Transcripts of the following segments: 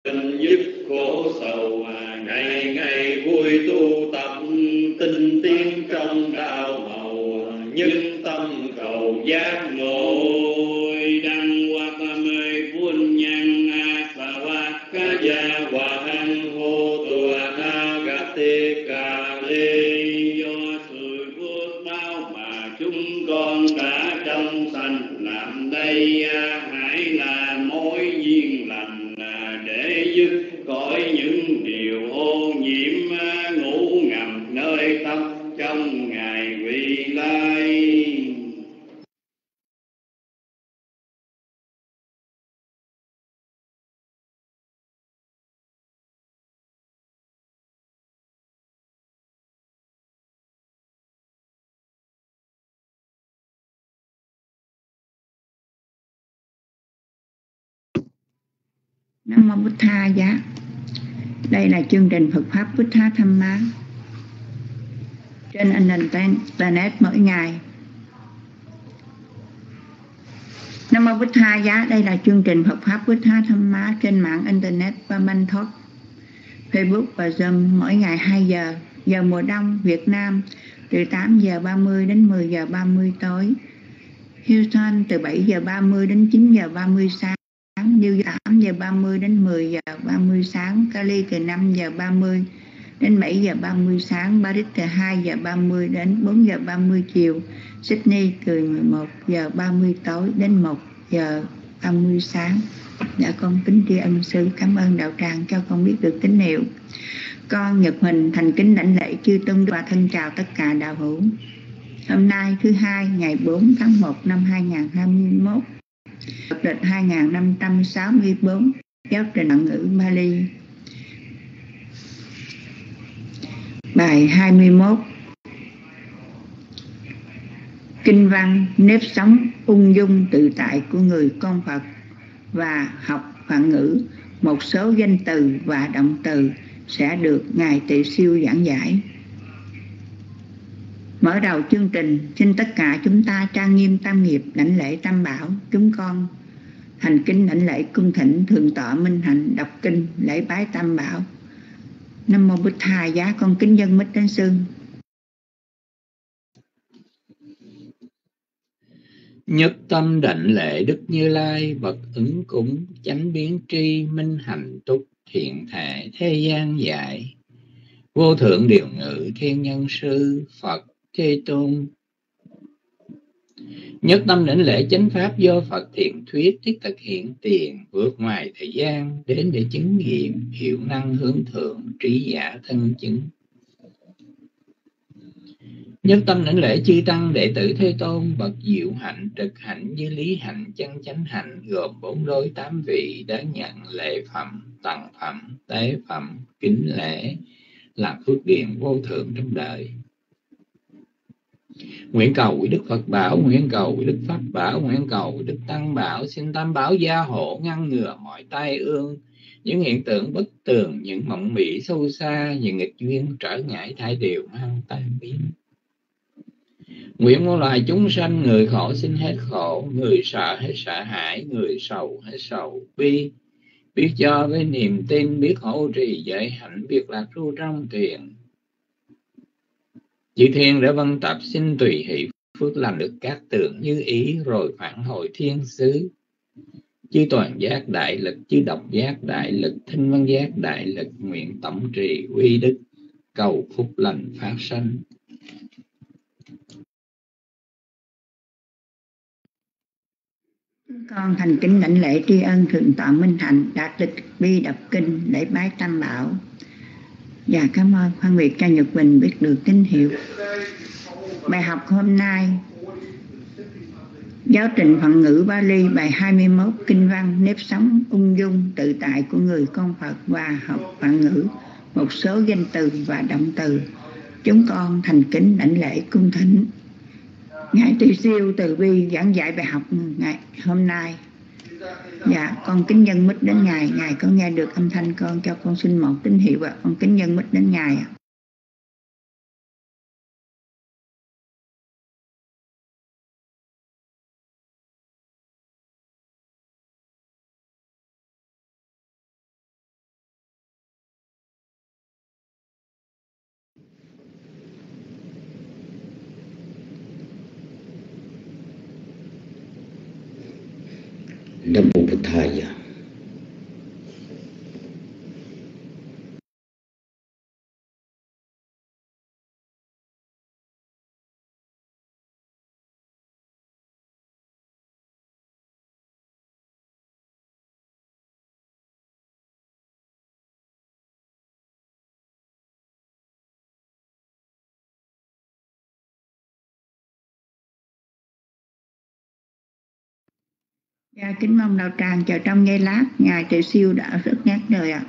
dứt khổ sầu, ngày ngày vui tu tập, tinh tiến trong đạo màu, nhất tâm cầu giác ngộ. Đăng hoa mê phun nhân sa va ca gia hòa hăng hô tua na gà tê ca lê. Do sự phước báo mà chúng con đã trong sanh làm đây, hãy là mối duyên lành để dứt khỏi những điều ô nhiễm ngủ ngầm nơi tâm trong ngày vị lai. Nam mô Bụt Tha Giá. Đây là chương trình Phật pháp Bụt Tha Tham Má trên internet mỗi ngày. Nam mô Bụt Tha Giá. Đây là chương trình Phật pháp Bụt Tha Tham Má trên mạng internet và Banh Thoát, Facebook và Zoom mỗi ngày 2 giờ. Giờ mùa đông Việt Nam từ 8 giờ 30 đến 10 giờ 30 tối. Houston từ 7 giờ 30 đến 9 giờ 30 sáng. New York 8 giờ 30 đến 10 giờ 30 sáng. Cali từ 5 giờ 30 đến 7 giờ 30 sáng. Paris từ 2 giờ 30 đến 4 giờ 30 chiều. Sydney từ 11 giờ 30 tối đến 1 giờ 30 sáng. Dạ con kính tri ân sư, cảm ơn đạo tràng cho con biết được tín hiệu. Con Nhật Huỳnh thành kính lãnh lễ chư tôn và thân chào tất cả đạo hữu. Hôm nay thứ hai ngày 4 tháng 1 năm 2021, lịch 2564, giáo trình Phạn ngữ Bali. Bài 21. Kinh văn nếp sống ung dung tự tại của người con Phật và học Phạn ngữ. Một số danh từ và động từ sẽ được Ngài Tỳ Siêu giảng giải. Mở đầu chương trình, xin tất cả chúng ta trang nghiêm tam nghiệp, lãnh lễ tam bảo. Chúng con thành kính lãnh lễ cung thỉnh thượng tọa Minh Hạnh đọc kinh lễ bái tam bảo. Nam mô Bụt Tha Giá. Con kính dân mít đến sư. Nhất tâm đảnh lễ Đức Như Lai, bậc ứng cúng chánh biến tri, minh hành túc thiện thể thế gian dạy. Vô thượng điều ngự thiên nhân sư Phật Thế Tôn. Nhất tâm đảnh lễ chánh pháp do Phật thiện thuyết thiết thực hiện tiền, vượt ngoài thời gian đến để chứng nghiệm, hiệu năng hướng thượng trí giả thân chứng. Nhất tâm đảnh lễ chư tăng đệ tử Thế Tôn, bậc diệu hạnh trực hạnh như lý hạnh chân chánh hạnh, gồm 4 đối 8 vị đã nhận lễ phẩm, tặng phẩm, tế phẩm, kính lễ là phước điền vô thượng trong đời. Nguyện cầu quý Đức Phật bảo, nguyện cầu quý Đức Pháp bảo, nguyện cầu quý Đức Tăng bảo, xin tam bảo gia hộ ngăn ngừa mọi tai ương, những hiện tượng bất tường, những mộng mị sâu xa, những nghịch duyên trở ngại thai đều mang tai biến. Nguyện muôn loài chúng sanh, người khổ xin hết khổ, người sợ hết sợ hãi, người sầu hết sầu bi, biết cho với niềm tin, biết hộ trì giới hạnh, biết lạc ru trong thiền. Chư thiên đã vân tập xin tùy hỷ phước làm được các tường như ý, rồi phản hồi thiên xứ. Chư toàn giác đại lực, chư độc giác đại lực, thinh văn giác đại lực, nguyện tổng trì uy đức, cầu phúc lành phát sanh. Con thành kính lãnh lễ tri ân thượng tọa Minh Hạnh đã tịch bi đọc kinh lễ bái tam bảo. Và cảm ơn Phan Nguyệt cho Nhật Bình biết được tín hiệu. Bài học hôm nay giáo trình Phạn ngữ Bali, bài 21, kinh văn nếp sống ung dung tự tại của người con Phật và học Phạn ngữ. Một số danh từ và động từ. Chúng con thành kính lãnh lễ cung thỉnh Ngài Tỳ Siêu từ bi giảng dạy bài học ngày hôm nay. Dạ, con kính dân mít đến Ngài. Ngài có nghe được âm thanh con, cho con xin một tín hiệu và con kính dân mít đến Ngài ạ. Nam mô Bụt Thầy. Dạ, kính mong đạo tràng chờ trong giây lát, ngài Từ Siêu đã rất ngát lời ạ.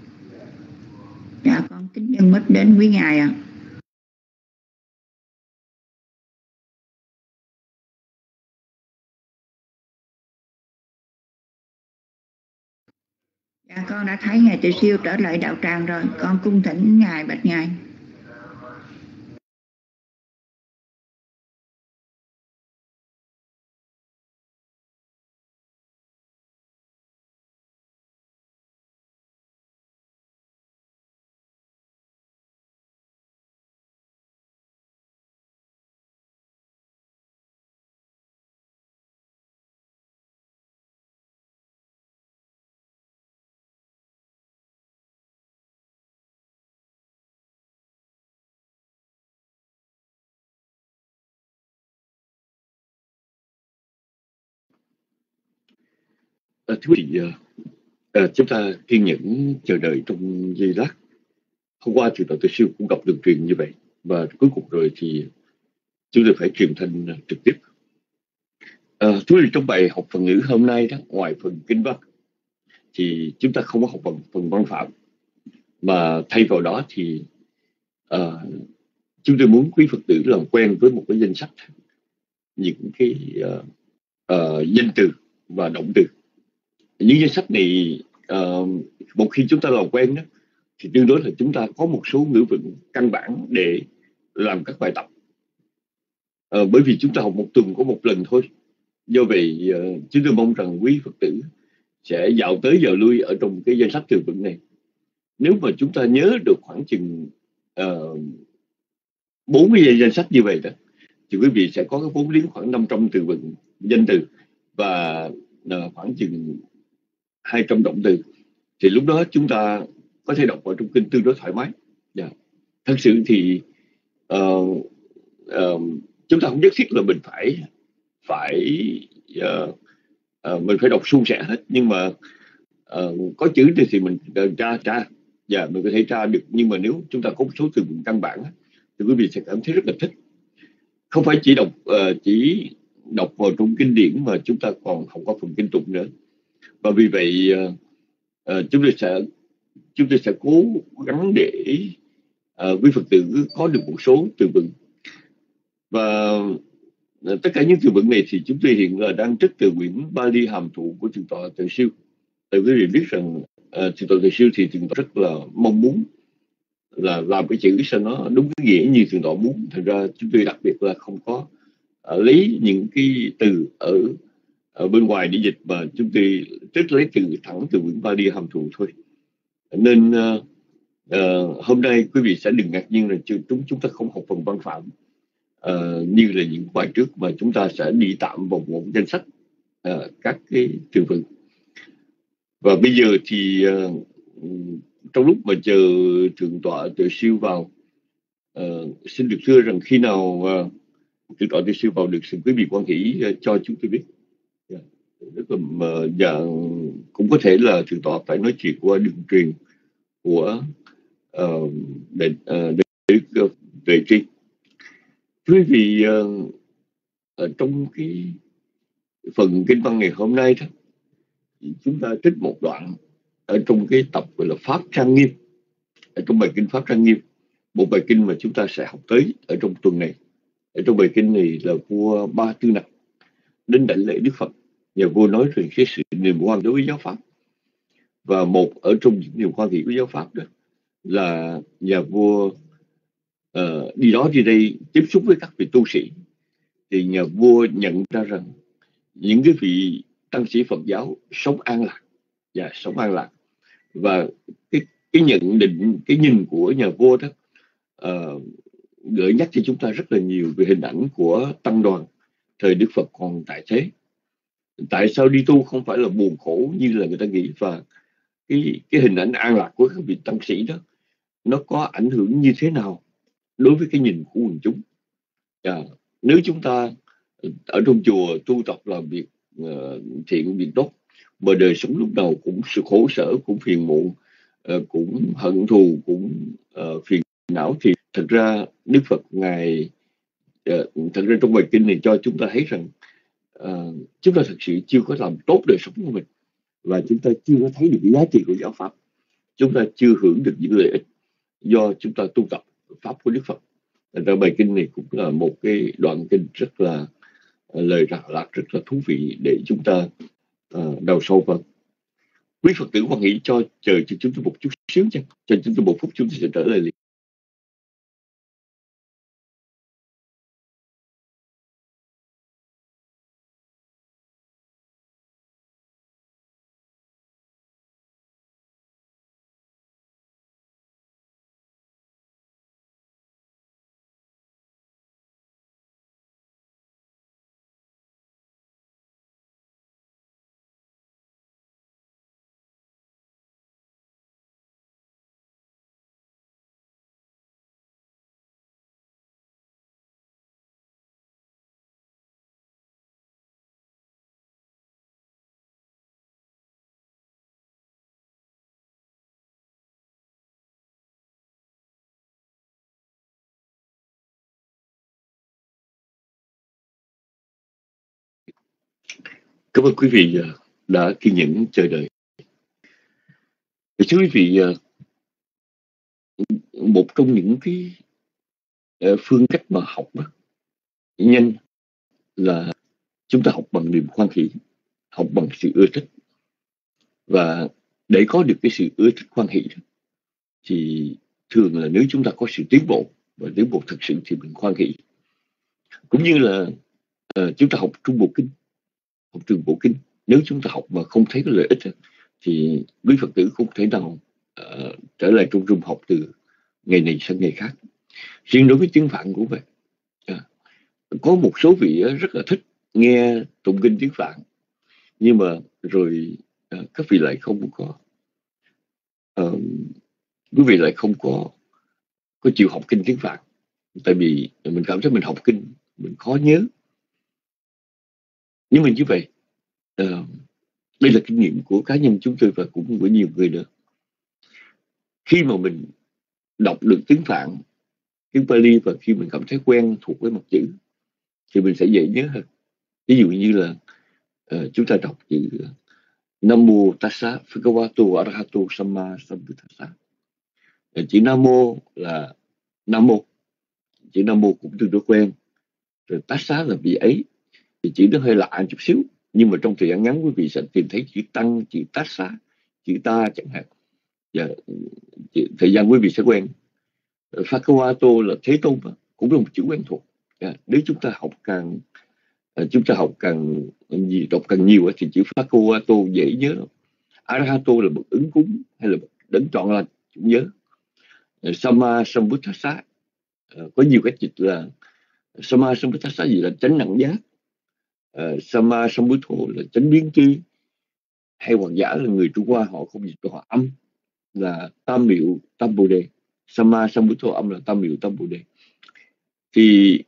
Dạ, con kính dân mít đến quý ngài ạ. Dạ, con đã thấy ngài Từ Siêu trở lại đạo tràng rồi, con cung thỉnh ngài, bạch ngài. Thưa quý vị, chúng ta kiên nhẫn chờ đợi trong giây lát. Hôm qua thì Đạo Từ Siêu cũng gặp đường truyền như vậy, và cuối cùng rồi thì chúng tôi phải truyền thanh trực tiếp. Thưa quý vị, trong bài học phần ngữ hôm nay đó, ngoài phần kinh văn thì chúng ta không có học phần văn phạm, mà thay vào đó thì chúng tôi muốn quý Phật tử làm quen với một cái danh sách những cái danh từ và động từ. Những danh sách này một khi chúng ta làm quen đó thì tương đối là chúng ta có một số ngữ vựng căn bản để làm các bài tập. Bởi vì chúng ta học một tuần có một lần thôi, do vậy chúng tôi mong rằng quý Phật tử sẽ dạo tới dạo lui ở trong cái danh sách từ vựng này. Nếu mà chúng ta nhớ được khoảng chừng 40 danh sách như vậy đó, thì quý vị sẽ có cái vốn liếng khoảng 500 từ vựng danh từ và khoảng chừng 200 động từ, thì lúc đó chúng ta có thể đọc vào trong kinh tương đối thoải mái. Thật sự thì chúng ta không nhất thiết là mình phải đọc suôn sẻ hết, nhưng mà có chữ thì mình tra và mình có thể tra được. Nhưng mà nếu chúng ta có một số từ vựng căn bản thì quý vị sẽ cảm thấy rất là thích. Không phải chỉ đọc vào trong kinh điển, mà chúng ta còn học qua phần kinh tụng nữa. Và vì vậy chúng tôi sẽ cố gắng để quý Phật tử có được một số từ vựng. Và tất cả những từ vựng này thì chúng tôi hiện là đang trích từ quyển Bali Hàm Thụ của Thượng tọa Từ Siêu. Tại quý vị biết rằng Thượng tọa Từ Siêu thì Thượng tọa rất là mong muốn là làm cái chữ cho nó đúng cái nghĩa như Thượng tọa muốn. Thành ra chúng tôi đặc biệt là không có lấy những cái từ ở bên ngoài để dịch, mà chúng tôi trích lấy từ thẳng từ quyển Bali Hàm Thụ thôi. Nên hôm nay quý vị sẽ đừng ngạc nhiên là chúng ta không học phần văn phạm như là những bài trước, mà chúng ta sẽ đi tạm vào một danh sách các cái từ vựng. Và bây giờ thì trong lúc mà chờ Thượng tọa Từ Siêu vào, xin được thưa rằng khi nào Thượng tọa Từ Siêu vào được, xin quý vị quan hỷ cho chúng tôi biết. Và cũng có thể là Thượng tọa phải nói chuyện qua đường truyền của Tuệ Tri. Quý vị, trong cái phần kinh văn ngày hôm nay đó, chúng ta trích một đoạn ở trong cái tập gọi là Pháp Trang Nghiêm, ở trong bài kinh Pháp Trang Nghiêm, một bài kinh mà chúng ta sẽ học tới ở trong tuần này. Ở trong bài kinh này là vua Ba Tư Nặc đến đảnh lễ Đức Phật, và vua nói về cái sự niềm hoan đối với giáo pháp. Và một ở trong những niềm hoan hỷ của giáo pháp đó là nhà vua đi đó đi đây tiếp xúc với các vị tu sĩ, thì nhà vua nhận ra rằng những cái vị tăng sĩ Phật giáo sống an lạc và sống an lạc. Và cái nhận định, cái nhìn của nhà vua đó gợi nhắc cho chúng ta rất là nhiều về hình ảnh của tăng đoàn thời Đức Phật còn tại thế. Tại sao đi tu không phải là buồn khổ như là người ta nghĩ, và cái hình ảnh an lạc của các vị tăng sĩ đó nó có ảnh hưởng như thế nào đối với cái nhìn của quần chúng. À, nếu chúng ta ở trong chùa tu tập làm việc thiện việc tốt, mà đời sống lúc nào cũng sự khổ sở, cũng phiền muộn, cũng hận thù, cũng phiền não, thì thật ra Đức Phật ngài thật ra trong bài kinh này cho chúng ta thấy rằng chúng ta thực sự chưa có làm tốt đời sống của mình, và chúng ta chưa có thấy được cái giá trị của giáo pháp, chúng ta chưa hưởng được những lợi ích do chúng ta tu tập pháp của Đức Phật. Thành ra bài kinh này cũng là một cái đoạn kinh rất là lời rạc lạc rất là thú vị để chúng ta đào sâu vào. Quý Phật tử hoan hỷ cho chờ cho chúng tôi một chút xíu chứ, cho chúng tôi một phút chúng tôi sẽ trở lại liền. Cảm ơn quý vị đã kiên nhẫn chờ đợi. Thưa quý vị, một trong những cái phương cách mà học đó, nhanh là chúng ta học bằng niềm hoan hỷ, học bằng sự ưa thích. Và để có được cái sự ưa thích hoan hỷ thì thường là nếu chúng ta có sự tiến bộ, và tiến bộ thực sự thì mình hoan hỷ. Cũng như là chúng ta học Trung Bộ Kinh, học Trường Bộ Kinh, nếu chúng ta học mà không thấy cái lợi ích thì quý Phật tử không thể nào trở lại trong room học từ ngày này sang ngày khác. Riêng đối với tiếng Phạn cũng vậy. Có một số vị rất là thích nghe tụng kinh tiếng Phạn, nhưng mà rồi các vị lại không có quý vị lại không có chịu học kinh tiếng Phạn, tại vì mình cảm thấy mình học kinh mình khó nhớ. Nhưng mà như vậy, đây là kinh nghiệm của cá nhân chúng tôi và cũng của nhiều người nữa. Khi mà mình đọc được tiếng Phạn, tiếng Pali, và khi mình cảm thấy quen thuộc với một chữ thì mình sẽ dễ nhớ hơn. Ví dụ như là chúng ta đọc chữ Nam Mô Tassa Bhagavato Arahato Samma Sambuddhassa. Chữ Nam Mô là Nam Mô, chữ Nam Mô cũng tương đối quen. Rồi Tassa là vị ấy, thì chữ nó hơi lạ chút xíu, nhưng mà trong thời gian ngắn quý vị sẽ tìm thấy chữ Tăng, chữ Tassa, chữ Ta chẳng hạn. Và thời gian quý vị sẽ quen. Bhagavato là Thế Tôn, cũng là một chữ quen thuộc. Nếu chúng ta học càng đọc càng nhiều thì chữ Bhagavato dễ nhớ. Arahato là bậc ứng cúng hay là bậc đấng trọn lành cũng nhớ. Samma Sambuddhassa có nhiều cách dịch là Samma Sambuddhassa gì là chánh đẳng giác, Samma Sambuddho là chánh biến tri, hay hoặc giả là người Trung Hoa họ không dịch họ âm là tam miệu tam bồ đề. Samma Sambuddho âm là tam miệu tam bồ đề. Thì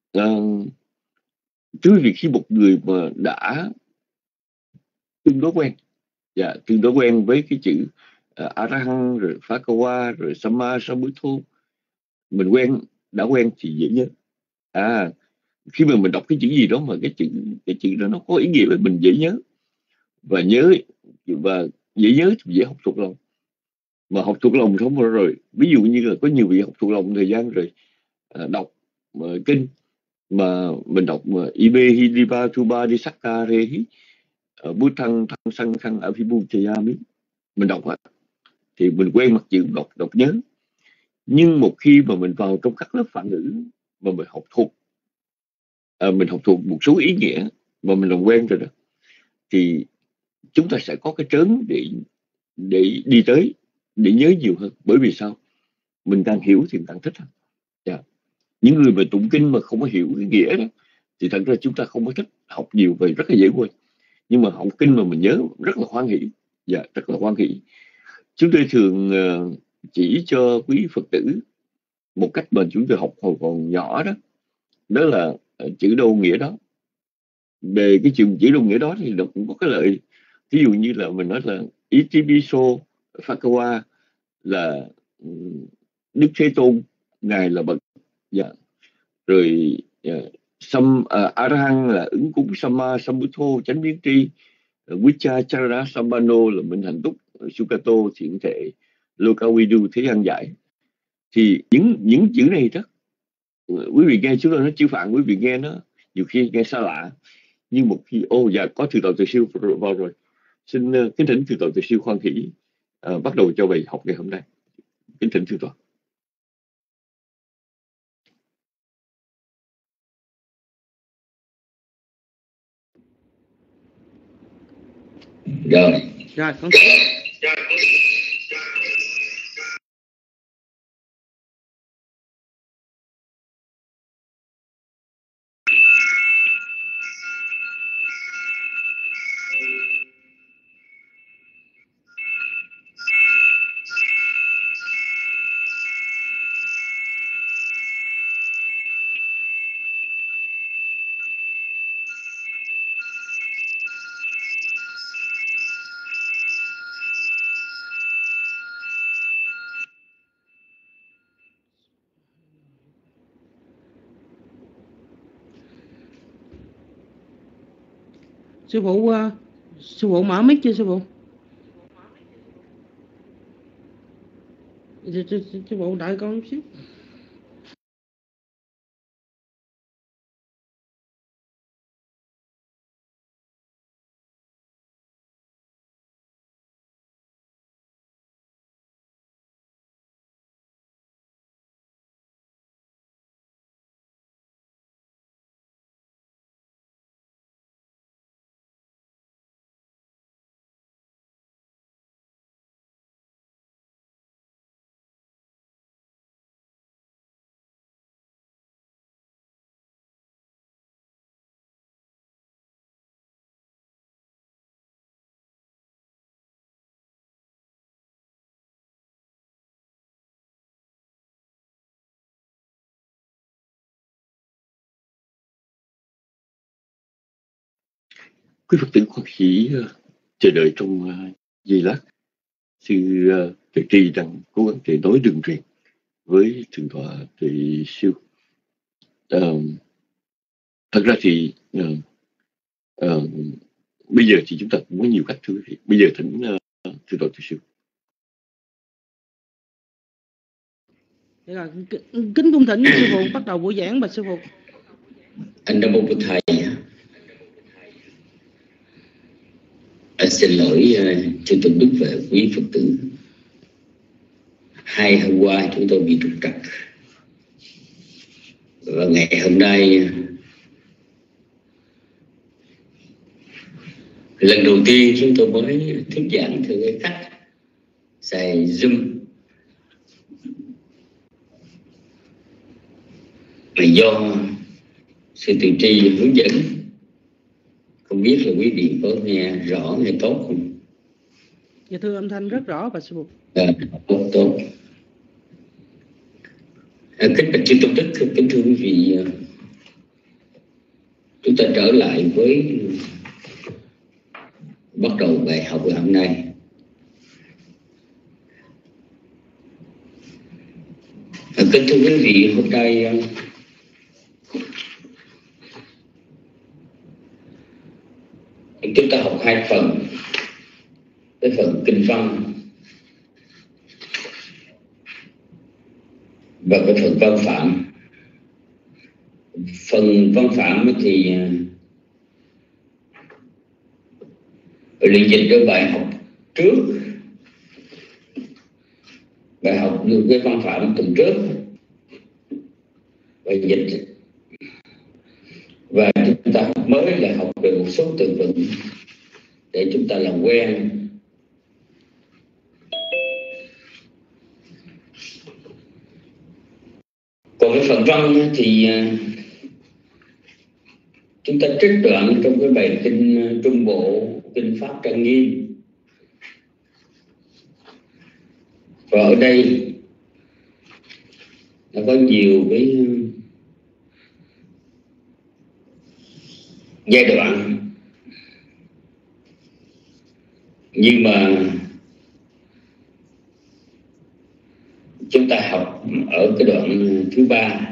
chứ vì khi một người mà đã tương đối quen với cái chữ Arahant rồi Phakawa rồi Samma Sambuddho, mình đã quen thì dễ nhớ. Khi mà mình đọc cái chữ gì đó mà cái chữ đó nó có ý nghĩa với mình dễ nhớ, và dễ nhớ thì dễ học thuộc lòng. Mà học thuộc lòng không rồi, ví dụ như là có nhiều vị học thuộc lòng thời gian rồi đọc kinh mà mình đọc Ibe Hiriba Tuba Di Sakare Buddhang Thăng Sang Khang Abhibuchayami, mình đọc thì mình quen mặt chữ, đọc nhớ. Nhưng một khi mà mình vào trong các lớp Phạn ngữ mà mình học thuộc một số ý nghĩa mà mình làm quen rồi đó, thì chúng ta sẽ có cái trớn để đi tới, để nhớ nhiều hơn. Bởi vì sao? Mình càng hiểu thì mình càng thích. Những người mà tụng kinh mà không có hiểu cái nghĩa đó thì thật ra chúng ta không có thích học nhiều, về rất là dễ quên. nhưng mà học kinh mà mình nhớ rất là hoan hỷ. Dạ, rất là hoan hỷ. Chúng tôi thường chỉ cho quý Phật tử một cách mà chúng tôi học hồi còn nhỏ đó, đó là chữ đâu nghĩa đó. Về cái chữ đâu nghĩa đó thì nó cũng có cái lợi. Ví dụ như là mình nói là Itipiso Phakawa là Đức Thế Tôn, ngài là bậc. Dạ. Rồi Arahant là ứng cúng Sama Sambuddho chánh biến tri, Vicha Charana Sambano là mình hạnh túc, Sukato thiện thể, Lokavidu thế gian giải. Thì những chữ này đó, quý vị nghe chúng tôi nói chữ Phạn, quý vị nghe nó nhiều khi nghe xa lạ, nhưng một khi dạ có Thượng tọa Từ Siêu vào rồi, xin kính thỉnh Thượng tọa Từ Siêu khoan hỷ bắt đầu cho bài học ngày hôm nay. Kính thỉnh Thượng tọa. Rồi con sư phụ mở mic chưa sư phụ? Sư phụ đợi con chút xíu. Quý Phật tử khoan hỷ chờ đợi trong giây lát. Sư Tuệ Tri đang cố gắng để nối đường truyền với Thượng tọa Tuệ Siêu. Thật ra thì bây giờ thì chúng ta cũng có nhiều cách, thưa quý vị. Bây giờ thỉnh Thượng tọa Tuệ Siêu. Thế là kính cung thỉnh sư phụ bắt đầu buổi giảng, bạch sư phụ. anh Nam Mô Bụt Thầy. Anh xin lỗi chư tôn đức và quý Phật tử. Hai hôm qua chúng tôi bị trục trặc, và ngày hôm nay lần đầu tiên chúng tôi mới thuyết giảng theo cái cách xài Zoom, mà do sư Từ Tri hướng dẫn. Không biết là quý vị có nghe rõ nghe tốt không? Dạ thưa, âm thanh rất rõ, bạch sư phụ. Tốt. Kính bạch chư tôn đức, kính thưa quý vị, chúng ta trở lại với bắt đầu bài học ngày hôm nay. Kính thưa quý vị, hôm nay chúng ta học hai phần. Cái phần kinh văn và cái phần văn phạm. Phần văn phạm thì liên dịch ở bài học trước, bài học được cái văn phạm tuần trước, bài dịch, và chúng ta học mới là học về một số từ vựng để chúng ta làm quen. Còn cái phần văn thì Chúng ta trích đoạn trong cái bài kinh Trung Bộ, kinh Pháp Trang Nghiêm. Và ở đây nó có nhiều cái giai đoạn, nhưng mà chúng ta học ở cái đoạn thứ 3,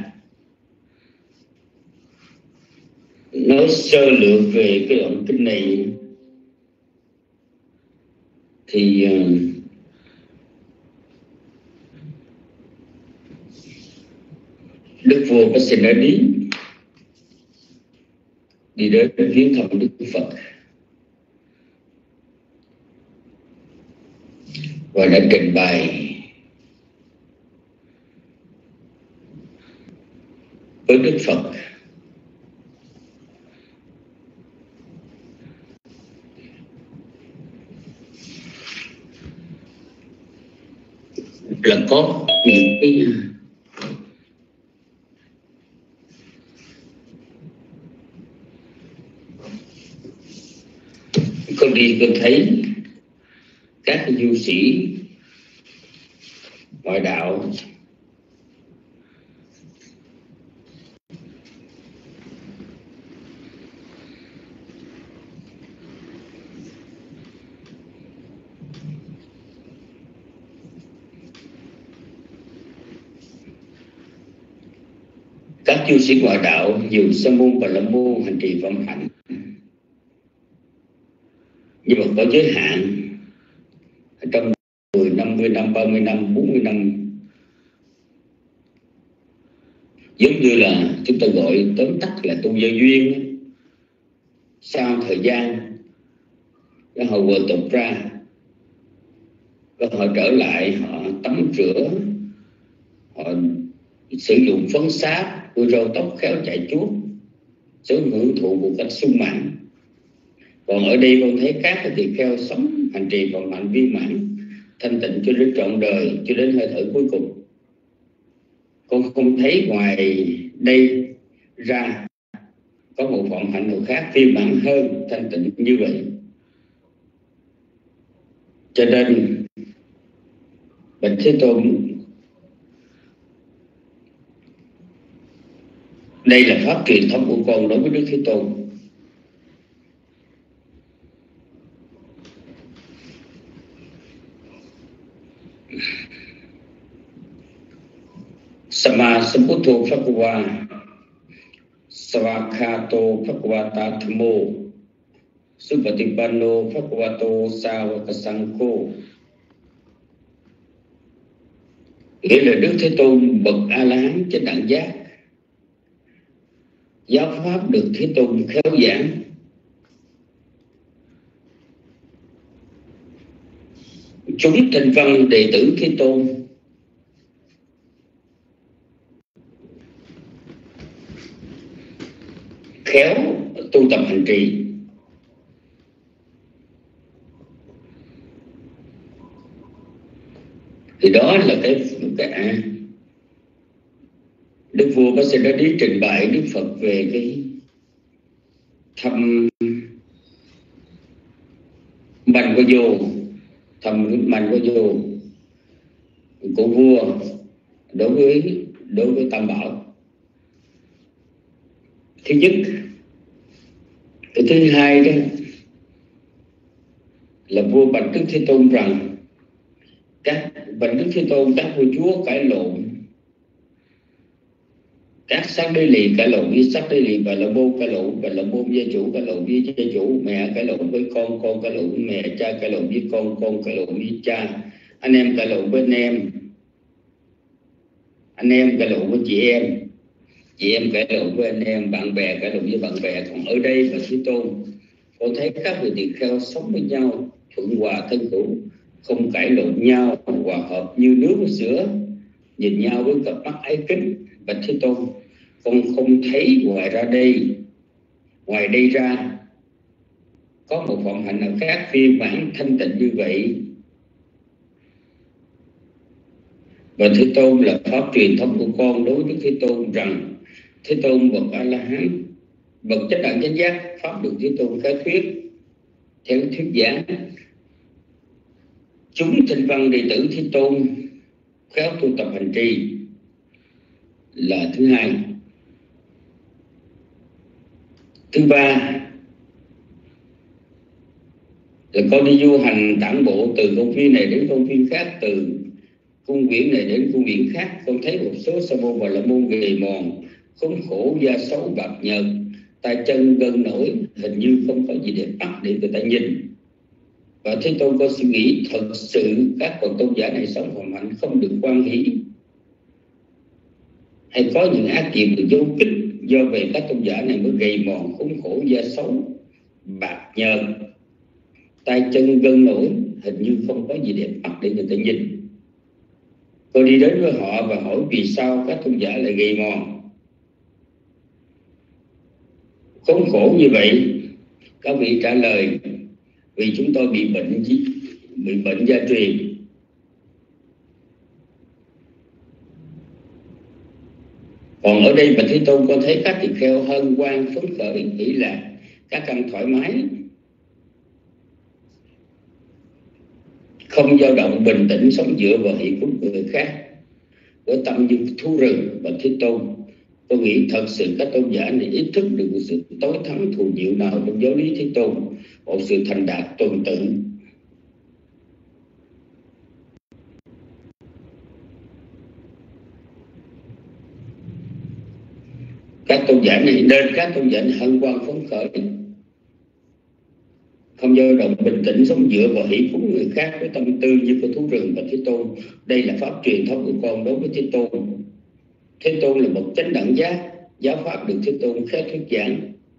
nói sơ lược về cái đoạn kinh này thì Đức vua Pasenadi đi đến viếng thăm Đức Phật và đã trình bày với Đức Phật là có những cái con đi con thấy các du sĩ ngoại đạo ngoại đạo dù sa môn và la môn hành trì phẩm hạnh, nhưng mà có giới hạn trong 10, 50 năm, 30 năm, 40 năm. Giống như là chúng ta gọi tóm tắt là tu giới duyên. Sau thời gian họ vừa tục ra và họ trở lại, họ tắm rửa, họ sử dụng phấn sáp, đuôi râu tóc khéo chạy chuốt, sống hưởng thụ một cách sung mãn. Còn ở đây con thấy các tỳ kheo sống hành trì vận hạnh viên mãn, thanh tịnh cho đến trọn đời, cho đến hơi thở cuối cùng. Con không thấy ngoài đây ra có một vận hạnh nào khác viên mãn hơn thanh tịnh như vậy. Cho nên Bạch Thế Tôn, đây là pháp truyền thống của con đối với Đức Thế Tôn. Sama Sambuddho Phakwa Svakhato Phakvata Thamo Supatipanno Phakvato Savakasankho. Nghĩa là Đức Thế Tôn bậc A-la-hán chánh đẳng giác, giáo pháp được Thế Tôn khéo giảng, chúng thanh văn đệ tử Thế Tôn khéo tu tập hành trì. Thì đó là cái Đức vua Pasenadi trình bày Đức Phật về cái thăm mạnh vô của vua đối với Tam Bảo. Thứ nhất. Cái thứ hai đó là vua bạch Đức Thế Tôn rằng bạch Đức Thế Tôn, các vua chúa cãi lộn, các sắc đế lì cãi lộn với sắc đế lì, và là môn cãi lộn, và là môn gia chủ cãi lộn với gia chủ, mẹ cãi lộn với con cãi lộn với mẹ, cha cãi lộn với con cãi lộn với cha, anh em cãi lộn với anh em cãi lộn với chị em cãi lộn với anh em, bạn bè cãi lộn với bạn bè. Còn ở đây mà Thế Tôn, con thấy các vị tỳ kheo sống với nhau thuận hòa thân hữu, không cãi lộn nhau, hòa hợp như nước với sữa, nhìn nhau với cặp mắt ái kính. Bạch Thế Tôn, con không thấy ngoài đây ra có một vận hạnh nào khác viên mãn thanh tịnh như vậy. Và Thế Tôn là pháp truyền thống của con đối với Đức Thế Tôn rằng Thế Tôn bậc A-la-hán bậc chánh đẳng chánh giác pháp được Thế Tôn khai thuyết theo thuyết giảng. Chúng thanh văn đệ tử Thế Tôn khéo tu tập hành trì là thứ hai. Thứ ba là con đi du hành tản bộ từ công viên này đến công viên khác, từ cung viễn này đến cung viễn khác. Con thấy một số sa môn và la môn gầy mòn, khốn khổ, da xấu bạc nhợt, tay chân gân nổi, hình như không có gì để bắt để người ta nhìn. Và Thế Tôn có suy nghĩ thật sự các bậc tôn giả này sống hoàn hạnh không được hoan hỷ, hay có những ác nghiệp được dấu kích, do vậy các tôn giả này mới gầy mòn, khốn khổ, da xấu bạc nhợt, tay chân gân nổi, hình như không có gì để bắt để người ta nhìn. Tôi đi đến với họ và hỏi vì sao các tôn giả lại gầy mòn, khốn khổ như vậy. Các vị trả lời: vì chúng tôi bị bệnh gia truyền. Còn ở đây mà Thế Tôn con thấy các tỳ kheo hân hoan phấn khởi, hỷ lạc, các căn thoải mái, không dao động, bình tĩnh, sống dựa vào hỷ phúc người khác, với tâm như thú rừng. Và Thế Tôn, tôi nghĩ thật sự các tôn giả này ý thức được sự tối thắng thù diệu nào trong giáo lý Thế Tôn, một sự thành đạt tuần tự. Các tôn giả này nên các tôn giả này hân hoan phấn khởi, không dao động, bình tĩnh, sống dựa vào hỷ phúc người khác, với tâm tư như của thú rừng. Và Thế Tôn, đây là pháp truyền thống của con đối với Thế Tôn. Thế Tôn là một chánh đẳng giác, giáo pháp được Thế Tôn khéo thuyết giảng.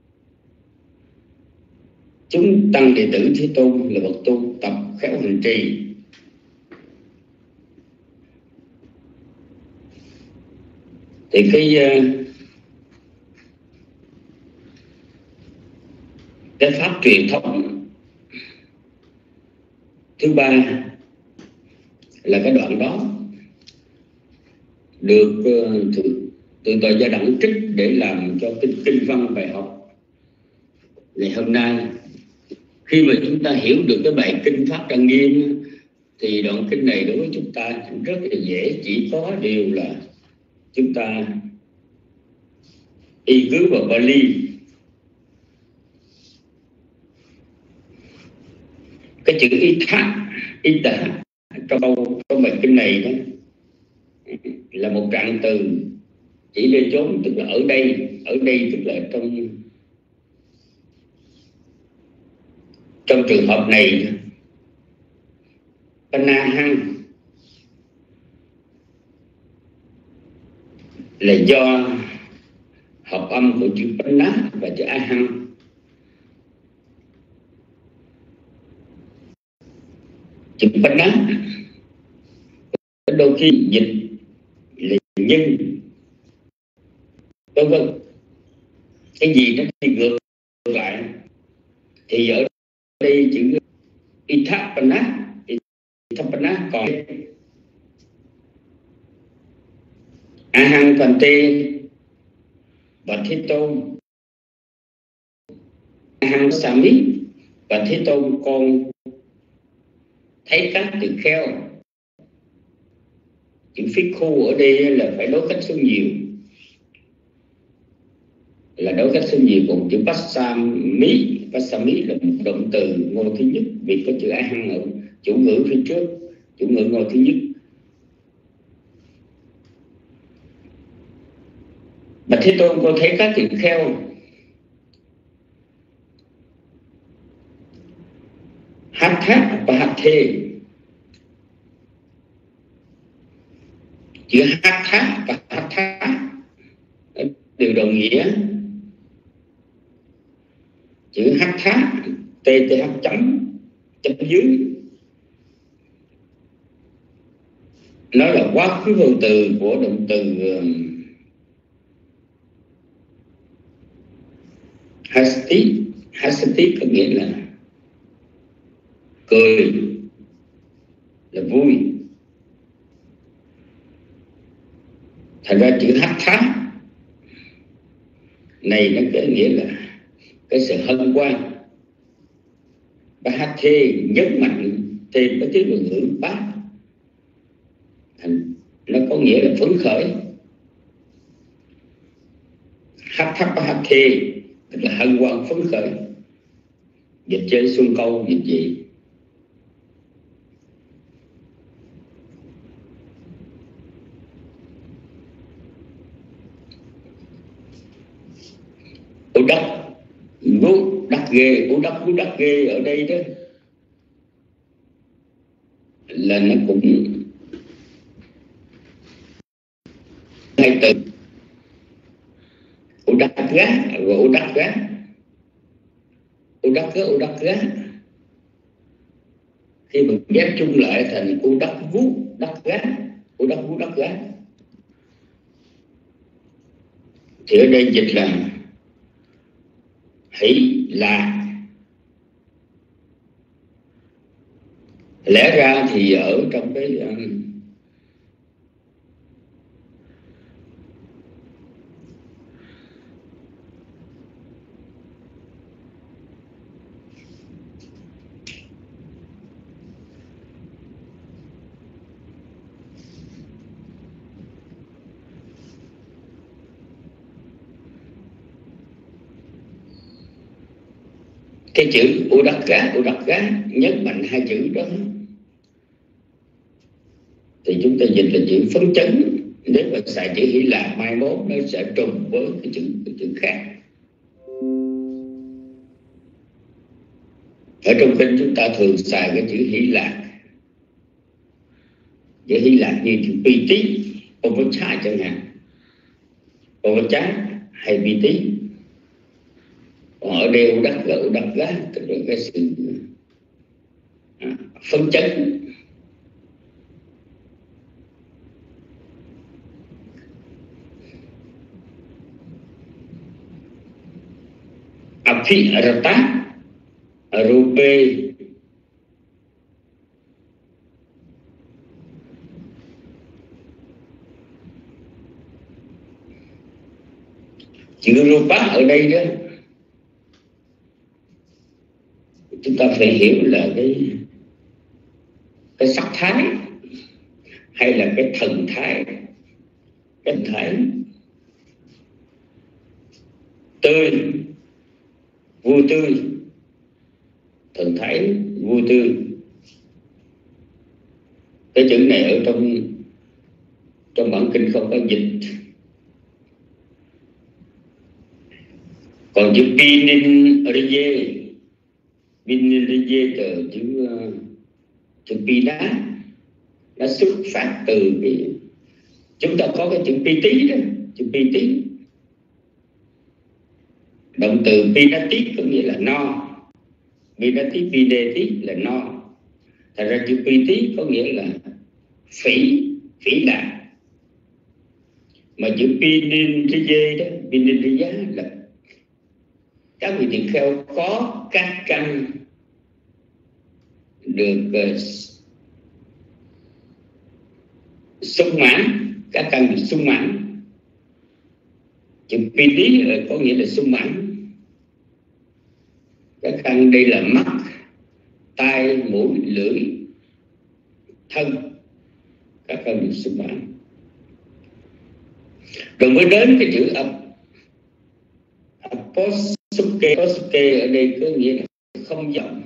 Chúng tăng đệ tử Thế Tôn là bậc tu tập khéo hành trì. Thì cái pháp truyền thống thứ ba là cái đoạn đó được từ tòa Gia Đẳng trích để làm cho kinh văn bài học ngày hôm nay. Khi mà chúng ta hiểu được cái bài kinh Pháp Trang Nghiêm thì đoạn kinh này đối với chúng ta rất là dễ. Chỉ có điều là chúng ta y cứ vào Bali. Cái chữ y tả trong bài kinh này đó là một trạng từ chỉ lên chốn, tức là ở đây tức là trong trường hợp này Panahang là do hợp âm của chữ Panah và chữ Ahang. Chữ Panah đôi khi dịch là nhân, vân vân, cái gì nó đi ngược lại. Thì ở đây chữ Ithapana còn Ahang Phante và Thế Tôn, Ahang Sami và Thế Tôn, con thấy các tỳ kheo. Chữ phích khu ở đây là phải đối khách số nhiều, là đối khách số nhiều. Còn chữ Passami là một động từ ngôi thứ nhất, vì có chữ Ahang ở chủ ngữ phía trước, chủ ngữ ngôi thứ nhất. Mà Thế Tôn con thấy các tỳ kheo Hatha và Hathe. Chữ Hatha và Hatha đều đồng nghĩa. Chữ Hatha TTH chấm dưới nó là quá khứ vô từ của động từ Hasati, có nghĩa là cười, là vui. Thành ra chữ Hatha này nó có nghĩa là cái sự hân hoan. Bát thê nhấn mạnh thêm cái tiếng ngữ bát, nó có nghĩa là phấn khởi. Hát thắp bát thê tức là hân hoan phấn khởi. Dịch chơi xuân câu dịch gì? Ủa đất vú đất ghê, ủa đất vú đất ghê ở đây đó là nó cũng hai từ. Ủa đất gá rồi ủa đất gá, ủa đất gá, ủa đất gá. Khi mình ghép chung lại thành ủa đất vú đất gá, ủa đất vú đất gá, thì ở đây dịch là hỷ lạc. Lẽ ra thì ở trong cái cái chữ u đắc gá nhấn mạnh hai chữ đó thì chúng ta dịch là chữ phấn chấn. Nếu mà xài chữ Hy Lạp mai mốt nó sẽ trùng với cái chữ khác. Ở trong kinh chúng ta thường xài cái chữ Hy Lạp. Chữ Hy Lạp như chữ pi tí, Povachá chẳng hạn, Povachá hay pi tí. Còn ở đây u đắc gá tức là cái sự phấn chấn. Apirata Rupe chữ Rupa ở đây đó chúng ta phải hiểu là cái sắc thái hay là cái thần thái, cái thần thái tươi, vui tươi, thần thái vui tươi. Cái chữ này ở trong bản kinh không có dịch. Còn chữ Pininiye từ chữ Pina nó xuất phát từ cái chúng ta có cái chữ pi tí đó, chữ pi tí. Động từ pinati có nghĩa là no, pinati pineti là no. Thật ra chữ piti có nghĩa là phỉ lạc. Mà chữ pininiye đó, pininiya là các vị tỳ kheo có các căn được sung mãn, các căn được sung mãn. Chữ piti có nghĩa là sung mãn. Các căn đây là mắt, tai, mũi, lưỡi, thân, các căn được sung mãn. Rồi mới đến cái chữ aposuke ở đây có nghĩa là không vọng,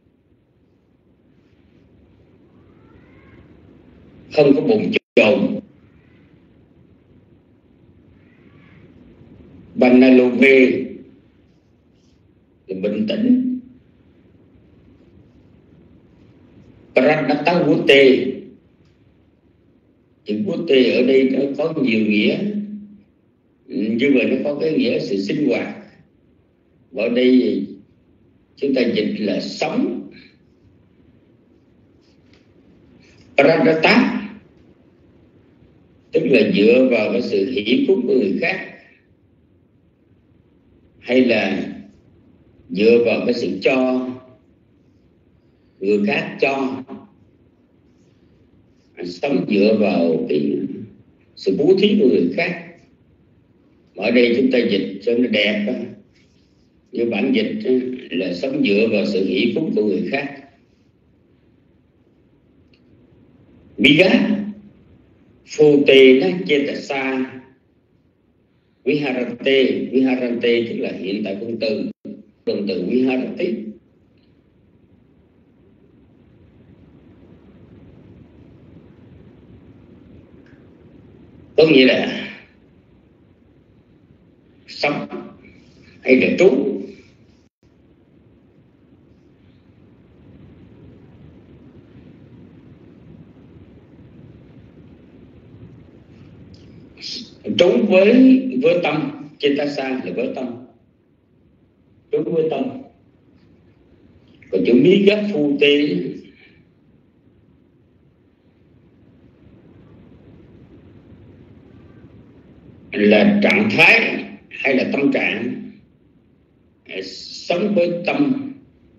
không có bồn chồn. Banalove là bình tĩnh. Pranatavute, chữ Vute ở đây nó có nhiều nghĩa, như vậy nó có cái nghĩa sự sinh hoạt. Ở đây chúng ta dịch là sống. Pranata tức là dựa vào cái sự hỷ phúc của người khác, hay là dựa vào cái sự cho người khác cho. Sống dựa vào cái sự bố thí của người khác Ở đây chúng ta dịch cho nó đẹp đó. Như bản dịch là sống dựa vào sự hỷ phúc của người khác. Viga Phute na chetasa Viharante. Viharante tức là hiện tại phân từ, động từ Viharante. Có nghĩa là sống hay là trú. Trú với tâm, chetasa là với tâm, trú với tâm. Còn chữ mí gấp phu tê là trạng thái hay là tâm trạng, sống với tâm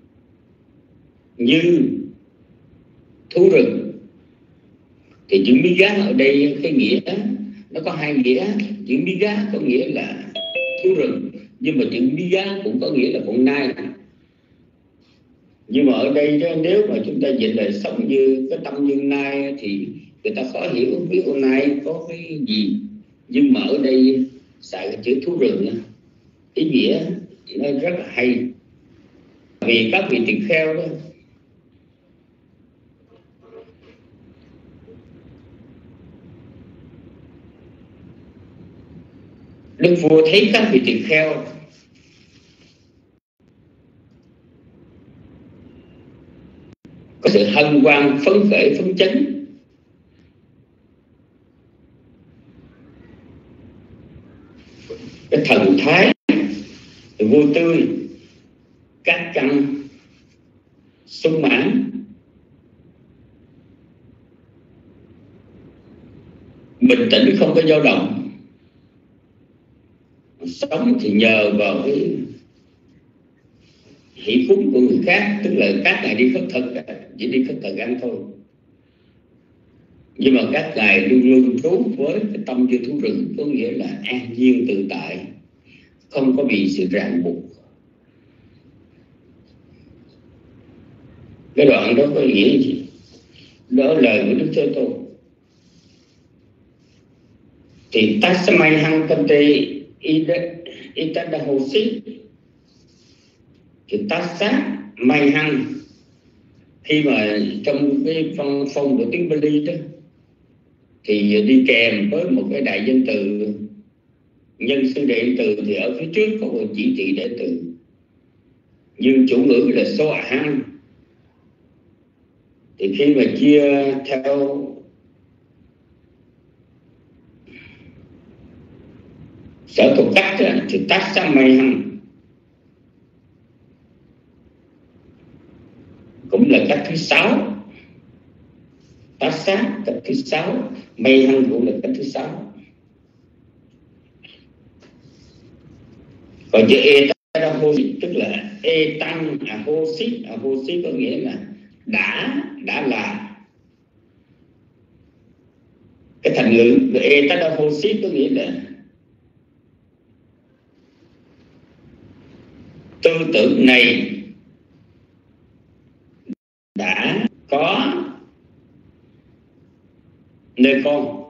như thú rừng. Thì chữ mí gá ở đây cái nghĩa nó có hai nghĩa. Chữ mí gá có nghĩa là thú rừng, nhưng mà chữ mí gá cũng có nghĩa là con nai. Nhưng mà ở đây nếu mà chúng ta dịch là sống như cái tâm như nai thì người ta khó hiểu, không biết con nai có cái gì. Nhưng mà ở đây xài cái chữ thú rừng, ý nghĩa nó rất là hay. Vì các vị tỳ kheo đó, Đức Vua thấy các vị tỳ kheo có sự hân hoan, phấn khởi, phấn chấn, cái thần thái vui tươi, các căn sung mãn, bình tĩnh, không có dao động. Sống thì nhờ vào cái hỷ phúc của người khác, tức là các ngài đi khất thực, chỉ đi khất thực ăn thôi. Nhưng mà các ngài luôn luôn trú với cái tâm như thú rừng, có nghĩa là an nhiên tự tại, không có bị sự ràng buộc. Cái đoạn đó có nghĩa gì? Đó là lời của Đức Thế Tôn. Thì Tasmai hăng kante itadahosi, thì Tassa mai hăng, khi mà trong cái văn phong của tiếng Bali đó thì đi kèm với một cái đại danh từ, nhân xưng đệ tử, thì ở phía trước có một chỉ thị đệ tử, nhưng chủ ngữ là so hăng. Thì khi mà chia theo sở thuộc cách thì Tassa mai hăng cũng là cách thứ 6. Tassa cách thứ 6, mai hăng cũng là cách thứ 6. Còn chữ etadahosi tức là etan ahosi. Ahosi có nghĩa là đã là. Cái thành ngữ etadahosi có nghĩa là tư tưởng này đã có nơi con.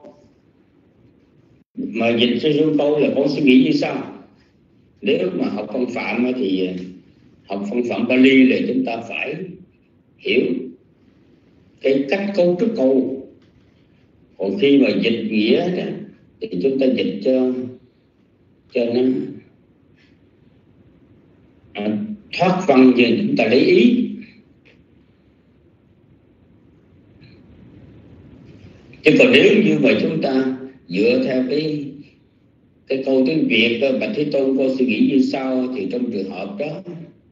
Mà dịch cho dung câu là con suy nghĩ như sau. Nếu mà học phong phạm thì học phong phạm Bali là chúng ta phải hiểu cái cách cấu trúc câu. Còn khi mà dịch nghĩa đó, thì chúng ta dịch cho nó thoát văn, như chúng ta lấy ý. Chứ còn nếu như mà chúng ta dựa theo cái câu tiếng Việt Bạch Thế Tôn cô suy nghĩ như sau, thì trong trường hợp đó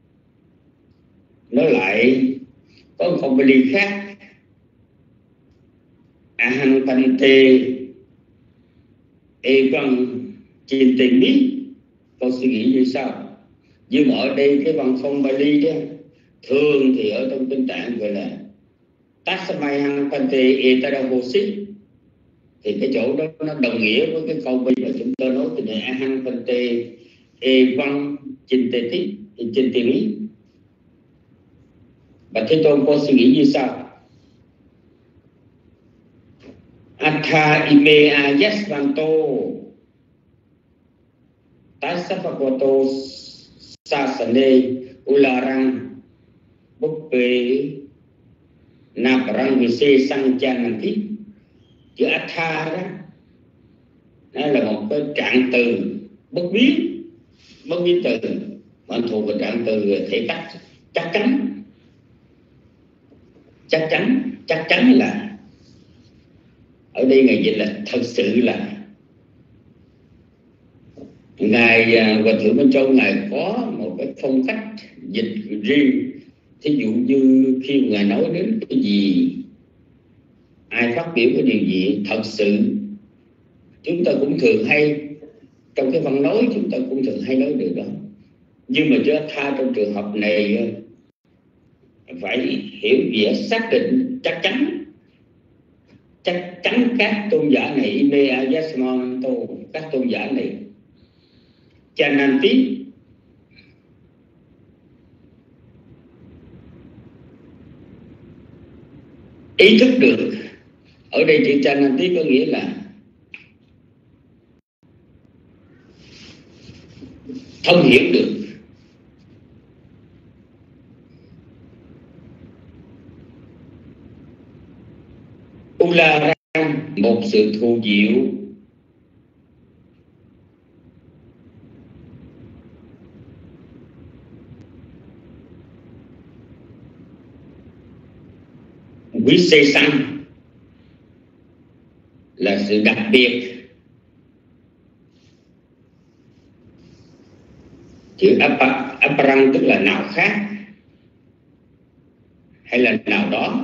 nó lại có một câu Bali khác. Aham pante evam chintemi, câu suy nghĩ như sau. Nhưng mà ở đây cái văn phong Bali đó, thường thì ở trong kinh tạng gọi là Tassamai hăng pante etadahosi, thì cái chỗ đó nó đồng nghĩa với cái câu bây mà chúng tôi nói từ này aham pante văn chinteti chintiri. Và Thế Tôn có suy nghĩ như sau: Atha ime ayasvanto tasaphakoto sasane ularang buppe naparang vise sangchananti. Chữ Atha đó nó là một cái trạng từ bất biến từ, mà thuộc về trạng từ thể cách chắc chắn là ở đây ngài dịch là thật sự là. Ngài Hòa Thượng Minh Châu ngài có một cái phong cách dịch riêng. Thí dụ như khi ngài nói đến cái gì, ai phát biểu cái điều gì thật sự, chúng ta cũng thường hay trong cái văn nói chúng ta cũng thường hay nói điều đó. Nhưng mà chữ Atha trong trường hợp này phải hiểu nghĩa xác định chắc chắn các tôn giả này ime ayasmanto, các tôn giả này chananti, ý thức được. Ở đây chữ chananti có nghĩa là thông hiểu được. Ula một sự thù diệu, quý xê xăng là sự đặc biệt. Chữ aparang tức là nào khác hay là nào đó.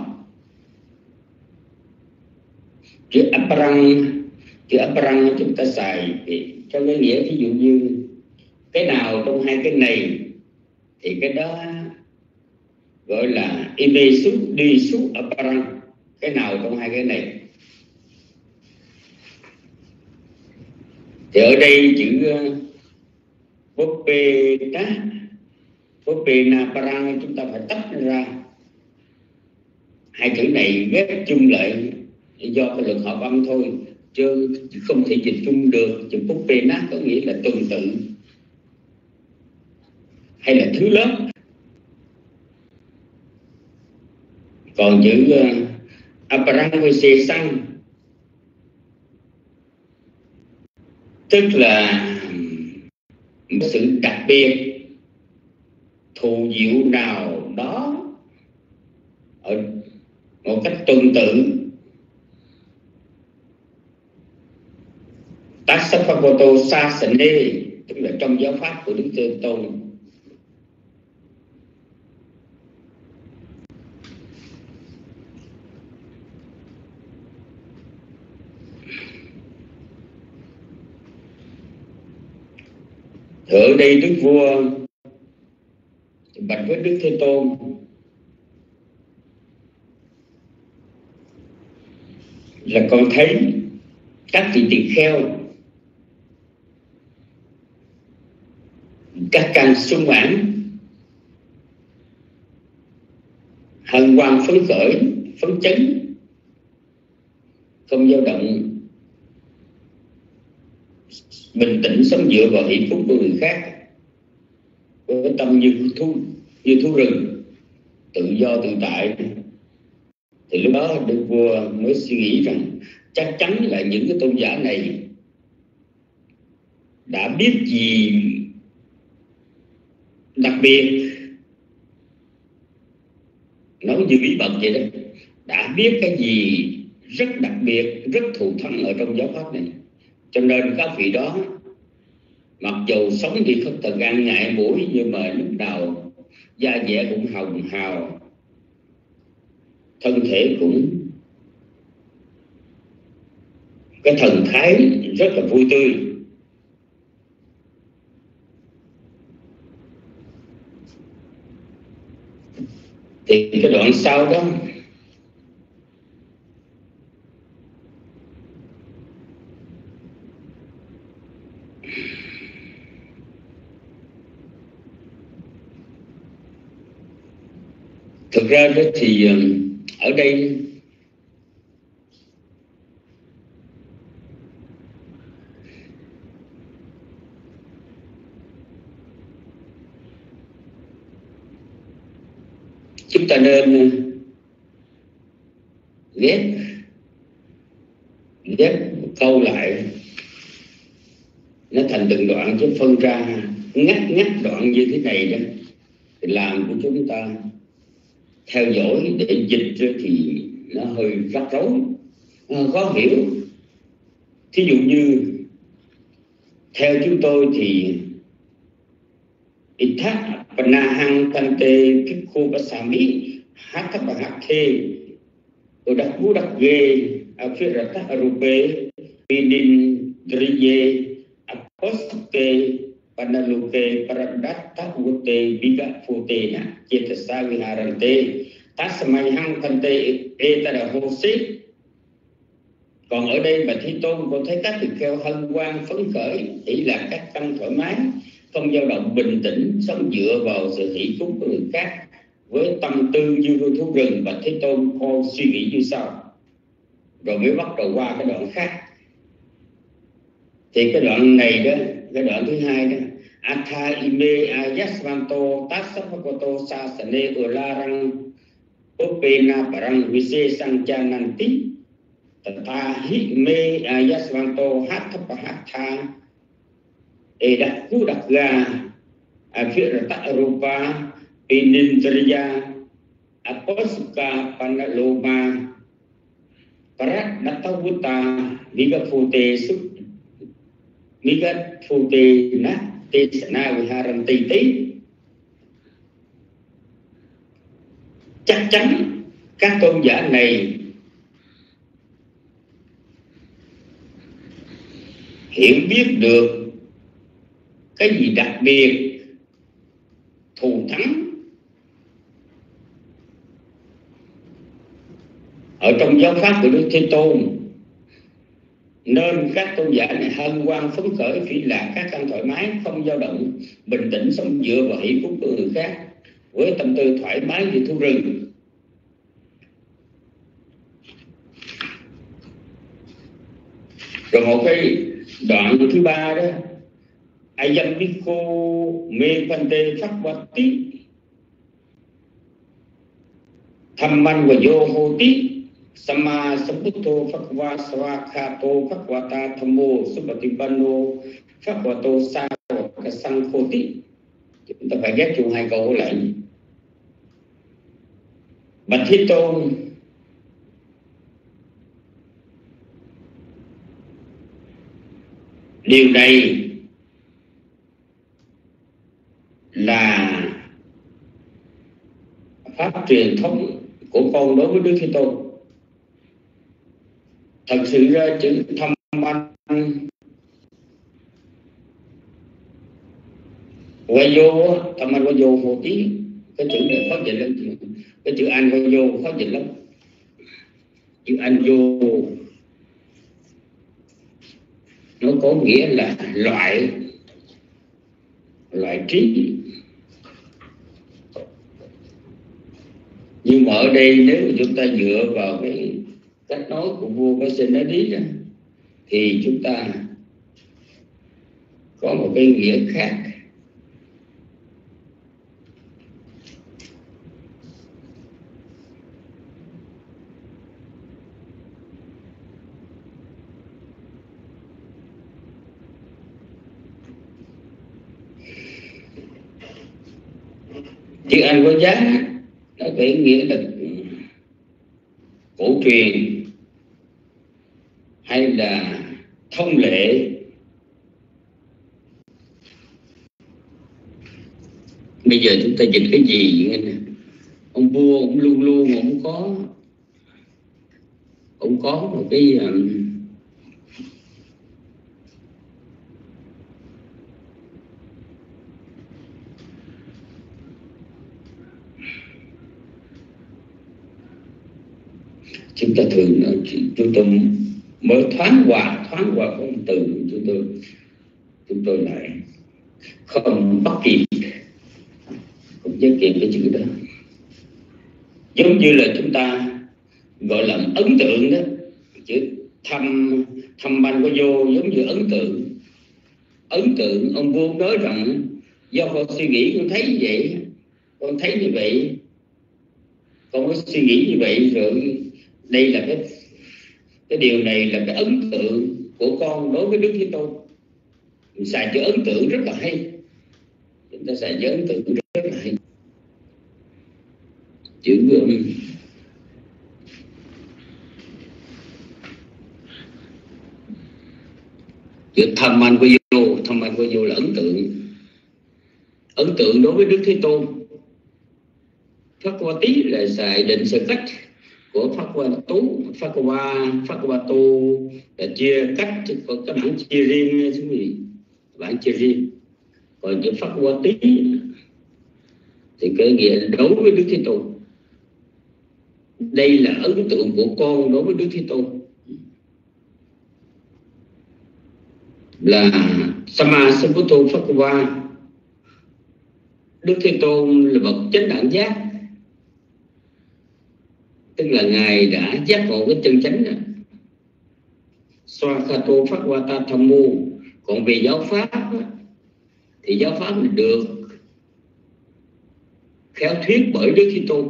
Chữ aparang chúng ta xài cho cái nghĩa ví dụ như cái nào trong hai cái này thì cái đó gọi là ime súc đi súc aparang, cái nào trong hai cái này. Thì ở đây chữ Bope na parang chúng ta phải tách ra. Hai chữ này ghép chung lại do cái luật hợp âm thôi, chứ không thể dịch chung được. Chữ Bope na có nghĩa là tuần tự hay là thứ lớn. Còn chữ aparang vise sang tức là một sự đặc biệt thù diệu nào đó ở một cách tuần tự. Tasaphakoto sasane tức là trong giáo pháp của Đức Thế Tôn. Ở đây Đức Vua bạch với Đức Thế Tôn: là con thấy các vị tỳ kheo, các càng sung mãn, hân hoan phấn khởi, phấn chấn, không dao động, bình tĩnh sống dựa vào hỷ phúc của người khác, với tâm như thú rừng, tự do tự tại. Thì lúc đó Đức Vua mới suy nghĩ rằng chắc chắn là những cái tôn giả này đã biết gì đặc biệt, nói như bí mật vậy đó, đã biết cái gì rất đặc biệt, rất thù thắng ở trong giáo pháp này. Cho nên các vị đó mặc dù sống thì không thật gan ngại mũi, nhưng mà lúc nào da dẻ cũng hồng hào, thân thể cũng cái thần thái rất là vui tươi. Thì cái đoạn sau đó Thực ra đó thì ở đây chúng ta nên ghép câu lại nó thành từng đoạn, chứ phân ra ngắt đoạn như thế này đó thì làm của chúng ta theo dõi để dịch thì nó hơi rắc rối, khó hiểu. Thí dụ như theo chúng tôi thì Itha Panahang Tante Kikhu Pasami Hatapahake Udak Budak Ge Afirata Arupe Pinin Driye Aposte Panaluke Paradatta Ute Biga Fute Na Chetasa Viharante Tasmai Hang Tante Etara Hose. Còn ở đây mà Thế Tôn con thấy các tỳ kheo hân hoan phấn khởi, ý là các tâm thoải mái, không dao động, bình tĩnh, sống dựa vào sự hỷ cúng của người khác với tâm tư như thú rừng. Và Thế Tôn con suy nghĩ như sau, rồi mới bắt đầu qua cái đoạn khác. Thì cái đoạn này đó, cái đoạn thứ hai đó, Atha ime ayasvanto tasapakoto sasane ularang opena parang vise sanchananti tata hi me ayasvanto hathapahatha edak kudak ga afirata rupa pinindriya aposuka panaloma parat natawuta vigafute suk vigafute na tesana viharanti tí. Chắc chắn các tôn giả này hiểu biết được cái gì đặc biệt, thù thắng ở trong giáo pháp của Đức Thế Tôn, nên các tôn giả này hân hoan phấn khởi, phi lạc các căn thoải mái, không dao động, bình tĩnh, sống dựa vào hỷ phúc của người khác với tâm tư thoải mái như thú rừng. Rồi một cái đoạn thứ ba đó, Ayambiko me pante phakvati thamman và vô hô tí sama samputo phakva swakhato phakvata thammo subatipanno phakvato sa sang khô tí. Chúng ta phải ghép chung hai câu lại. Bạch Thế Tôn, điều này là pháp truyền thống của con đối với Đức Thế Tôn. Thật sự ra chữ thâm anh quay vô, thâm anh quay vô một tí, cái chữ này khó dịch lắm, cái chữ anh quay vô khó dịch lắm. Chữ anh vô nó có nghĩa là loại trí. Nhưng mà ở đây nếu mà chúng ta dựa vào cái cách nói của vua Vasenadi đó, thì chúng ta có một cái nghĩa khác. Chữ Anh có giá, nó có ý nghĩa là cổ truyền hay là thông lệ. Bây giờ chúng ta dịch cái gì vậy nè? Ông vua cũng luôn luôn ông có một cái chúng ta thường chúng tôi mới thoáng qua một từ, chúng tôi lại không bắt kịp, không nhớ kịp cái chữ đó. giống như là chúng ta gọi là ấn tượng đó, chữ thăm ban có vô giống như ấn tượng. Ông vua nói rằng do con suy nghĩ con thấy như vậy, con thấy như vậy, con có suy nghĩ như vậy, rồi đây là cái điều này là cái ấn tượng của con đối với Đức Thế Tôn. Mình xài chữ ấn tượng rất là hay, chúng ta xài chữ ấn tượng rất là hay. Chữ tham man vô là ấn tượng đối với Đức Thế Tôn. Pháp Hoa Tí là xài định sự cách của Pháp Hoa Tú. Pháp Hoa Tu là chia cách, có cái bản chia riêng, bản chia riêng. Còn chữ Pháp Hoa Tí thì cái nghĩa đối với Đức Thế Tôn. Đây là ấn tượng của con đối với Đức Thế Tôn, là Sama Sambuddho Pháp Hoa. Đức Thế Tôn là bậc chánh đẳng giác, tức là Ngài đã giác ngộ cái chân chánh đó. Swakato Pháp Hoa Ta Tham Mô. Còn về giáo pháp thì giáo pháp được khéo thuyết bởi Đức Thế Tôn.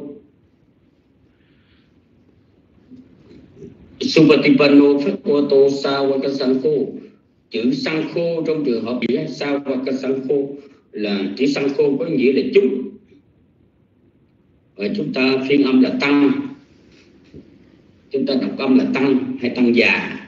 Supatipanno Pháp Hoa Tô Sawaka Sankho. Chữ Sankho trong trường hợp gì đó, Sawaka Sankho là chữ Sankho có nghĩa là chúng, và chúng ta phiên âm là tăng, chúng ta đọc âm là tăng hay tăng già.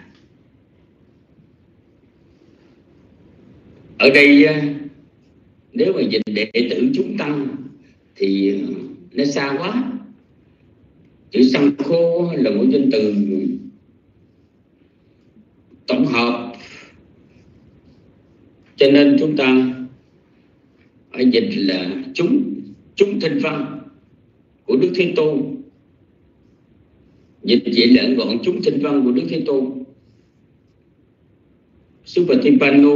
Ở đây nếu mà dịch đệ tử chúng tăng thì nó xa quá. Chữ Sankho là một danh từ tổng hợp, cho nên chúng ta phải dịch là chúng thanh văn của Đức Thế Tôn. Dịch chỉ là gọn chúng thanh văn của Đức Thế Tôn. Supatipanno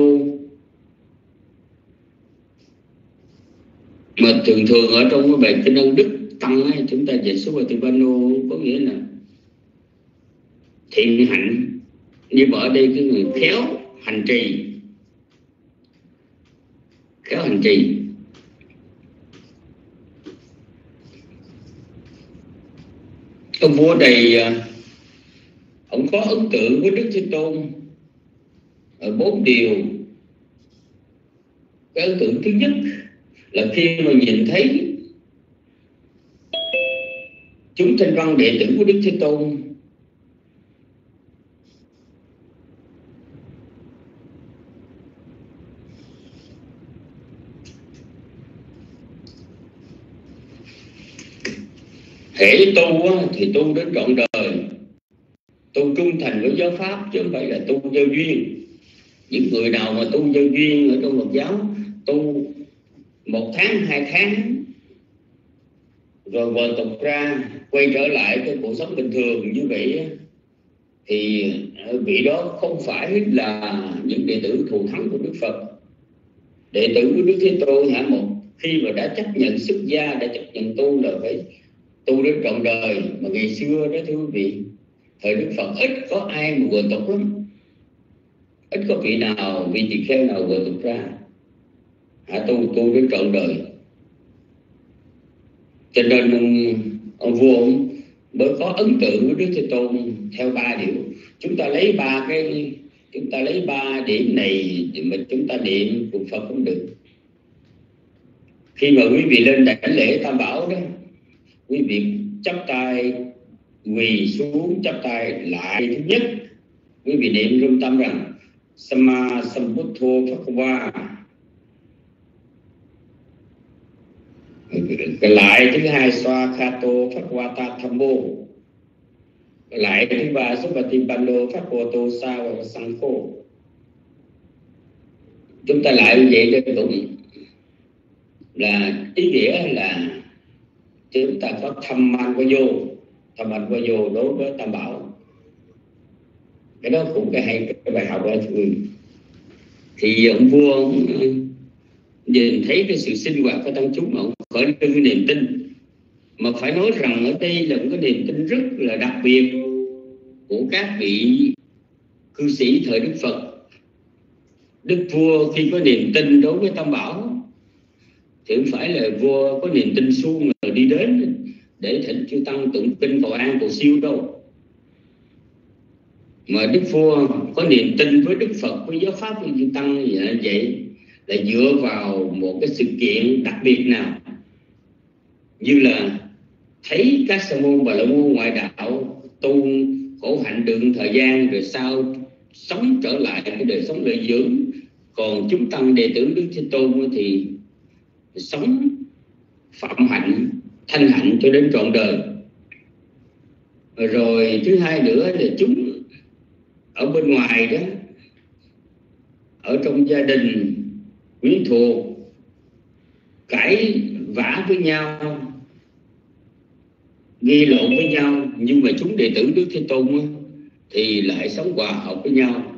mà thường ở trong cái bài Kinh Ân Đức Tăng ấy, chúng ta dịch Supatipanno có nghĩa là thiện hạnh, nhưng mà ở đây cái người khéo hành trì. Ông vua này ông có ấn tượng với Đức Thế Tôn ở 4 điều. Cái ấn tượng thứ nhất là khi mà nhìn thấy chúng thanh văn đệ tử của Đức Thế Tôn hễ tu thì tu đến trọn đời, tu trung thành với giáo pháp chứ không phải là tu gieo duyên. Những người nào mà tu gieo duyên ở trong Phật giáo, tu 1 tháng 2 tháng rồi vờ tục ra quay trở lại cái cuộc sống bình thường như vậy, thì vị đó không phải là những đệ tử thù thắng của Đức Phật. Đệ tử của Đức Thế Tôn khi mà đã chấp nhận xuất gia, đã chấp nhận tu là phải tu đến trọn đời. Mà ngày xưa đó thưa quý vị, thời Đức Phật ít có ai mà vờ tục lắm, ít có vị tỳ kheo nào vờ tục ra tu đến trọn đời. Cho nên ông vua mới có ấn tượng với Đức Thế Tôn theo 3 điều. Chúng ta lấy 3 điểm này mà chúng ta niệm cùng Phật cũng được. Khi mà quý vị lên đảnh lễ Tam Bảo đó, quý vị chắp tay quỳ xuống, chắp tay lại. Thứ nhất, quý vị niệm trong tâm rằng Sama Sambuddho Pháp Hoa. Cái lại thứ hai Swakato Pháp Hoa Ta Tham Mô. Cái lại thứ ba Supatipanno Pháp Hoa Tô Sawaka Sankho. Chúng ta lại như vậy đây cũng là ý nghĩa là chúng ta có tham man vô đối với Tam Bảo. Cái đó cũng cái bài học đó thường. Thì ông vua ông nhìn thấy cái sự sinh hoạt của tăng chúng, ông khởi lên niềm tin Mà phải nói rằng ở đây là một cái niềm tin rất là đặc biệt của các vị cư sĩ thời Đức Phật. Đức vua khi có niềm tin đối với Tam Bảo thì không phải là vua có niềm tin suông rồi đi đến để thỉnh chư tăng tụng kinh cầu an cầu siêu đâu, mà đức vua có niềm tin với Đức Phật, với giáo pháp, với chư tăng vậy là dựa vào một cái sự kiện đặc biệt nào, như là thấy các sa môn Bà La Môn ngoại đạo tu khổ hạnh được thời gian rồi sau sống trở lại cái đời sống lợi dưỡng, còn chúng tăng đệ tử Đức Thế Tôn thì sống phạm hạnh thanh hạnh cho đến trọn đời. Rồi thứ hai nữa là chúng ở bên ngoài đó, ở trong gia đình quyến thuộc cãi vã với nhau, ghi lộn với nhau, nhưng mà chúng đệ tử Đức Thế Tôn thì lại sống hòa hợp với nhau.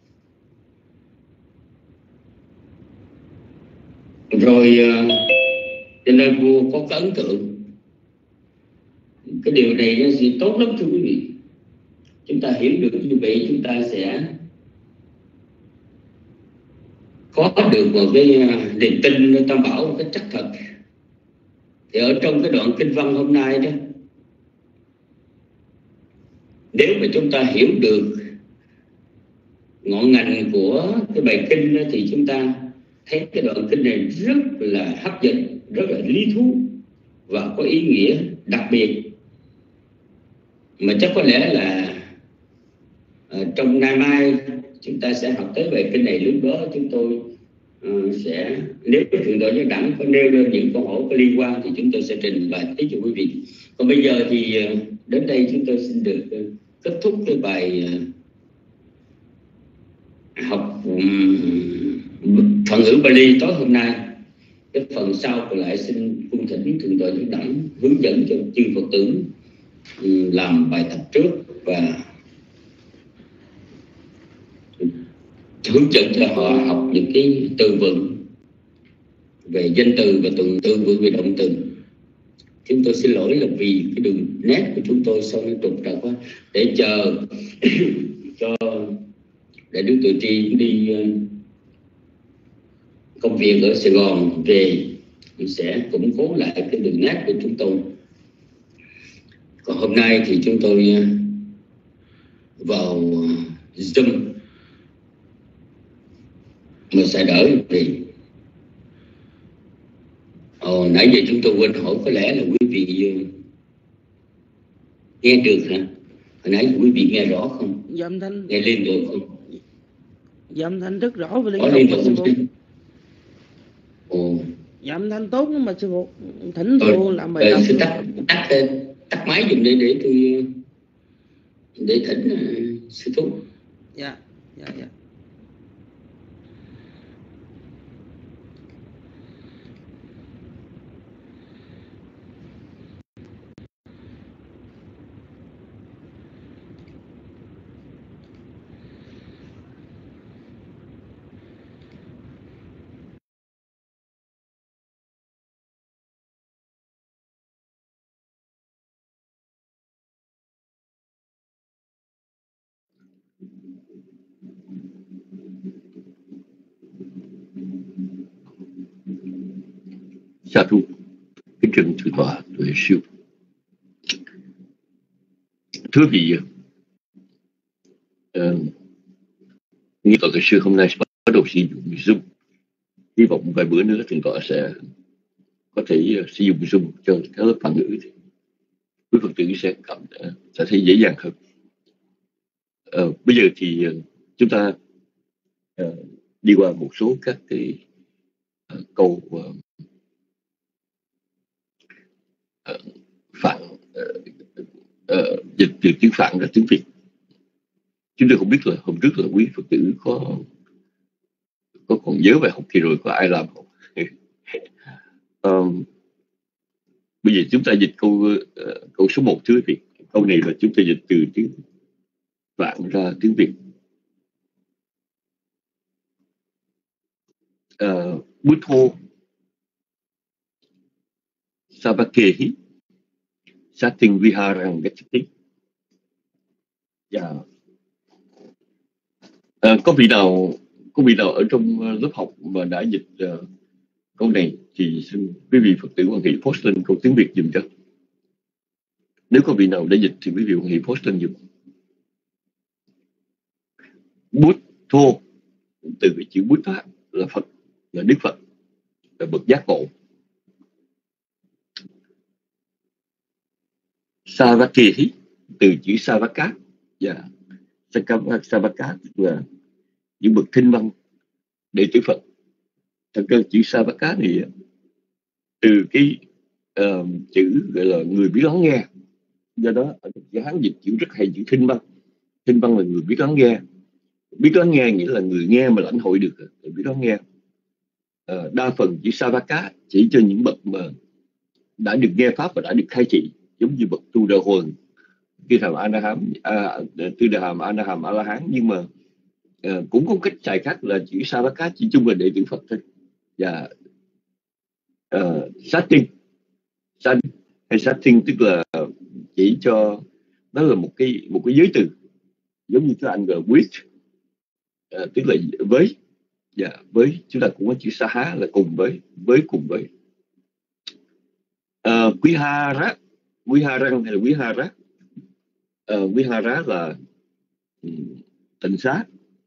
Rồi cho nên vua có cái ấn tượng. Cái điều này nó sẽ tốt lắm thưa quý vị. Chúng ta hiểu được như vậy, chúng ta sẽ có được một cái niềm tin Tam Bảo một cách chắc thật. Thì ở trong cái đoạn kinh văn hôm nay đó, nếu mà chúng ta hiểu được ngọn ngành của cái bài kinh đó, thì chúng ta thấy cái đoạn kinh này rất là hấp dẫn, rất là lý thú và có ý nghĩa đặc biệt. Mà chắc có lẽ là trong ngày mai chúng ta sẽ học tới bài kinh này. Lúc đó chúng tôi sẽ, nếu Thượng tọa Giác Đẳng có nêu lên những câu hỏi có liên quan thì chúng tôi sẽ trình bày tới cho quý vị. Còn bây giờ thì đến đây chúng tôi xin được kết thúc cái bài học thuật ngữ Bali tối hôm nay. Cái phần sau còn lại xin cung thỉnh Thượng tọa Giác Đẳng hướng dẫn cho chư Phật tử làm bài tập trước và hướng dẫn cho họ học những cái từ vựng về danh từ và từ vựng về động từ. Chúng tôi xin lỗi là vì cái đường nét của chúng tôi sau nó trục trặc quá, để chờ cho đại đức Tự Tri đi công việc ở Sài Gòn về thì sẽ củng cố lại cái đường nét của chúng tôi. Còn hôm nay thì chúng tôi vào Zoom mà sẽ đỡ thì nãy giờ chúng tôi quên hỏi, có lẽ là quý vị nghe được hả? Hồi nãy quý vị nghe rõ không? Dạ âm thanh nghe liên tục không? Dạ âm thanh rất rõ và liên tục sư phụ. Ồ. Dạ âm thanh tốt lắm mà sư phụ. Thỉnh phụ làm bài tập. Sư tắt máy dùng để tôi để thỉnh sư thúc. Dạ. Sa thú kính trân thượng tọa Tuệ Siêu. Thưa quý vị, như tọa Tuệ Siêu hôm nay sẽ bắt đầu sử dụng Zoom. Hy vọng vài bữa nữa thượng tọa sẽ có thể sử dụng Zoom cho các lớp Phạn ngữ, thì quý Phật tử sẽ thấy dễ dàng hơn. Bây giờ thì chúng ta đi qua một số các cái câu Phạn dịch từ tiếng Phạn ra tiếng Việt. Chúng tôi không biết là hôm trước là quý Phật tử có còn nhớ bài học kỳ rồi có ai làm không? Bây giờ chúng ta dịch câu số 1 thưa quý vị. Câu này là chúng ta dịch từ tiếng Phạn ra tiếng Việt. Buddho Sabakehi Satin Viharang Gachati. Dạ. Có vị nào ở trong lớp học mà đã dịch câu này thì xin quý vị Phật tử quan hệ post lên câu tiếng Việt dùm cho. Nếu có vị nào đã dịch thì quý vị quan hệ post lên dùm. Bút thô, từ cái chữ bút đó là Phật, là Đức Phật, là bậc giác ngộ. Savaki từ chữ Savaka, và Savaka là những bậc thinh văn đệ tử Phật. Thật ra chữ Savaka này từ cái chữ gọi là người biết lắng nghe, do đó ở chữ Hán dịch chữ rất hay, chữ thinh văn. Thinh văn là người biết lắng nghe. Biết lắng nghe nghĩa là người nghe mà lãnh hội được, biết lắng nghe. Đa phần chữ Savaka chỉ cho những bậc mà đã được nghe pháp và đã được khai thị, giống như bậc tu đà hồn, tư đà hàm Anaham A La Hán. Nhưng mà cũng có cách xài khác là chữ Savaka chỉ chung là đệ tử Phật thôi. Và Satin hay Satin tức là chỉ cho nó là một cái giới từ, giống như các anh gọi with, tức là với. Dạ, với chúng ta cũng có chữ Saha là cùng với cùng với. Vihara hay là Vihara. Vihara là tịnh xá.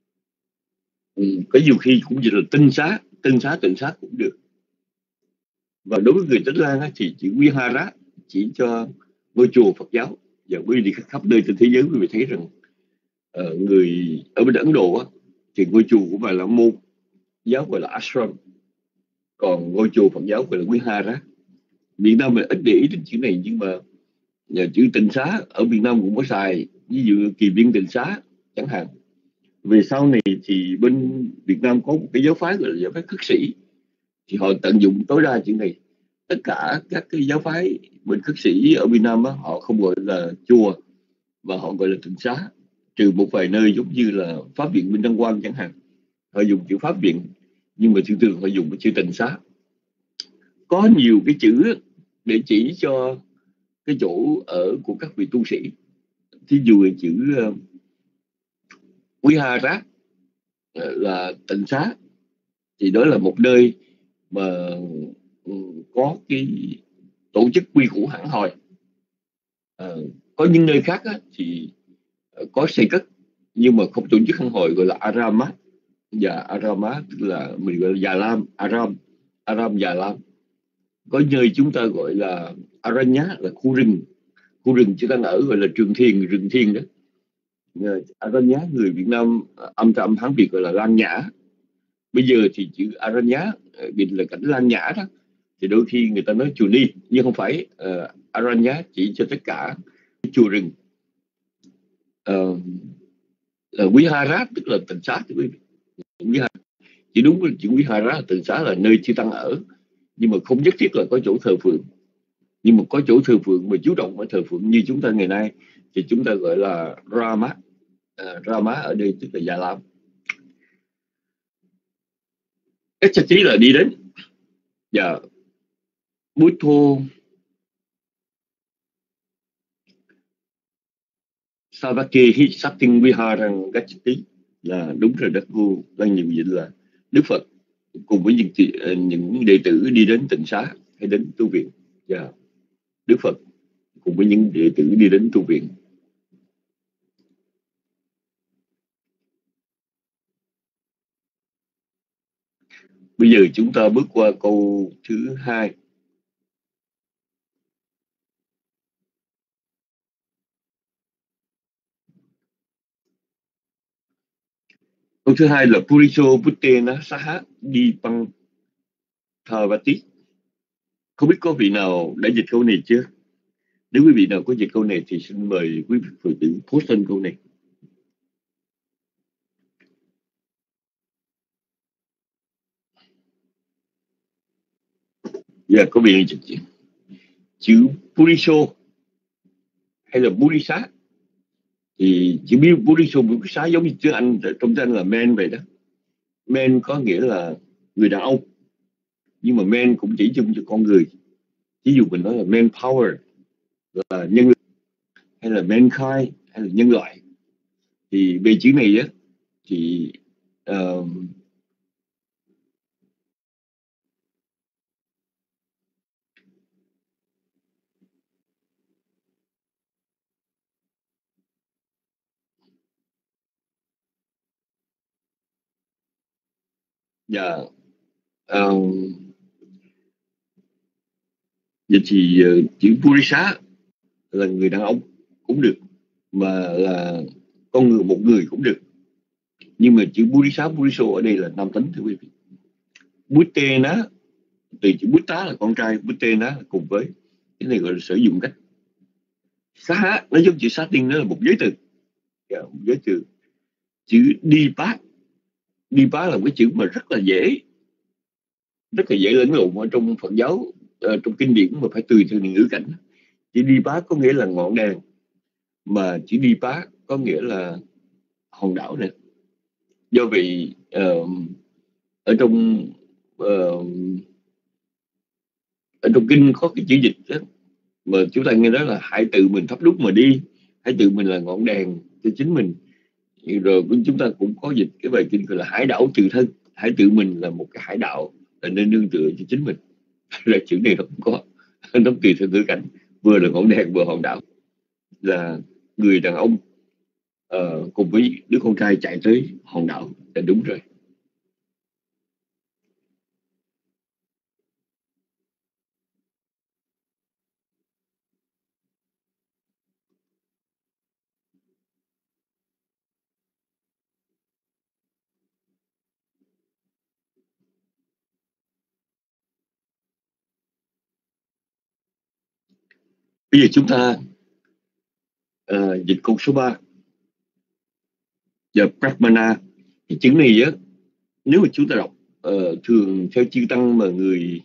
Có nhiều khi cũng dịch là tinh xá cũng được. Và đối với người Tích Lan thì chữ Vihara chỉ cho ngôi chùa Phật giáo. Và quý vị đi khắp nơi trên thế giới quý vị thấy rằng người ở bên Ấn Độ thì ngôi chùa của Bà La Môn giáo gọi là ashram, còn ngôi chùa Phật giáo gọi là Vihara. Việt Nam mình ít để ý đến chữ này, nhưng mà chữ tịnh xá ở Việt Nam cũng có xài, ví dụ kỳ viên tịnh xá chẳng hạn. Về sau này thì bên Việt Nam có một cái giáo phái gọi là giáo phái khất sĩ, thì họ tận dụng tối đa chữ này. Tất cả các cái giáo phái bên khất sĩ ở Việt Nam họ không gọi là chùa và họ gọi là tịnh xá, trừ một vài nơi giống như là Pháp viện Minh Đăng Quang chẳng hạn, họ dùng chữ Pháp viện, nhưng mà thường họ dùng cái chữ tịnh xá. Có nhiều cái chữ để chỉ cho cái chỗ ở của các vị tu sĩ. Thí dụ chữ Vihara là tịnh xá, thì đó là một nơi mà có cái tổ chức quy củ hẳn hoi. Có những nơi khác thì có xây cất nhưng mà không tổ chức hẳn hoi, gọi là Arama. Và Arama tức là mình gọi là Già Lam, Aram Già Lam. Có nơi chúng ta gọi là Aranya là khu rừng chúng ta ở gọi là rừng thiền đó. Aranya người Việt Nam âm Hán Việt gọi là Lan Nhã. Bây giờ thì chữ Aranya dịch là cảnh Lan Nhã đó, thì đôi khi người ta nói chùa Ni, nhưng không phải. Aranya chỉ cho tất cả chùa rừng. Vihara tức là tịnh xá. Chỉ đúng là chữ Vihara tịnh xá là nơi chư tăng ở, nhưng mà không nhất thiết là có chỗ thờ phượng. Nhưng mà có chỗ thờ phượng mà chú trọng ở thờ phượng như chúng ta ngày nay thì chúng ta gọi là Rama. Rama ở đây tức là Già Lam. Echati là đi đến. Và Buddho Savaki Satin Viharang Gachati là đúng rồi. Đất vua đang nhiệm dịch là Đức Phật cùng với những đệ tử đi đến tịnh xá hay đến tu viện. Và Đức Phật cùng với những đệ tử đi đến tu viện. Bây giờ chúng ta bước qua câu thứ 2. Câu thứ 2 là Puriso Puttena Saha Dipang Thavati. Không biết có vị nào đã dịch câu này chưa? Nếu quý vị nào có dịch câu này thì xin mời quý vị Phật tử post lên câu này. Dạ, có vị nào dịch chữ Puriso hay là Purisa? Thì chữ Puriso Purisa giống như tiếng Anh, trong tiếng Anh là man vậy đó. Man có nghĩa là người đàn ông, nhưng mà man cũng chỉ chung cho con người. Ví dụ mình nói là man power, là nhân hay là mankind hay là nhân loại. Thì về chữ này á thì uh, dạ vậy thì chữ Purisa là người đàn ông cũng được, mà là con người, một người cũng được. Nhưng mà chữ Purisa Puriso ở đây là nam tính thưa quý vị. Buddha từ chữ Buddha là con trai, Buddha là cùng với, cái này gọi là sử dụng cách xá, nó giống chữ xá tinh, nó là một giới từ. Một giới từ. Chữ Dipa là một cái chữ mà rất là dễ lẫn lộn ở trong Phật giáo, trong kinh điển, mà phải tùy theo ngữ cảnh. Chữ Dipa có nghĩa là ngọn đèn, mà chữ Dipa có nghĩa là hòn đảo này. Do vì ở trong kinh có cái chữ dịch đó, mà chúng ta nghe nói là hãy tự mình thắp đuốc mà đi, hãy tự mình là ngọn đèn cho chính mình. Rồi chúng ta cũng có dịch cái bài kinh gọi là hải đảo tự thân, hãy tự mình là một cái hải đảo, là nên nương tựa cho chính mình. Là chữ này nó cũng có, nó tùy theo ngữ cảnh, vừa là ngọn đèn vừa hòn đảo, là người đàn ông cùng với đứa con trai chạy tới hòn đảo là đúng rồi. Bây giờ chúng ta dịch câu số 3 và Brahmana. Cái chữ này á, nếu mà chúng ta đọc thường theo chữ tăng, mà người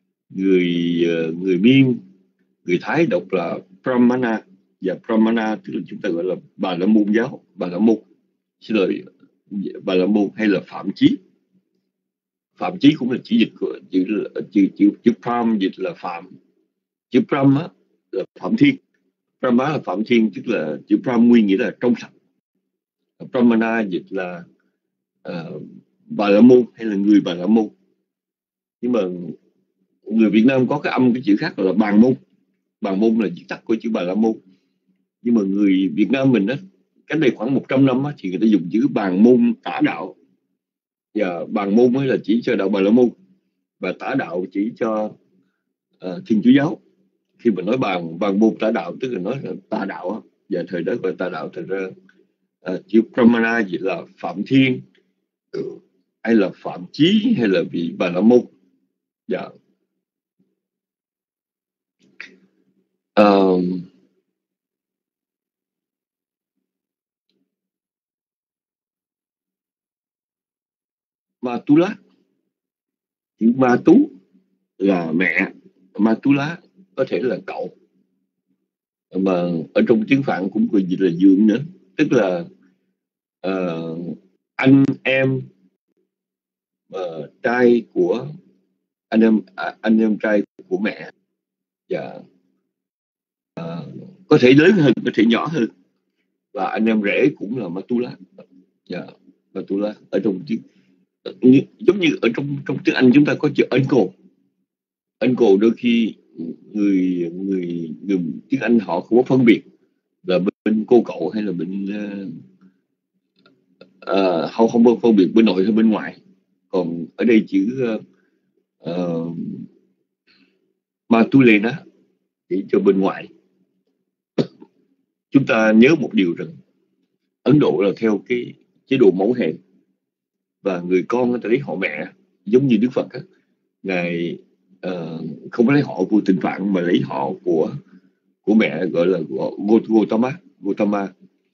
Miên, người Thái đọc là Brahmana, và Brahmana tức là chúng ta gọi là Bà La Môn giáo, Bà La Môn, xin lỗi, Bà La Môn hay là Phạm Chí. Phạm Chí cũng là chỉ dịch của chữ Brahm, dịch là Phạm. Chữ Brahm á là Phạm Thiên, Brahma là Phạm Thiên, tức là chữ Brahm nguyên nghĩa là trong sạch. Brahmana dịch là Bà La Môn hay là người Bà La Môn. Nhưng mà người Việt Nam có cái âm cái chữ khác là Bàn Môn. Bàn Môn là viết tắt của chữ Bà La Môn. Nhưng mà người Việt Nam mình á, cách đây khoảng 100 năm á, thì người ta dùng chữ Bàn Môn Tả Đạo. Và Bàn Môn mới là chỉ cho đạo Bà La Môn, và Tả Đạo chỉ cho Thiên Chúa giáo. Khi mà nói bàn môn Tả Đạo tức là nói là tà đạo á. Và thời đó gọi tà đạo, thành ra chữ Brahmana gì là Phạm Thiên, hay là Phạm Chí, hay là vị Bà La Môn. Dạ. Matula, chữ Ma Tú là mẹ, Matula có thể là cậu, mà ở trong tiếng Phạn cũng gọi dịch là dượng nữa, tức là anh em trai của anh em trai của mẹ. Dạ. Có thể lớn hơn, có thể nhỏ hơn, và anh em rể cũng là Matula. Dạ, Matula ở trong tiếng, giống như ở trong tiếng Anh chúng ta có chữ uncle. Đôi khi người tiếng Anh họ không có phân biệt là bên cô cậu hay là bên họ không có phân biệt bên nội hay bên ngoại. Còn ở đây chữ Matulena chỉ cho bên ngoại. Chúng ta nhớ một điều rằng Ấn Độ là theo cái chế độ mẫu hệ, và người con người ta lấy họ mẹ, giống như Đức Phật á, ngài không lấy họ của tình Phạn mà lấy họ của mẹ, gọi là Gautama.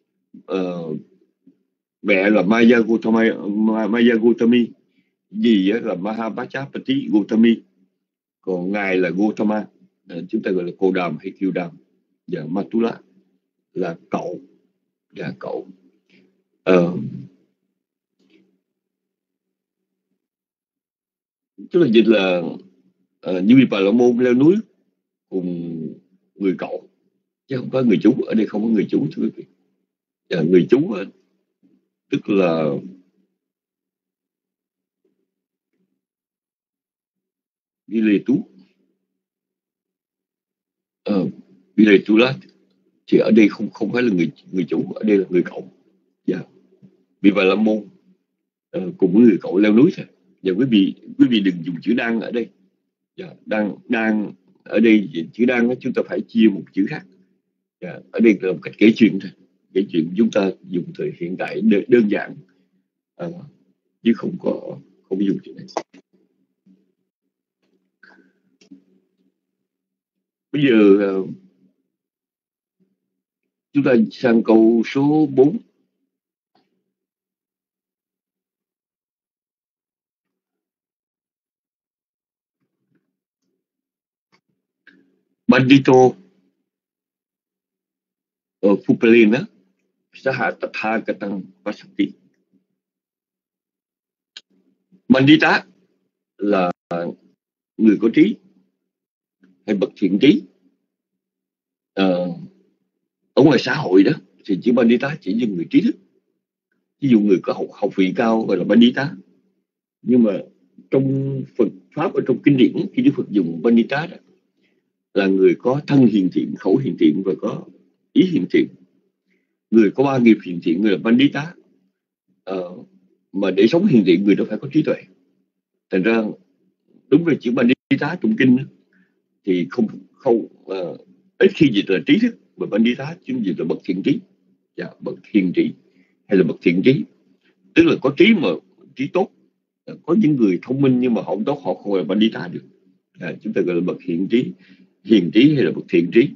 Mẹ là Maya Gautami, dì là Mahabhajapati Gautami, còn ngài là Gautama. Chúng ta gọi là Cô Đàm hay Kiều Đàm. Và Matula là cậu. Và cậu tức là dịch là như Bà La Môn leo núi cùng người cậu. chứ không có người chú. Ở đây không có người chú thưa quý vị. Người chú tức là đi lê tú, đi lê tú lá, thì ở đây không phải là người chủ, ở đây là người cậu. Vì vậy là môn cùng với người cậu leo núi thôi. Và quý vị đừng dùng chữ đang ở đây. Đang ở đây chữ đang chúng ta phải chia một chữ khác. Ở đây là một cách kể chuyện thôi. Kể chuyện chúng ta dùng thời hiện tại đơn giản, chứ không dùng chữ này. Bây giờ chúng ta sang câu số 4. Bandito Phupalena Saha Tathagatan Pasati. Bandita là người có trí hay bậc thiện trí. Ở ngoài xã hội đó thì chữ Bandita chỉ là người trí thức. Ví dụ người có học vị cao gọi là Bandita. Nhưng mà trong Phật Pháp, ở trong kinh điển, khi Đức Phật dùng Bandita đó là người có thân hiền thiện, khẩu hiền thiện và có ý hiền thiện. Người có 3 nghiệp hiền thiện người là Bandita. Mà để sống hiền thiện người đó phải có trí tuệ. Thành ra đúng là chữ Bandita trong kinh thì ít khi dịch là trí thức, mà Bandita chúng dịch là bậc thiện trí, bậc hiền trí hay là bậc thiện trí, tức là có trí mà trí tốt. Có những người thông minh nhưng mà họ không tốt, họ không phải là Bandita được. Chúng ta gọi là bậc hiền trí hay là bậc thiện trí.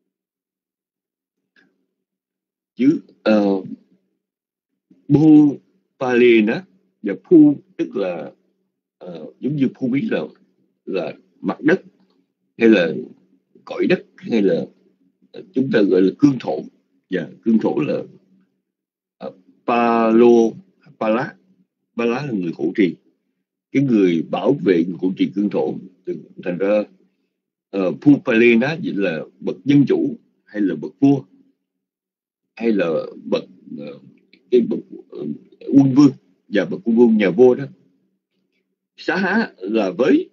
Chữ Bhupalena và Phu tức là giống như Phu Bí là mặt đất hay là cõi đất, hay là chúng ta gọi là cương thổ. Cương thổ là Pala là người hộ trì, cái người bảo vệ, người hộ trì cương thổ. Thành ra Phupalena vậy là bậc dân chủ hay là bậc vua hay là bậc quân vương, và bậc quân vương nhà vua đó. Xá là với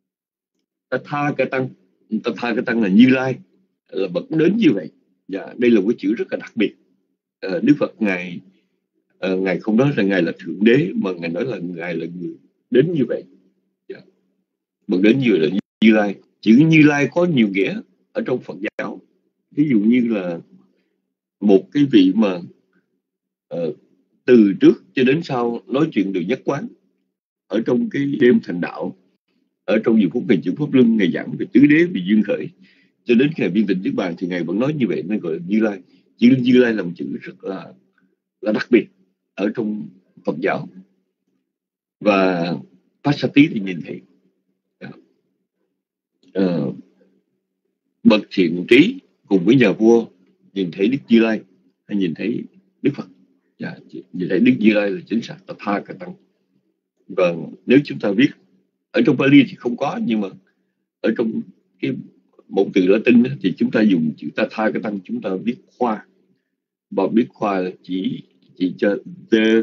Tathagatan là Như Lai, là bậc đến như vậy. Và đây là một cái chữ rất là đặc biệt. Đức Phật ngài không nói rằng ngài là thượng đế, mà ngài nói là ngài là người đến như vậy. Bậc đến như vậy là Như Lai. Chữ Như Lai có nhiều nghĩa ở trong Phật giáo. Ví dụ như là một cái vị mà từ trước cho đến sau nói chuyện được nhất quán. Ở trong cái đêm thành đạo, ở trong nhiều phút ngày chữ Pháp Luân, ngày giảng về tứ đế, về duyên khởi, cho đến ngày viên tịch Niết Bàn thì ngài vẫn nói như vậy, nên gọi là Như Lai. Chữ Như Lai là một chữ rất là đặc biệt ở trong Phật giáo. Và Pasati thì nhìn thấy bậc thiện trí cùng với nhà vua nhìn thấy Đức Như Lai hay nhìn thấy Đức Phật. Nhìn thấy Đức Như Lai là chính xác Tathagatan. Và nếu chúng ta viết ở trong Pali thì không có, nhưng mà ở trong cái một từ Latin thì chúng ta dùng chữ Tathagatan, chúng ta viết khoa. Và viết khoa là chỉ cho the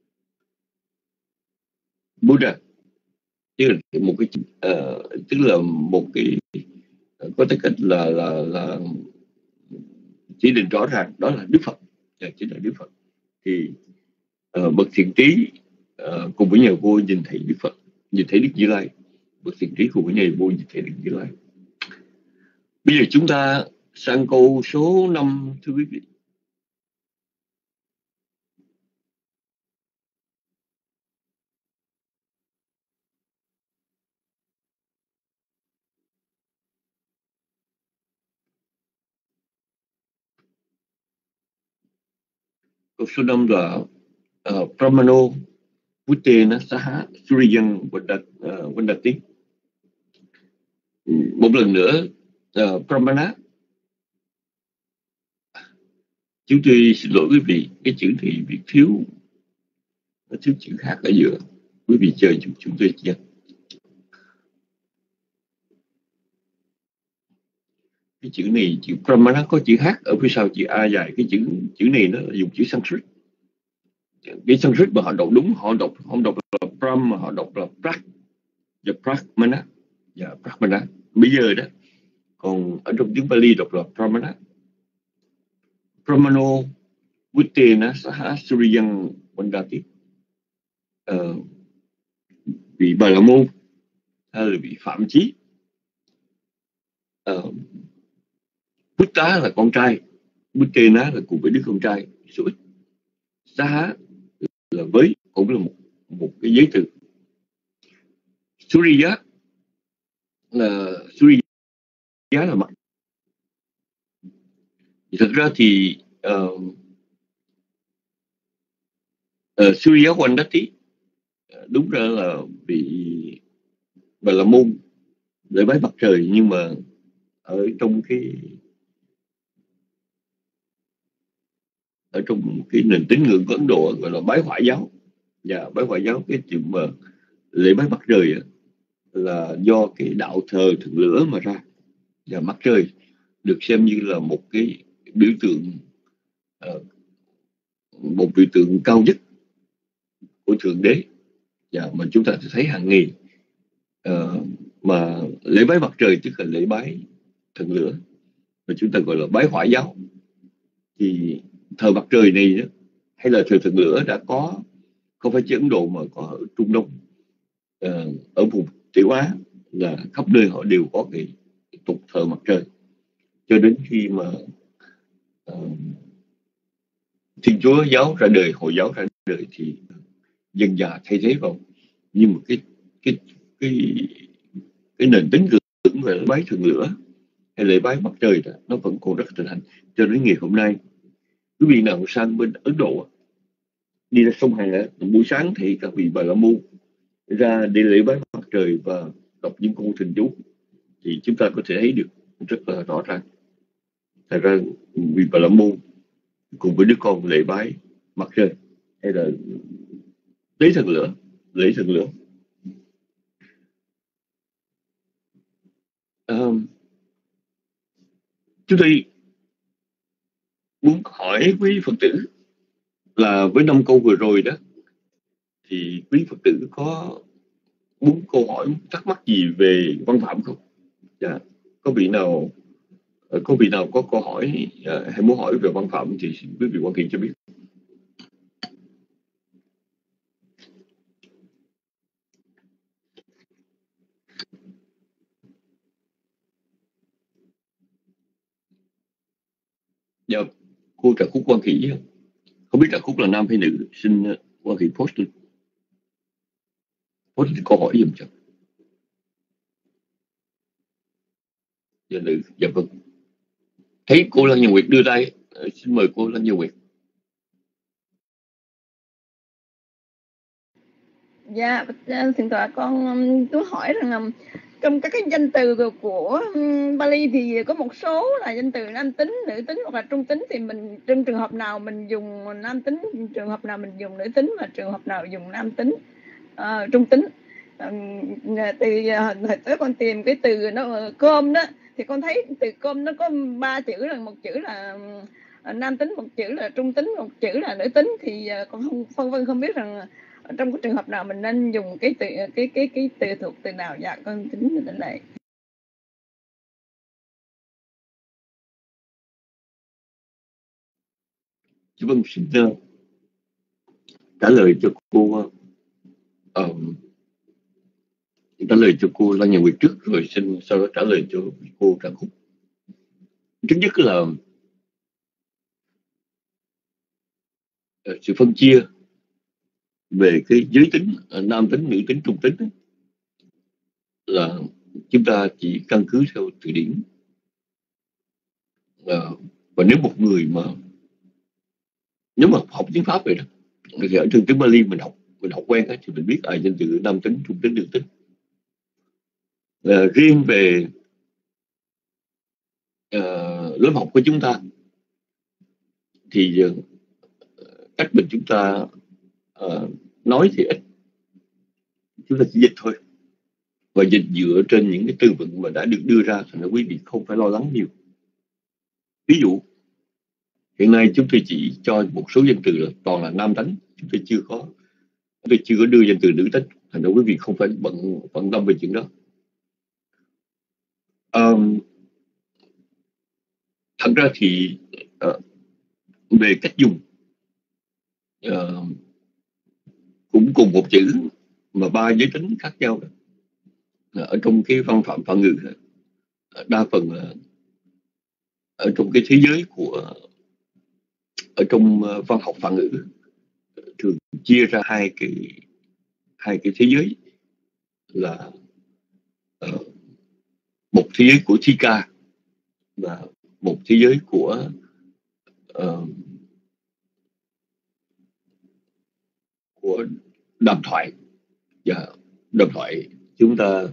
Buddha, tức là một cái tức là một cái có tư cách là chỉ định rõ ràng đó là Đức Phật, chính là Đức Phật. Thì bậc thiện trí cùng với nhà vua nhìn thấy Đức Phật, nhìn thấy Đức Như Lai. Bậc thiện trí cùng với nhà vua nhìn thấy Đức Như Lai. Bây giờ chúng ta sang câu số 5 thưa quý vị. Câu số 5 là Pramano Vutena Saha Suryan Vandati. Một lần nữa, Pramana. Chúng tôi xin lỗi quý vị, cái chữ thì bị thiếu chữ khác ở giữa. Quý vị chờ chúng tôi nhé. Cái chữ này, chữ Brahmana có chữ H ở phía sau chữ A dài. Cái chữ này nó là dùng chữ Sanskrit. Cái Sanskrit mà họ đọc đúng, họ không đọc là Brahm mà họ đọc là Brahmana. Brahmana. Bây giờ đó, còn ở trong tiếng Pali đọc là Brahmana. Brahmano Vittena Saha Suriyang Vandati. Vị Bà La Môn hay là vị Phạm Chí. Buddha là con trai, Vittena là cùng với đứa con trai số ít. Saha là với, cũng là một cái giới từ. Suriya là mặt. Thật ra thì Suriya Vandati đúng ra là vị Bà La Môn lễ bái mặt trời, nhưng mà ở trong cái nền tín ngưỡng của Ấn Độ gọi là bái hỏa giáo. Và bái hỏa giáo, cái chuyện mà lễ bái mặt trời là do cái đạo thờ thần lửa mà ra. Và mặt trời được xem như là một cái biểu tượng, một biểu tượng cao nhất của Thượng Đế. Và mà chúng ta thấy hàng ngày mà lễ bái mặt trời tức là lễ bái thần lửa, mà chúng ta gọi là bái hỏa giáo. Thì thờ mặt trời này đó, hay là thờ thần lửa đã có, không phải chỉ Ấn Độ mà có ở Trung Đông, ở vùng Tiểu Á, là khắp nơi họ đều có cái tục thờ mặt trời. Cho đến khi mà Thiên Chúa giáo ra đời, Hồi giáo ra đời thì dần dà thay thế vào. Nhưng mà cái nền tín ngưỡng về lễ bái thần lửa hay lễ bái mặt trời đó, nó vẫn còn rất thịnh hành cho đến ngày hôm nay. Quý vị nào sang bên Ấn Độ đi ra sông Hằng buổi sáng thì các vị Bà La Môn ra để lễ bái mặt trời và đọc những câu thần chú, thì chúng ta có thể thấy được rất là rõ ràng. Thật ra vị Bà La Môn cùng với đứa con lễ bái mặt trời hay là lễ thần lửa. Chúng tôi muốn hỏi quý Phật tử là với 5 câu vừa rồi đó, thì quý Phật tử có 4 câu hỏi thắc mắc gì về văn phạm không? Dạ. Có vị nào có câu hỏi hay muốn hỏi về văn phạm thì xin quý vị quan hệ cho biết. Dạ, cô Trà Khúc quan hệ không biết Trà Khúc là nam hay nữ, xin quan hệ post câu hỏi giùm cho. Dạ nữ, dạ vâng. Thấy cô Lan Như Nguyệt đưa tay, xin mời cô Lan Như Nguyệt. Dạ, thỉnh thoảng con hỏi rằng trong các cái danh từ của Bali thì có một số là danh từ nam tính, nữ tính hoặc là trung tính, thì mình trong trường hợp nào mình dùng nam tính, trường hợp nào mình dùng nữ tính, và trường hợp nào dùng nam tính, trung tính. Từ hồi tới con tìm cái từ nó cơm đó, thì con thấy từ cơm nó có 3 chữ, là một chữ là nam tính, một chữ là trung tính, một chữ là nữ tính, thì con không phân vân không biết rằng trong cái trường hợp nào mình nên dùng cái từ thuộc từ nào. Dạ con tính đến đây. Vâng, xin trả lời cho cô trả lời cho cô Lan Nhà Nguyệt trước, rồi xin sau đó trả lời cho cô Trà Khúc. Thứ nhất là sự phân chia về cái giới tính nam tính, nữ tính, trung tính là chúng ta chỉ căn cứ theo từ điển. Và nếu một người mà học tiếng Pháp vậy đó, thì ở trong tiếng Bali mình học quen đó, thì mình biết danh từ nam tính, trung tính, nữ tính. Riêng về lớp học của chúng ta thì cách mình chúng ta nói thì ít, chúng ta chỉ dịch thôi, và dịch dựa trên những cái từ vựng mà đã được đưa ra, thì quý vị không phải lo lắng nhiều. Ví dụ hiện nay chúng tôi chỉ cho một số danh từ là toàn là nam tánh, chúng tôi chưa có đưa danh từ nữ tánh, thành ra quý vị không phải bận tâm về chuyện đó. Thật ra thì về cách dùng cũng cùng một chữ mà ba giới tính khác nhau đó. Ở trong cái văn phạm phản ngữ đa phần là ở trong cái thế giới của ở trong văn học phản ngữ thường chia ra hai cái thế giới là một thế giới của thi ca và một thế giới của đàm thoại. Và đàm thoại chúng ta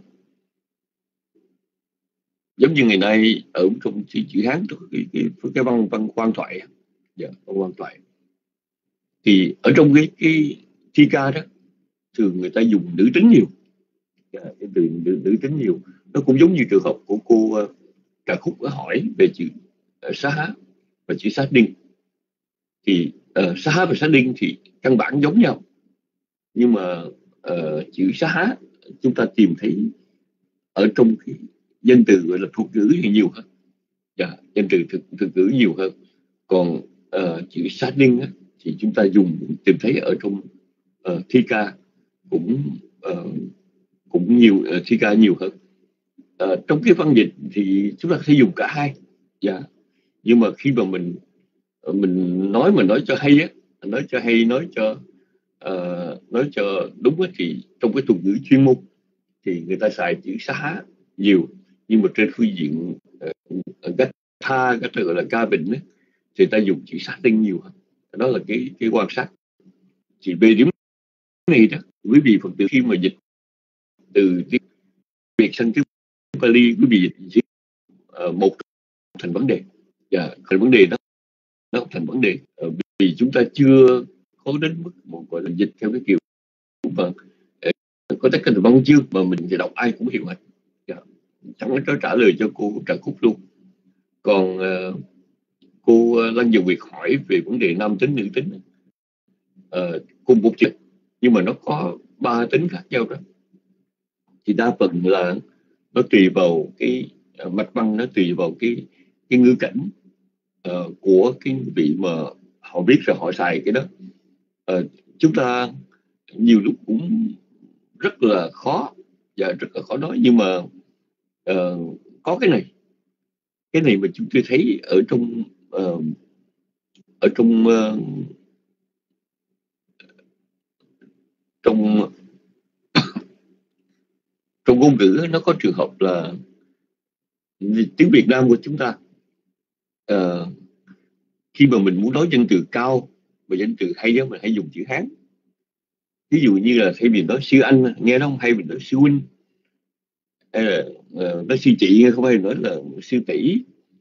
giống như ngày nay ở trong chữ Hán cái văn quan thoại, văn thoại thì ở trong cái thi ca đó thường người ta dùng nữ tính nhiều, cái từ nữ tính nhiều. Nó cũng giống như trường hợp của cô Trà Khúc có hỏi về chữ xá há và chữ sát đinh. Thì xá há và sát đinh thì căn bản giống nhau, nhưng mà chữ xá há chúng ta tìm thấy ở trong cái danh từ gọi là thuộc ngữ thì nhiều hơn, danh từ thực ngữ nhiều hơn. Còn chữ sát đinh thì chúng ta tìm thấy ở trong thi ca cũng nhiều, thi ca nhiều hơn. Trong cái văn dịch thì chúng ta sẽ dùng cả hai, nhưng mà khi mà mình nói cho hay nói cho đúng thì trong cái thuật ngữ chuyên môn thì người ta xài chữ xá há nhiều, nhưng mà trên phương diện cách gọi là ca bình thì người ta dùng chữ sát đinh nhiều hơn. Đó là cái quan sát. Thì về điểm này đó, quý vị Phật tử khi mà dịch từ tiếng Việt sang tiếng Pali, quý vị dịch một thành vấn đề, và thành vấn đề đó nó thành vấn đề vì chúng ta chưa có đến mức một gọi là dịch theo cái kiểu mà có tất cả từ văn chương mà mình đọc ai cũng hiểu hết. Chẳng có trả lời cho cô Trà Khúc luôn. Còn cô Lăng Dầu Việt hỏi về vấn đề nam tính nữ tính, cùng một chữ nhưng mà nó có 3 tính khác nhau đó. Thì đa phần là nó tùy vào cái mạch văn, nó tùy vào cái ngữ cảnh của cái vị mà họ biết rồi họ xài cái đó. Chúng ta nhiều lúc cũng rất là khó và rất là khó nói, nhưng mà có cái này mà chúng tôi thấy ở trong ngôn ngữ nó có trường hợp là tiếng Việt Nam của chúng ta khi mà mình muốn nói danh từ cao và danh từ hay đó, mình hay dùng chữ Hán. Ví dụ như là thay vì nói sư anh nghe nó không hay, mình nói sư huynh, hay là nói sư chị nghe không hay, nói là sư tỷ.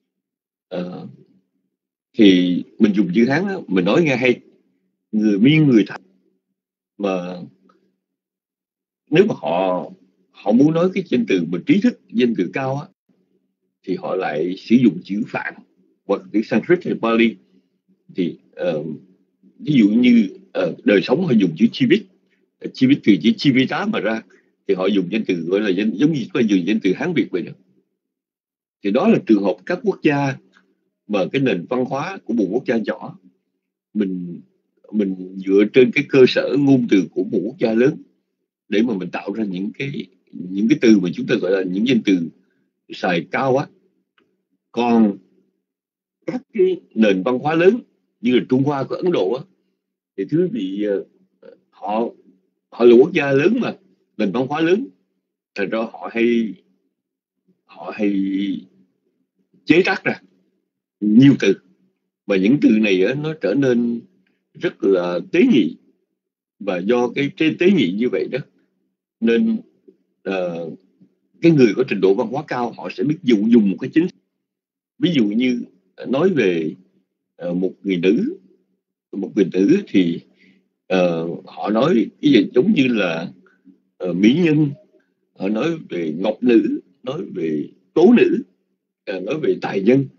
Thì mình dùng chữ Hán đó, mình nói nghe hay, người Miên người Thành. Mà nếu mà họ muốn nói cái danh từ mà trí thức, danh từ cao á, thì họ lại sử dụng chữ Phạn hoặc chữ Sanskrit hay Pali. Thì ví dụ như đời sống họ dùng chữ Chivit từ chữ Chivita mà ra, thì họ dùng danh từ gọi là giống như chúng ta dùng danh từ Hán Việt vậy đó. Thì đó là trường hợp các quốc gia mà cái nền văn hóa của một quốc gia nhỏ, mình dựa trên cái cơ sở ngôn từ của một quốc gia lớn để mà mình tạo ra những cái từ mà chúng ta gọi là những danh từ xài cao á. Còn các cái nền văn hóa lớn như là Trung Hoa của Ấn Độ á, thì thứ vị họ là quốc gia lớn mà nền văn hóa lớn, thành ra họ hay chế tác ra nhiều từ, và những từ này á, nó trở nên rất là tế nhị. Và do cái tế nhị như vậy đó, nên cái người có trình độ văn hóa cao họ sẽ biết dùng một cái chính. Ví dụ như nói về một người nữ thì họ nói cái gì giống như là mỹ nhân, họ nói về ngọc nữ, nói về tố nữ, nói về tài nhân.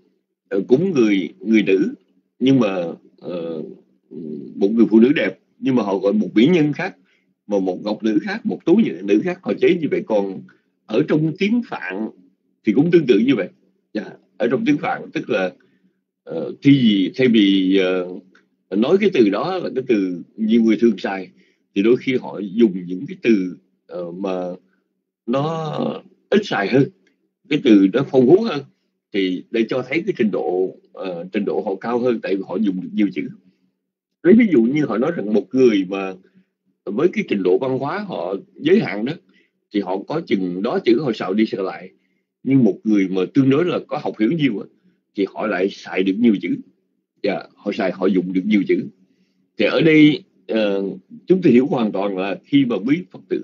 cúng người nữ, nhưng mà một người phụ nữ đẹp nhưng mà họ gọi một mỹ nhân khác, mà một ngọc nữ khác, một tú nữ khác, họ chế như vậy. Còn ở trong tiếng Phạn thì cũng tương tự như vậy. Ở trong tiếng Phạn tức là thay vì nói cái từ đó là cái từ nhiều người thường xài, thì đôi khi họ dùng những cái từ mà nó ít xài hơn, cái từ nó phong phú hơn, thì để cho thấy cái trình độ họ cao hơn, tại vì họ dùng được nhiều chữ. Lấy ví dụ như họ nói rằng một người mà với cái trình độ văn hóa họ giới hạn đó, thì họ có chừng đó chữ họ xạo đi xạo lại. Nhưng một người mà tương đối là có học hiểu nhiều thì họ lại xài được nhiều chữ. Họ dùng được nhiều chữ. Thì ở đây chúng tôi hiểu hoàn toàn là khi mà quý Phật tử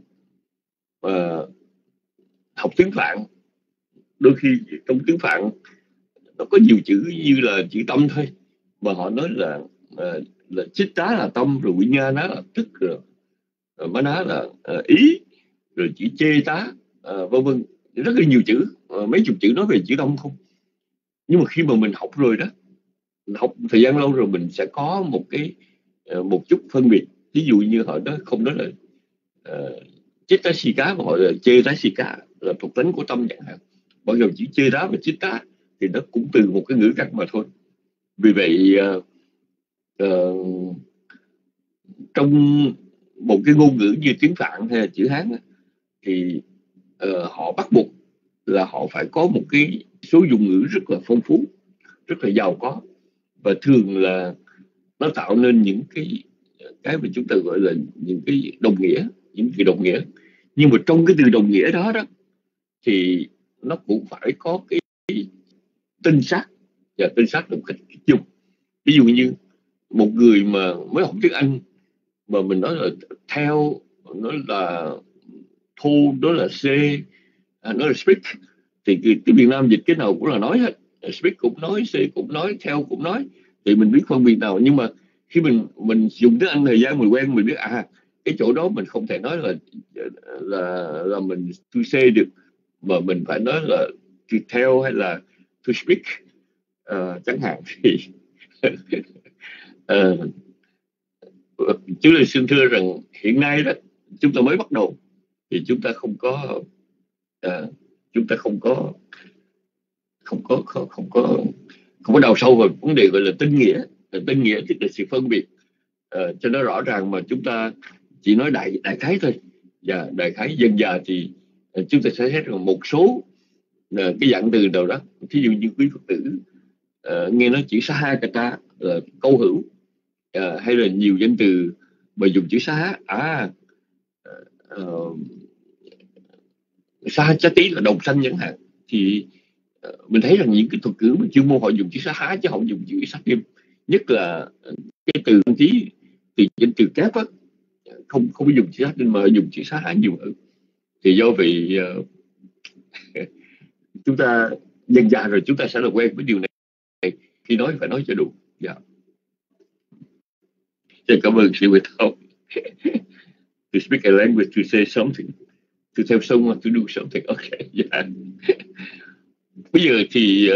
học tiếng Phạn, đôi khi trong tiếng Phạn nó có nhiều chữ như là chữ tâm thôi, mà họ nói là chích tá là tâm, rồi quỷ nha ná là tức, rồi má ná là ý, rồi chữ chê tá, vân vân, rất là nhiều chữ, mấy chục chữ nói về chữ tâm không. Nhưng mà khi mà mình học rồi đó, học thời gian lâu rồi, mình sẽ có một chút phân biệt. Ví dụ như họ nói không nói là chích tá si cá, mà họ là chê tá si cá, là thuộc tính của tâm chẳng hạn. Bao giờ chữ chê tá và chích tá thì nó cũng từ một cái ngữ cách mà thôi. Vì vậy trong một cái ngôn ngữ như tiếng Phạn hay là chữ Hán thì họ bắt buộc là họ phải có một cái số dùng ngữ rất là phong phú, rất là giàu có, và thường là nó tạo nên những cái mà chúng ta gọi là những cái đồng nghĩa, nhưng mà trong cái từ đồng nghĩa đó thì nó cũng phải có cái tinh xác, và tinh xác một cách chung. Ví dụ như một người mà mới học tiếng Anh mà mình nói là theo, nói là thu, đó là c, nói là speak, thì cái Việt Nam dịch cái nào cũng là nói hết. Speak cũng nói, c cũng nói, theo cũng nói, thì mình biết phân biệt nào. Nhưng mà khi mình dùng tiếng Anh thời gian mình quen, mình biết cái chỗ đó mình không thể nói là mình to say được, mà mình phải nói là to tell hay là to speak chẳng hạn. Thì chú lời xin thưa rằng hiện nay đó chúng ta mới bắt đầu, thì chúng ta không có đào sâu vào vấn đề gọi là tinh nghĩa. Tinh nghĩa tức là sự phân biệt cho nó rõ ràng, mà chúng ta chỉ nói đại khái thôi. Và đại khái dần dà thì chúng ta sẽ thấy rằng một số cái dạng từ nào đó, thí dụ như quý Phật tử nghe nói chữ Sahakata là câu hữu, hay là nhiều danh từ mà dùng chữ Sahachati là đồng sanh chẳng hạn, thì mình thấy rằng những cái thuật ngữ mà chuyên môn họ dùng chữ Saha chứ không dùng chữ Sakim, nhất là cái từ đăng ký từ danh từ kép á, không có dùng chữ Sakim mà dùng chữ Saha nhiều hơn. Thì do vậy chúng ta dần dà rồi chúng ta sẽ là quen với điều này, khi nói phải nói cho đủ. Cảm ơn sự việc không. To speak a language, to say something, to tell someone to do something. Okay, Bây giờ thì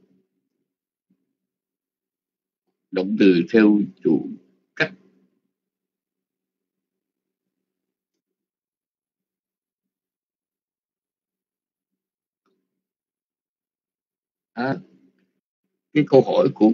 động từ theo chủ cách. Cái câu hỏi của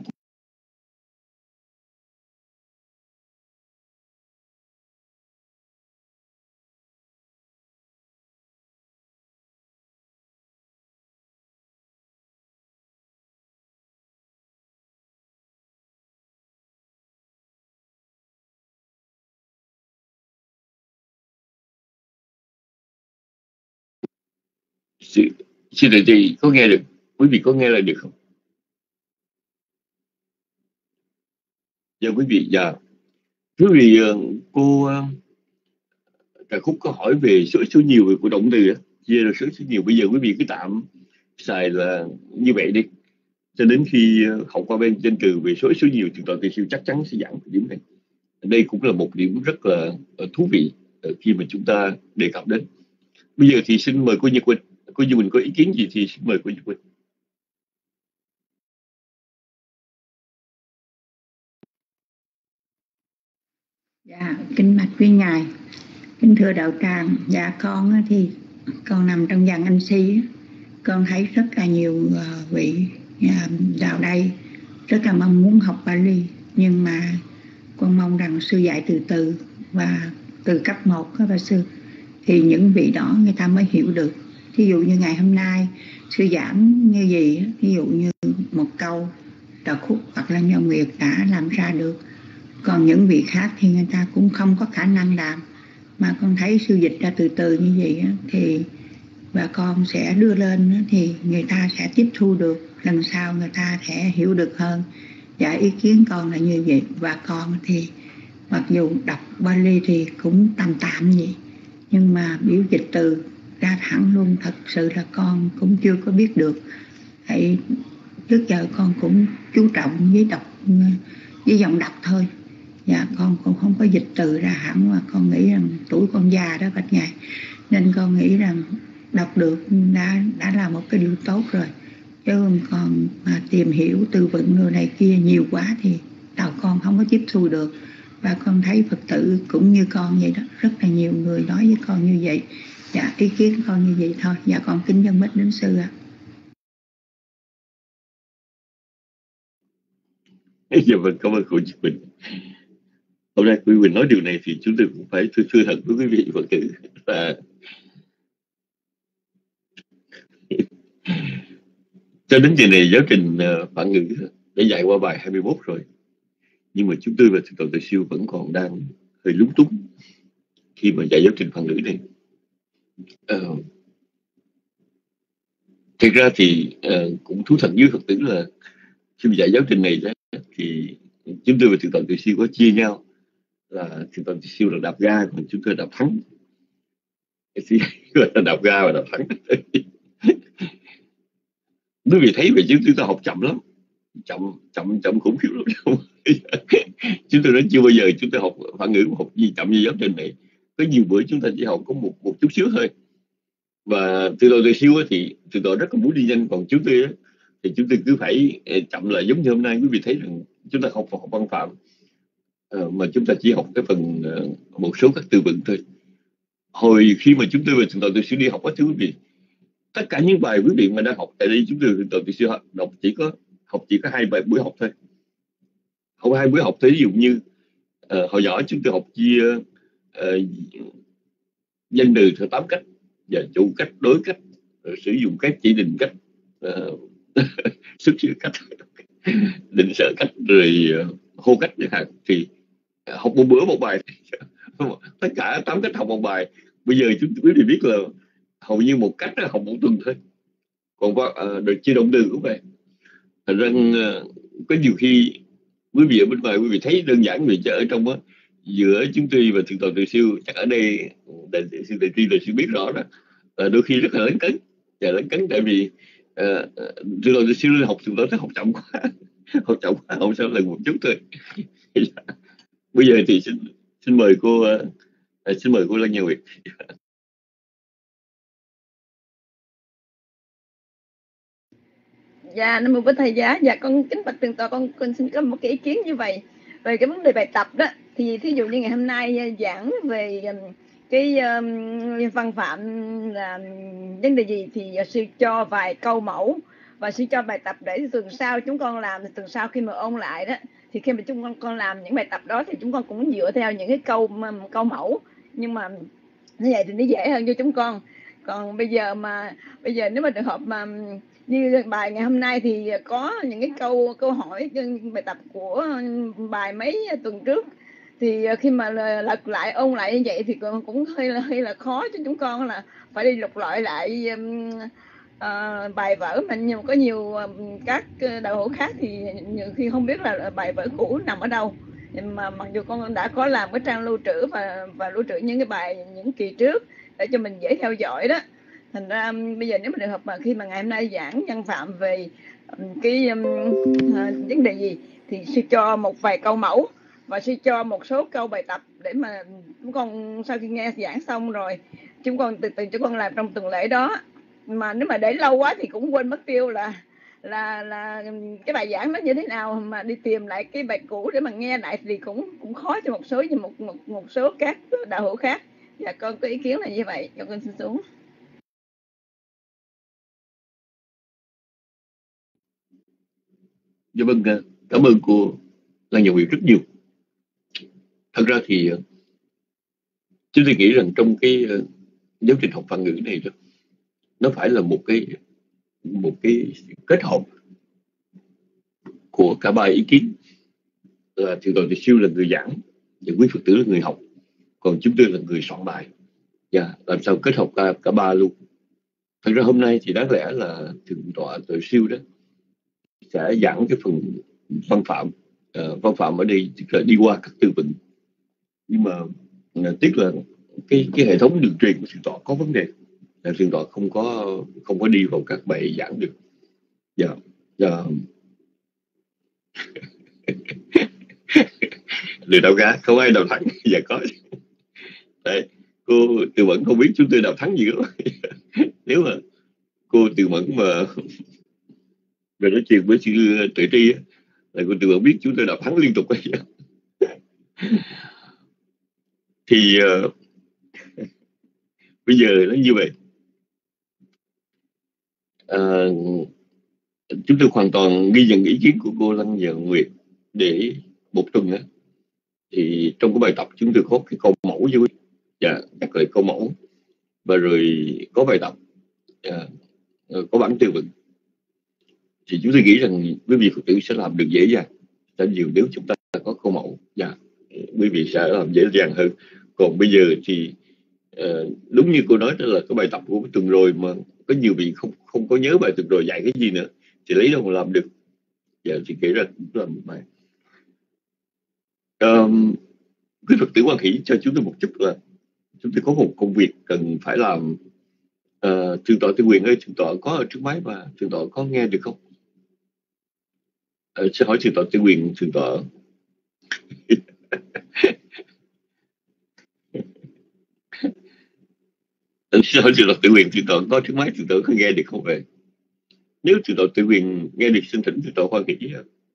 xin lỗi chị có nghe được, quý vị có nghe là được không? Dạ quý vị, quý vị, cô Trà Khúc có hỏi về số nhiều của động từ chia là số nhiều. Bây giờ quý vị cứ tạm xài là như vậy đi, cho đến khi học qua bên danh từ về số nhiều thì toàn kỳ siêu chắc chắn sẽ giảm điểm này. Đây cũng là một điểm rất là thú vị khi mà chúng ta đề cập đến. Bây giờ thì xin mời cô Nhật Quỳnh. Cô Nhật Quỳnh có ý kiến gì thì xin mời cô Nhật Quỳnh. Kính bạch quý ngài, kính thưa đạo tràng. Dạ con thì con nằm trong dàn anh si, con thấy rất là nhiều vị vào đây rất là mong muốn học Bali, nhưng mà con mong rằng sư dạy từ từ và từ cấp 1 và sư, thì những vị đó người ta mới hiểu được. Thí dụ như ngày hôm nay sư giảng như gì, ví dụ như một câu Đạo Khúc hoặc là Nho Nguyệt đã làm ra được, còn những vị khác thì người ta cũng không có khả năng làm. Mà con thấy sư dịch ra từ từ như vậy thì bà con sẽ đưa lên, thì người ta sẽ tiếp thu được, lần sau người ta sẽ hiểu được hơn. Dạ, ý kiến con là như vậy. Và con thì mặc dù đọc Bali thì cũng tạm tạm vậy, nhưng mà biểu dịch từ ra thẳng luôn thật sự là con cũng chưa có biết được. Tại trước giờ con cũng chú trọng với đọc với giọng đọc thôi. Dạ, con cũng không có dịch từ ra hẳn, mà con nghĩ rằng tuổi con già đó bạch ngài, nên con nghĩ rằng đọc được đã là một cái điều tốt rồi. Chứ còn mà tìm hiểu tư vựng người này kia nhiều quá thì đầu con không có tiếp thu được. Và con thấy Phật tử cũng như con vậy đó, rất là nhiều người nói với con như vậy. Dạ, ý kiến con như vậy thôi. Dạ, con kính dân bích đến sư ạ. Dạ vâng, cảm ơn cô Chí Bình. Hôm nay quý vị nói điều này thì chúng tôi cũng phải thưa thật với quý vị Phật tử là cho đến giờ này giáo trình Phạn ngữ đã dạy qua bài 21 rồi, nhưng mà chúng tôi và Thượng tọa Từ Siêu vẫn còn đang hơi lúng túng khi mà dạy giáo trình Phạn ngữ này. Thực ra thì cũng thú thật với Phật tử là khi mà dạy giáo trình này đó, thì chúng tôi và Thượng tọa Từ Siêu có chia nhau là Thượng tọa Từ Siêu là đạp ga, còn chúng tôi đạp thắng. Gọi là đạp ga và đạp thắng. Quý vị thấy vậy chứ chúng ta học chậm lắm, chậm khủng khiếp lắm. Chúng tôi nói chưa bao giờ chúng tôi học Phạn ngữ học gì chậm như giáo trình này. Có nhiều bữa chúng ta chỉ học có một chút xíu thôi. Và Thượng tọa Từ Siêu thì Thượng tọa rất là muốn đi nhanh, còn chúng tôi thì chúng tôi cứ phải chậm lại. Giống như hôm nay quý vị thấy rằng chúng ta học văn phạm mà chúng ta chỉ học cái phần một số các từ vựng thôi. Hồi khi mà chúng tôi và Thượng tọa Từ Siêu đi học á, thưa quý vị, tất cả những bài quý vị mà đang học tại đây chúng tôi Thượng tọa Từ Siêu đọc chỉ có 2 buổi học thôi. Học 2 buổi học thôi. Ví dụ như hồi nhỏ chúng tôi học chia danh từ theo 8 cách, và chủ cách, đối cách, sử dụng cách, chỉ định cách, xuất xứ cách, định sở cách, rồi hô cách chẳng hạn. Thì học một bữa một bài. Tất cả 8 cách học một bài. Bây giờ chúng quý vị biết là hầu như một cách là học một tuần thôi. Còn được chia động từ cũng vậy. Thành ra có nhiều khi quý vị ở bên ngoài quý vị thấy đơn giản vì ở trong á, giữa chúng tôi và Thượng tọa Từ Siêu, chắc ở đây sư Đại Tri là sư biết rõ đó, đôi khi rất là lấn cấn, tại vì Thượng tọa Từ Siêu học Thượng tọa học chậm quá, học sao lần một chút thôi. Bây giờ thì xin mời cô Lân Nhà Nguyệt. Dạ, Nam Mô Bổn Thầy Giá. Dạ, con kính bạch Thượng tọa, con xin có một cái ý kiến như vậy về cái vấn đề bài tập đó. Thì thí dụ như ngày hôm nay giảng về cái văn phạm là vấn đề gì, thì sư cho vài câu mẫu và sư cho bài tập để tuần sau chúng con làm. Thì tuần sau khi mà ôn lại đó, thì khi mà chúng con làm những bài tập đó thì chúng con cũng dựa theo những cái câu mẫu, nhưng mà như vậy thì nó dễ hơn cho chúng con. Còn bây giờ nếu mà trường hợp mà như bài ngày hôm nay thì có những cái câu hỏi bài tập của bài mấy tuần trước, thì khi mà lật lại ôn lại như vậy thì cũng hơi là khó cho chúng con, là phải đi lục lọi lại bài vở mình. Nhưng mà có nhiều các đạo hữu khác thì nhiều khi không biết là bài vở cũ nằm ở đâu, nhưng mà mặc dù con đã có làm cái trang lưu trữ và lưu trữ những cái bài những kỳ trước để cho mình dễ theo dõi đó. Thành ra bây giờ nếu mà trường hợp mà khi mà ngày hôm nay giảng nhân phạm về cái vấn đề gì thì sư cho một vài câu mẫu và sư cho một số câu bài tập để mà chúng con sau khi nghe giảng xong rồi chúng con từ từ chúng con làm trong tuần lễ đó. Mà nếu mà để lâu quá thì cũng quên mất tiêu là là cái bài giảng nó như thế nào, mà đi tìm lại cái bài cũ để mà nghe lại thì cũng khó cho một số các đạo hữu khác. Dạ con có ý kiến là như vậy. Cho con xin xuống. Dạ vâng, cảm ơn cô Lan Nhật Nguyệt rất nhiều. Thật ra thì chúng tôi nghĩ rằng trong cái giáo trình học Phạn ngữ này đó, nó phải là một cái kết hợp của cả ba ý kiến, là Thượng tọa Tỳ Siêu là người giảng và quý Phật tử là người học, còn chúng tôi là người soạn bài. Làm sao kết hợp cả ba luôn. Thật ra hôm nay thì đáng lẽ là Thượng tọa Tỳ Siêu đó sẽ giảng cái phần văn phạm. Văn phạm ở đây tức là đi qua các từ vựng, nhưng mà tiếc là cái hệ thống đường truyền của Thượng tọa có vấn đề, là Thượng tọa không có đi vào các bài giảng được. Lừa đảo gá, không ai đào thắng. Dạ có. Đấy, cô Từ Mẫn không biết chúng tôi đào thắng gì đó. Nếu mà cô Từ Mẫn mà nói chuyện với sư Tuệ Tri là cô Từ Mẫn biết chúng tôi đào thắng liên tục. Thì bây giờ nó như vậy. Chúng tôi hoàn toàn ghi nhận ý kiến của cô Lan Nhật Nguyệt, để một tuần á thì trong cái bài tập chúng tôi có cái câu mẫu với nhắc lại câu mẫu, và rồi có bài tập, có bản từ vựng. Thì chúng tôi nghĩ rằng quý vị Phật tử sẽ làm được dễ dàng rất nhiều nếu chúng ta có câu mẫu. Quý vị sẽ làm dễ dàng hơn. Còn bây giờ thì đúng như cô nói, đó là cái bài tập của tuần rồi mà có nhiều vị không có nhớ bài tuần rồi dạy cái gì nữa thì lấy đâu mà làm được. Thì kể ra cũng là một bài. Quý Phật tử Quan Hỷ cho chúng tôi một chút là chúng tôi có một công việc cần phải làm. Thượng tọa Tư Quyền ơi, thượng tọa có ở trước máy và thượng tọa có nghe được không? Xin hỏi thượng tọa Tư Quyền, thượng tọa xin hỏi thượng tọa Tư Quyền, thượng tọa có trước máy, thượng tọa có nghe được không vậy? Nếu thượng tọa Tư Quyền nghe được, xin thỉnh thượng tọa Quan Hỷ.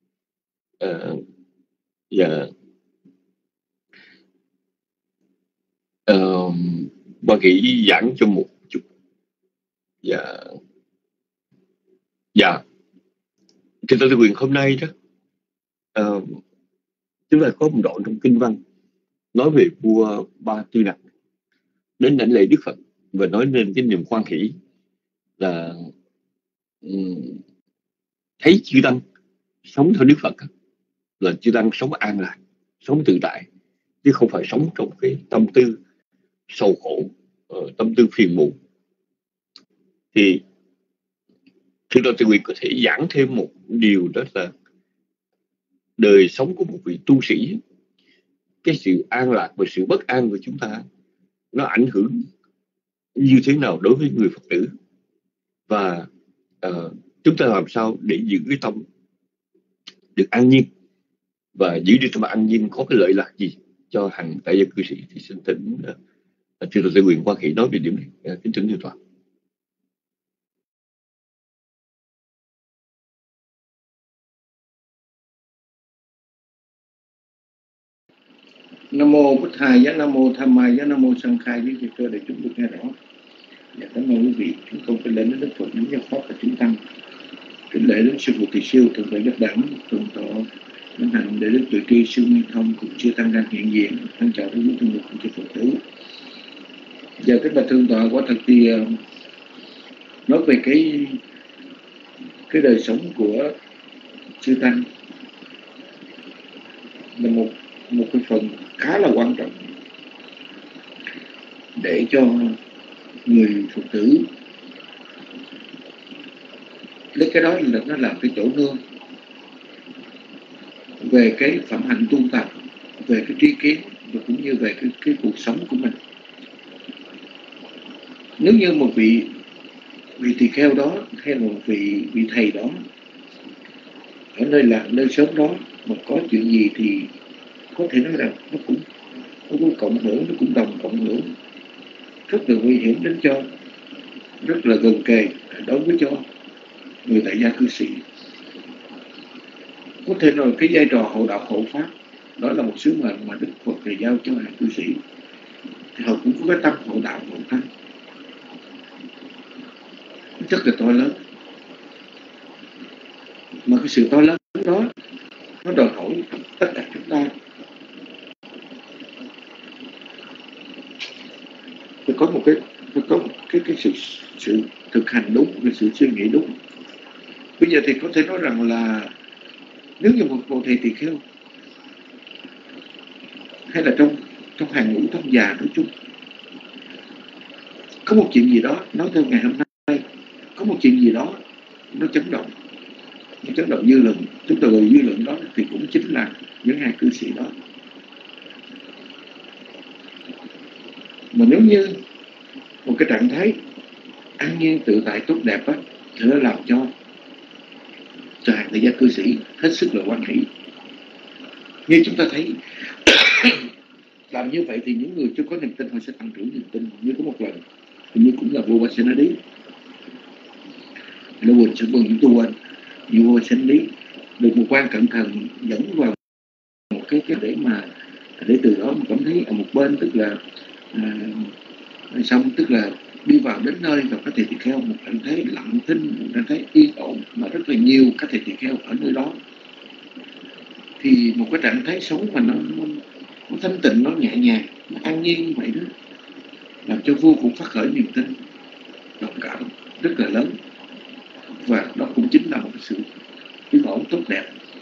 Quan Hỷ giảng cho một chút. Thượng tọa Tư Quyền, hôm nay đó chúng ta có một đoạn trong kinh văn nói về vua Ba Tư Nặc đến đảnh lễ Đức Phật và nói nên cái niềm hoan hỷ là thấy chư tăng sống theo Đức Phật là chư tăng sống an lạc, sống tự tại, chứ không phải sống trong cái tâm tư sầu khổ, tâm tư phiền muộn. Thì Thượng tọa Tư Quyền có thể giảng thêm một điều, đó là đời sống của một vị tu sĩ, cái sự an lạc và sự bất an của chúng ta nó ảnh hưởng như thế nào đối với người Phật tử, và chúng ta làm sao để giữ cái tâm được an nhiên, và giữ được tâm an nhiên có cái lợi lạc gì cho hàng tại gia cư sĩ. Thì xin thỉnh Thượng tọa Tư Quyền Quan Hỷ nói về điểm này. Kính thỉnh thượng tọa. Nam mô Bụt Thầy giá, Nam mô Tham Mai giá, Nam mô Sang Khai với chư cơ để chúng được nghe rõ. Cảm ơn quý vị. Chúng con kính lễ đến Đức Phật, đến giáo pháp và chúng tăng, kính lễ đến sư phụ Tỳ Siêu, thượng tọa Giác Đẳng, thượng tọa Minh Hạnh, để Đức Tuệ Tri, sư Nguyên Thông cũng chưa tăng đang hiện diện. Thân chào đến quý thân mục của chư Phật tử. Giờ các bà thượng tọa, quả thật thì nói về cái đời sống của chư tăng là một cái phần khá là quan trọng để cho người Phật tử lấy cái đó là nó làm cái chỗ nương về cái phẩm hạnh tu tập, về cái tri kiến và cũng như về cái cuộc sống của mình. Nếu như một vị tỳ kheo đó hay một vị thầy đó ở nơi làng nơi xóm đó mà có chuyện gì thì có thể nói rằng nó cũng cộng hưởng, nó cũng đồng cộng hưởng, rất là nguy hiểm đến cho, rất là gần kề đối với cho người tại gia cư sĩ. Có thể nói cái vai trò hộ đạo hộ pháp đó là một sứ mệnh mà Đức Phật đã giao cho hàng cư sĩ, thì họ cũng có cái tâm hộ đạo hộ pháp rất là to lớn. Mà cái sự to lớn đó nó đòi hỏi tất cả chúng ta phải có một cái sự thực hành đúng, cái sự suy nghĩ đúng. Bây giờ thì có thể nói rằng là nếu như một thầy tỳ kheo hay là trong hàng ngũ thông già nói chung, có một chuyện gì đó nói theo ngày hôm nay, có một chuyện gì đó nó chấn động dư luận, chúng ta gọi dư luận đó thì cũng chính là những hàng cư sĩ đó. Mà nếu như một cái trạng thái an nhiên tự tại tốt đẹp á, thì nó làm cho hàng tại gia cư sĩ hết sức là hoan hỷ. Như chúng ta thấy làm như vậy thì những người chưa có niềm tin họ sẽ tăng trưởng niềm tin. Như có một lần như cũng là vua Basenadi, nó quên sẽ bừng những tu anh vua Basenadi được một quan cẩn thận dẫn vào một cái để mà để từ đó mà cảm thấy ở một bên tức là xong tức là đi vào đến nơi và có thể tỳ kheo một trạng thái lặng thinh, một trạng thái yên ổn mà rất là nhiều các thầy tỳ kheo ở nơi đó, thì một cái trạng thái sống mà nó thanh tịnh, nó nhẹ nhàng, nó an nhiên như vậy đó, làm cho vua cũng phát khởi niềm tin đồng cảm rất là lớn. Và đó cũng chính là một sự yên ổn tốt đẹp.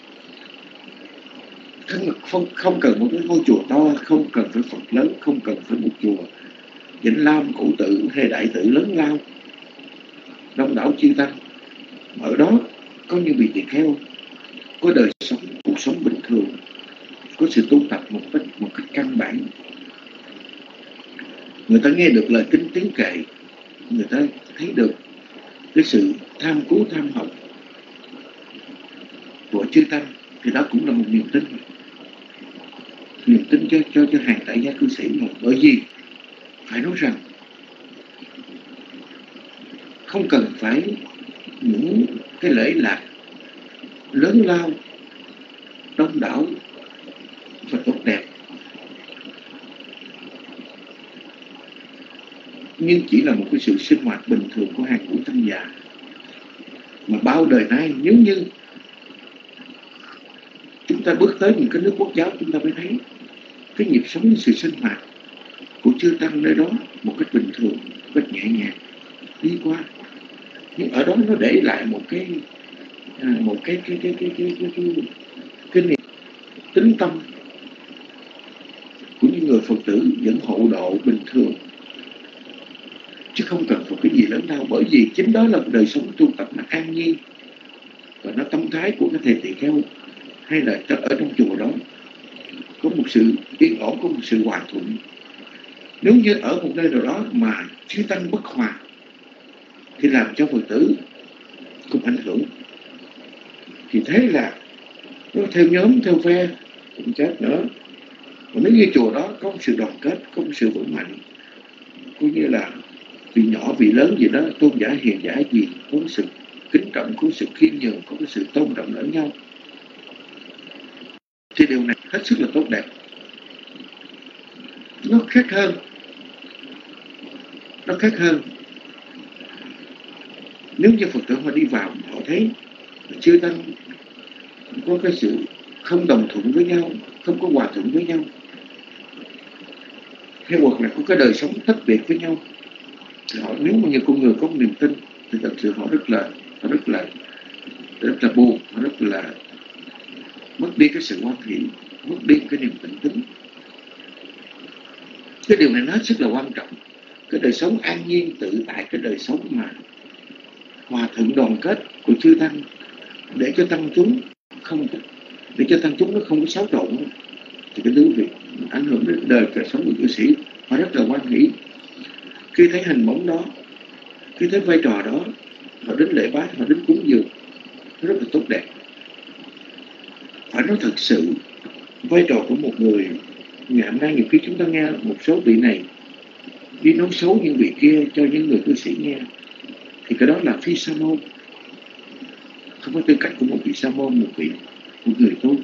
Không cần một cái ngôi chùa to, không cần phải Phật lớn, không cần phải một chùa Vĩnh Lam, Cụ Tự hay Đại Tự lớn lao, đông đảo chư tăng. Ở đó có những vị tỳ kheo có đời sống, cuộc sống bình thường, có sự tu tập một cách căn bản. Người ta nghe được lời kinh tiếng kệ, người ta thấy được cái sự tham cứu tham học của chư tăng, thì đó cũng là một niềm tin cho hàng tại gia cư sĩ. Mà bởi vì phải nói rằng không cần phải những cái lễ lạc lớn lao, đông đảo và tốt đẹp, nhưng chỉ là một cái sự sinh hoạt bình thường của hàng ngũ tăng già. Mà bao đời nay nếu như chúng ta bước tới những cái nước quốc giáo, chúng ta mới thấy cái nhịp sống, sự sinh hoạt của chư tăng nơi đó một cách bình thường, một cách nhẹ nhàng đi qua. Nhưng ở đó nó để lại một cái niềm tính tâm của những người Phật tử vẫn hộ độ bình thường, chứ không cần một cái gì lớn lao. Bởi vì chính đó là một đời sống tu tập nó an nhiên, và nó tâm thái của các thầy tỳ kheo hay là ở trong chùa đó có một sự yên ổn, có một sự hòa thuận. Nếu như ở một nơi nào đó mà chư tăng bất hòa thì làm cho Phật tử cũng ảnh hưởng, thì thế là nó theo nhóm, theo phe cũng chết nữa. Còn nếu như chùa đó có một sự đoàn kết, có một sự vững mạnh, cũng như là vị nhỏ vị lớn gì đó, tôn giả hiền giả gì, có sự kính trọng, có sự khiêm nhường, có sự tôn trọng lẫn nhau, thì điều này hết sức là tốt đẹp. Nó khác hơn nếu như Phật tử họ đi vào, họ thấy chư tăng có cái sự không đồng thuận với nhau, không có hòa thuận với nhau, hay hoặc là có cái đời sống tách biệt với nhau, thì họ, nếu mà như con người có một niềm tin, thì thật sự họ rất là buồn, họ rất là mất đi cái sự hoan hỷ, mất đi cái niềm tỉnh tính. Cái điều này nó hết sức là quan trọng. Cái đời sống an nhiên tự tại, cái đời sống mà hòa thuận đoàn kết của chư tăng, để cho tăng chúng nó không có xáo trộn, thì cái thứ việc ảnh hưởng đến đời sống của cư sĩ, họ rất là hoan hỷ khi thấy hình bóng đó, khi thấy vai trò đó, họ đến lễ bái, họ đến cúng dường, nó rất là tốt đẹp. Phải nói thật sự, vai trò của một người ngày hôm nay, nhiều khi chúng ta nghe một số vị này đi nói xấu những vị kia cho những người cư sĩ nghe, thì cái đó là phi sa môn. không có tư cách của một vị sa môn, một người tu,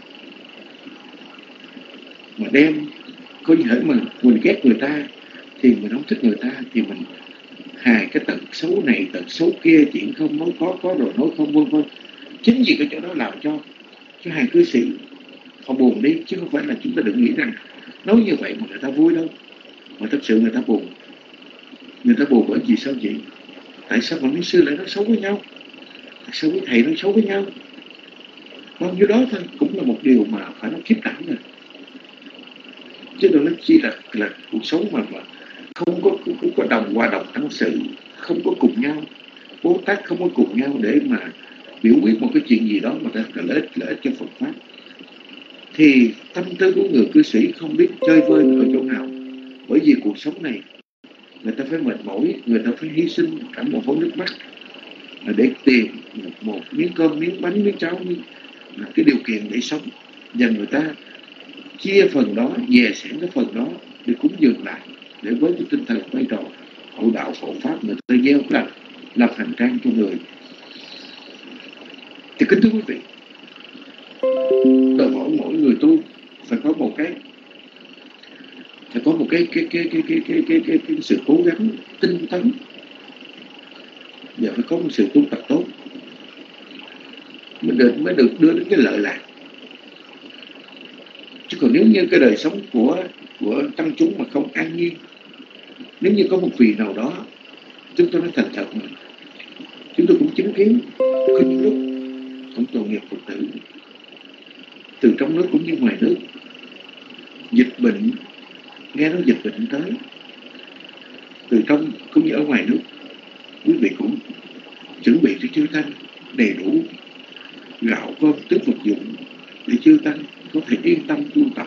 mà đem có thể mà mình ghét người ta thì mình không thích người ta, thì mình hài cái tật xấu này tật xấu kia, chuyện không nói có rồi nói không, vân vân. Chính vì cái chỗ đó làm cho hàng cư sĩ họ buồn đi, chứ không phải là chúng ta đừng nghĩ rằng nói như vậy mà người ta vui đâu, mà thật sự người ta buồn. Người ta buồn bởi vì sao vậy? Tại sao mà mấy sư lại nói xấu với nhau? Tại sao mấy thầy nói xấu với nhau? Bao nhiêu đó thôi cũng là một điều mà phải nói khiếp đảm rồi. Chứ đừng nói chi là cuộc sống mà không có đồng hòa đồng tâm sự, không có cùng nhau, Bố Tát không có cùng nhau để mà biểu quyết một cái chuyện gì đó mà ta là lợi ích cho Phật Pháp, thì tâm tư của người cư sĩ không biết chơi vơi ở chỗ nào. Bởi vì cuộc sống này người ta phải mệt mỏi, người ta phải hy sinh cả một hố nước mắt để tìm một miếng cơm, miếng bánh, miếng cháo, cái điều kiện để sống, và người ta chia phần đó, dè sẻn cái phần đó để cúng dường lại, để với cái tinh thần vai trò hộ đạo hộ pháp, người ta gieo cái làm hành trang cho người. Thì kính thưa quý vị, đòi hỏi mỗi người tu phải có một cái sự cố gắng tinh tấn, và phải có một sự tu tập tốt mới được đưa đến cái lợi lạc. Chứ còn nếu như cái đời sống của tăng chúng mà không an nhiên, nếu như có một vị nào đó, chúng tôi nói thành thật mà, chúng tôi cũng chứng kiến có những lúc cũng tội nghiệp Phật tử từ trong nước cũng như ngoài nước, dịch bệnh, nghe nói dịch bệnh tới, từ trong cũng như ở ngoài nước, quý vị cũng chuẩn bị cho chư tăng đầy đủ gạo cơm tức vật dụng để chư tăng có thể yên tâm tu tập.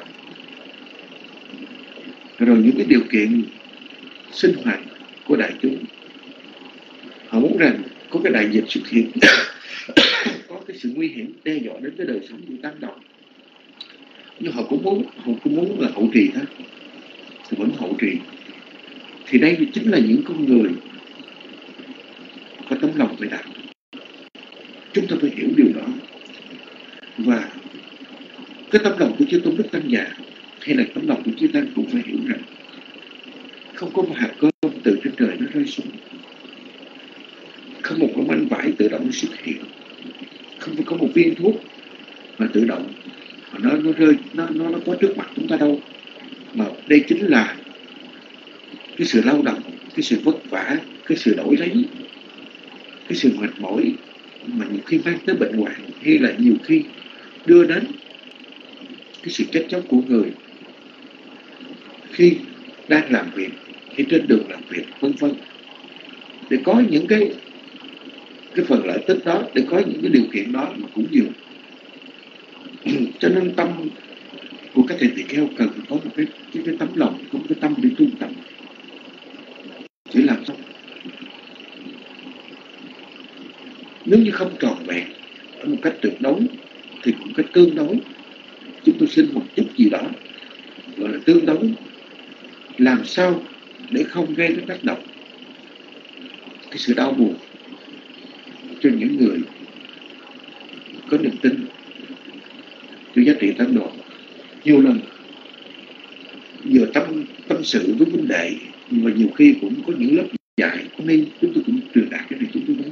Rồi những cái điều kiện sinh hoạt của đại chúng, họ muốn rằng có cái đại dịch xuất hiện có cái sự nguy hiểm đe dọa đến cái đời sống của tăng đồng, nhưng họ cũng muốn là hậu trì thôi, thì vẫn hậu trì. Thì đây chính là những con người có tấm lòng về đạo. Chúng ta phải hiểu điều đó. Và cái tấm lòng của chư Tôn Đức Tăng Già hay là tấm lòng của chư Tăng cũng phải hiểu rằng không có một hạt cơm từ trên trời nó rơi xuống, không một cái manh vải tự động xuất hiện, không có một viên thuốc mà tự động mà nó rơi, nó có trước mặt chúng ta đâu. Mà đây chính là cái sự lao động, cái sự vất vả, cái sự đổi lấy, cái sự mệt mỏi mà nhiều khi mang tới bệnh hoạn, hay là nhiều khi đưa đến cái sự chết chóc của người khi đang làm việc, khi trên đường làm việc, vân vân. Để có những cái phần lợi tích đó, để có những cái điều kiện đó mà cũng nhiều. Cho nên tâm của các thầy tỳ kheo cần có một cái tấm lòng, có một cái tâm để tu tập. Chỉ làm sao nếu như không tròn vẹn ở một cách tuyệt đối thì một cách tương đối, chúng tôi xin một chút gì đó gọi là tương đối, làm sao để không gây đến tác động cái sự đau buồn cho những người có niềm tin cho giá trị tăng độ. Nhiều lần vừa tâm sự với huynh đệ, mà nhiều khi cũng có những lớp dạy nên chúng tôi cũng truyền đạt cái này. Chúng tôi nói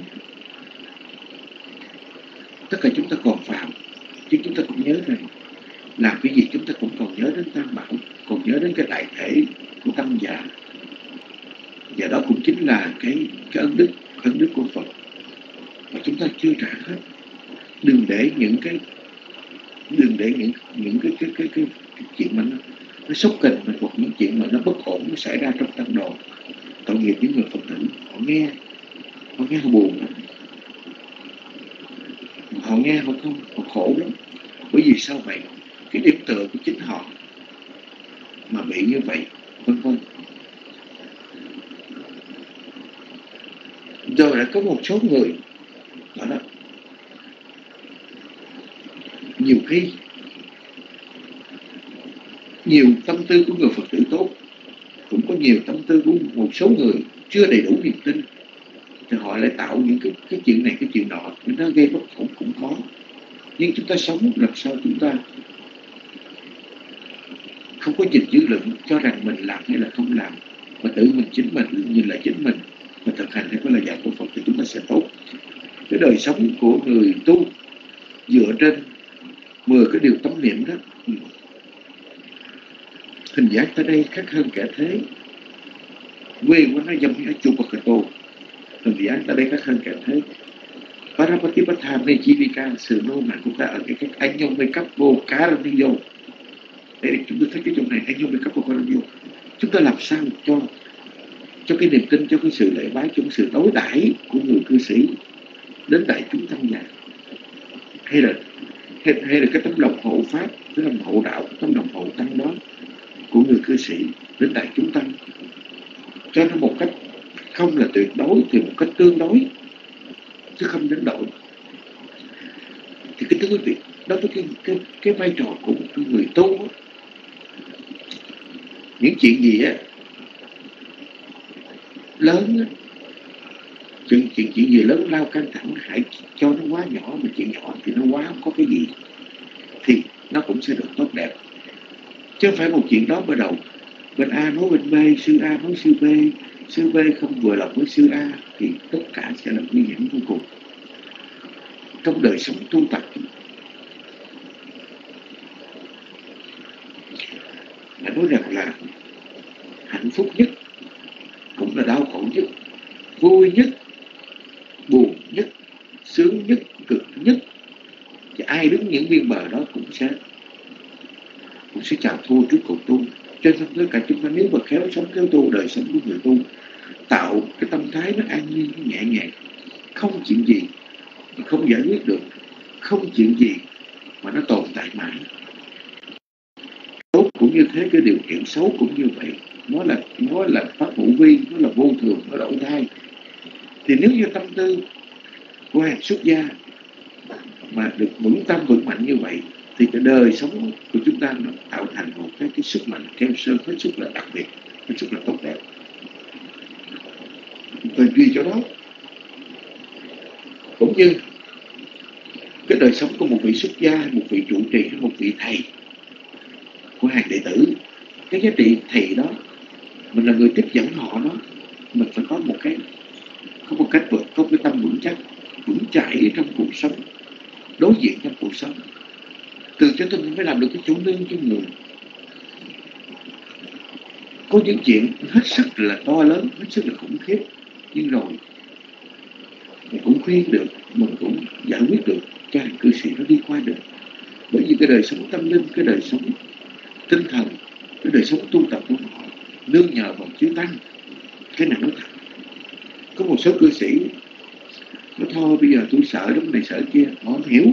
tất cả chúng ta còn phạm, chứ chúng ta cũng nhớ rằng làm cái gì chúng ta cũng còn nhớ đến Tam Bảo, còn nhớ đến cái đại thể của Tăng Già. Và đó cũng chính là cái ân đức của Phật mà chúng ta chưa trả hết. Đừng để những cái chuyện mà nó sốc kình, hoặc những chuyện mà nó bất ổn nó xảy ra trong tăng đồ. Tội nghiệp những người Phật tử, họ nghe họ buồn lắm. Họ nghe họ khổ lắm. Bởi vì sao vậy? Cái điểm tựa của chính họ mà bị như vậy, vân vân. Rồi đã có một số người đó, nhiều khi nhiều tâm tư của người Phật tử tốt, cũng có nhiều tâm tư của một số người chưa đầy đủ niềm tin, thì họ lại tạo những cái chuyện này cái chuyện nọ, nó gây bất ổn cũng có. Nhưng chúng ta sống làm sao chúng ta không có nhìn dư luận cho rằng mình làm hay là không làm, mà tự mình chính mình nhìn lại chính mình mà thực hành theo cái lời dạy của Phật thì chúng ta sẽ tốt. Cái đời sống của người tu dựa trên 10 cái điều tâm niệm đó. Hình dáng tới đây khác hơn kẻ thế, quê của nó dòng như Chupakato. Hình dáng tới đây khác hơn kẻ thế. Parapatipatha Nejivika, sự nô nặng của ta ở cái anh nhông mê cấp vô cá ra đi vô. Để chúng tôi thấy cái chỗ này anh nhông mê cấp vô cá ra đi vô. Chúng ta làm sao cho cái niềm tin, cho cái sự lễ bái, cho cái sự đối đãi của người cư sĩ đến đại chúng tăng giả, hay là cái tấm lòng hộ pháp, cái lòng hộ đạo, tấm lòng hộ tăng đó của người cư sĩ đến đại chúng tăng, cho nó một cách không là tuyệt đối thì một cách tương đối chứ không đánh đổi. Thì cái quý vị, đó là cái vai trò của một người tu đó. Những chuyện gì á lớn á, chuyện gì lớn lao căng thẳng, hãy cho nó quá nhỏ, mà chuyện nhỏ thì nó quá không có cái gì thì nó cũng sẽ được tốt đẹp. Chứ không phải một chuyện đó bắt đầu bên A nói bên B, sư A nói sư B không vừa lòng với sư A thì tất cả sẽ là nguy hiểm vô cùng. Trong đời sống tu tập phải nói rằng là hạnh phúc nhất cũng là đau khổ nhất, vui nhất, buồn nhất, sướng nhất, cực nhất. Và ai đứng những biên bờ đó cũng sẽ chào thua trước cuộc tu. Cho nên tất cả chúng ta nếu mà khéo sống khéo tu, đời sống của người tu tạo cái tâm thái nó an nhiên, nó nhẹ nhàng, không chuyện gì không giải quyết được, không chuyện gì mà nó tồn tại mãi. Tốt cũng như thế, cái điều kiện xấu cũng như vậy. Nó là pháp hữu vi, nó là vô thường, nó đổi thay. Thì nếu như tâm tư của hàng xuất gia mà được vững tâm vững mạnh như vậy thì cái đời sống của chúng ta nó tạo thành một cái sức mạnh keo sơn hết sức là đặc biệt, hết sức là tốt đẹp. Và vì cho đó cũng như cái đời sống của một vị xuất gia, một vị trụ trì, một vị thầy của hàng đệ tử, cái giá trị thầy đó mình là người tiếp dẫn họ đó, mình phải có một cái tâm vững chắc, vững chãi trong cuộc sống, đối diện trong cuộc sống. Từ cho tôi mới làm được cái chỗ nương cho người. Có những chuyện hết sức là to lớn, hết sức là khủng khiếp, nhưng rồi mình cũng khuyên được, mình cũng giải quyết được cho hàng cư sĩ nó đi qua được. Bởi vì cái đời sống tâm linh, cái đời sống tinh thần, cái đời sống tu tập của họ nương nhờ vào chư tăng. Cái này nói thật, có một số cư sĩ nó thôi bây giờ tôi sợ lắm này sợ kia, họ không hiểu.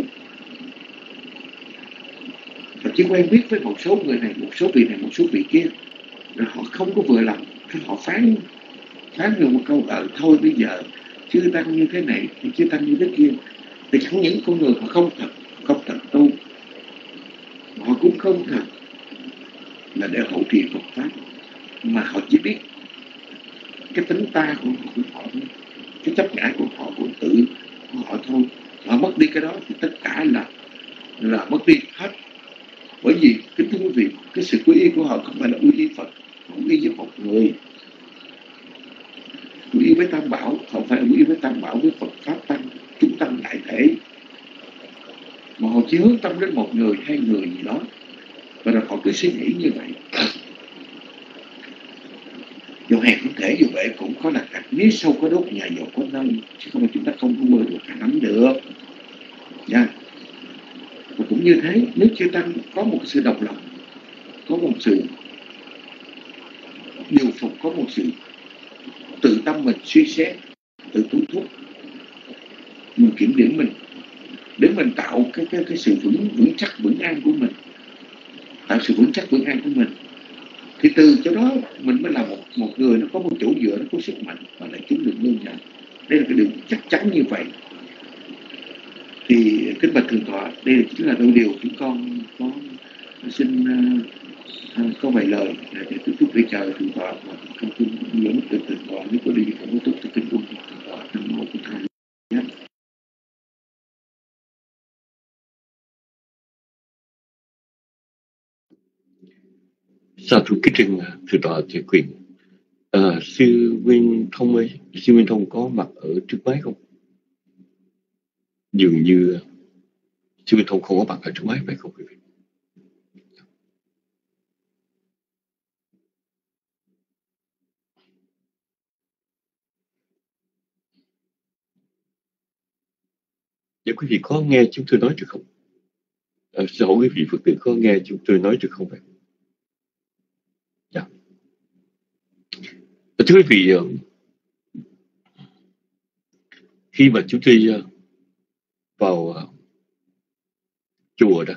Và chỉ quen biết với một số người này, một số vị này, một số vị kia, rồi họ không có vừa lòng, thì họ phán được một câu thôi bây giờ chư tăng như thế này, chư tăng như thế kia. Thì chẳng những con người họ không thật tu, họ cũng không thật là để hậu trì Phật pháp, mà họ chỉ biết cái tính ta của họ, cái chấp ngã của họ, của tự của họ thôi. Họ mất đi cái đó thì tất cả là mất đi hết. Bởi vì cái thưa quý vị, cái sự quy y của họ không phải là quy y Phật, không quy y với một người, quy y với Tam Bảo. Họ phải quy y với Tam Bảo, với Phật pháp tăng, chúng tăng đại thể, mà họ chỉ hướng tâm đến một người, hai người gì đó, và rồi họ cứ suy nghĩ như vậy. Dầu hèn không thể, dù vậy cũng có là gạch mía sâu có đốt, nhà giàu có nơi, chứ không phải chúng ta không có mơ được, nắm được nha. Và cũng như thế, nếu chư tăng có một sự độc lập, có một sự điều phục, có một sự tự tâm mình suy xét, tự tu thúc, mình kiểm điểm mình để mình tạo cái sự vững chắc, vững an của mình, tạo sự vững chắc, vững an của mình, thì từ chỗ đó mình mới là một người nó có một chỗ dựa, nó có sức mạnh và lại chúng được nương nhờ. Đây là cái điều chắc chắn như vậy. Thì kính bạch thượng tọa, đây chính là đôi điều chúng con có xin có vài lời để tiếp tục đi chờ thượng tọa và không tin dẫn từ thượng tọa, nếu có đi không có tốt thì kính cung thượng tọa. cái trình sư tọa thì quyền. Sư Nguyên Thông ơi, sư Nguyên Thông có mặt ở trước máy không? Dường như sư Nguyên Thông không có mặt ở trước máy phải không quý vị? Dạ quý vị có nghe chúng tôi nói được không? Xin hỏi quý vị Phật tử có nghe chúng tôi nói được không vậy? Dạ. Thưa quý vị, khi mà chúng tôi vào chùa đó,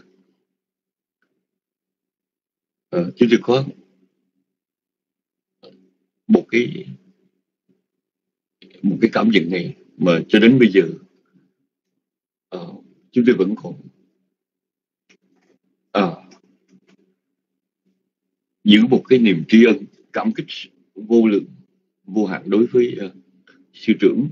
chúng tôi có một cái cảm nhận này mà cho đến bây giờ chúng tôi vẫn còn giữ một cái niềm tri ân, cảm kích vô lượng vô hạn đối với sư trưởng.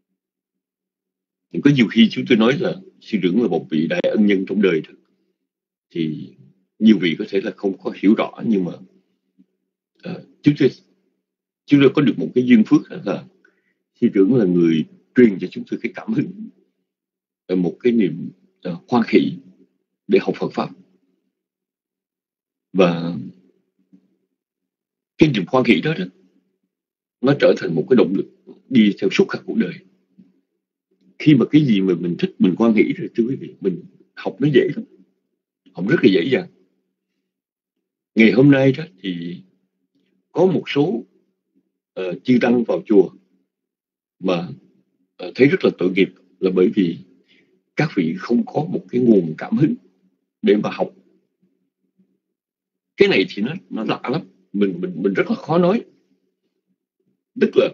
Có nhiều khi chúng tôi nói là sư trưởng là một vị đại ân nhân trong đời đó, thì nhiều vị có thể là không có hiểu rõ, nhưng mà chúng tôi có được một cái duyên phước là sư trưởng là người truyền cho chúng tôi cái cảm hứng, một cái niềm hoan hỷ để học Phật pháp. Và cái niềm hoan hỷ đó nó trở thành một cái động lực đi theo suốt cả cuộc đời. Khi mà cái gì mà mình thích, mình hoan hỷ rồi thưa quý vị, mình học nó dễ lắm, học rất là dễ dàng. Ngày hôm nay đó thì có một số chư tăng vào chùa mà thấy rất là tội nghiệp, là bởi vì các vị không có một cái nguồn cảm hứng để mà học. Cái này thì nó lạ lắm, mình rất là khó nói. Tức là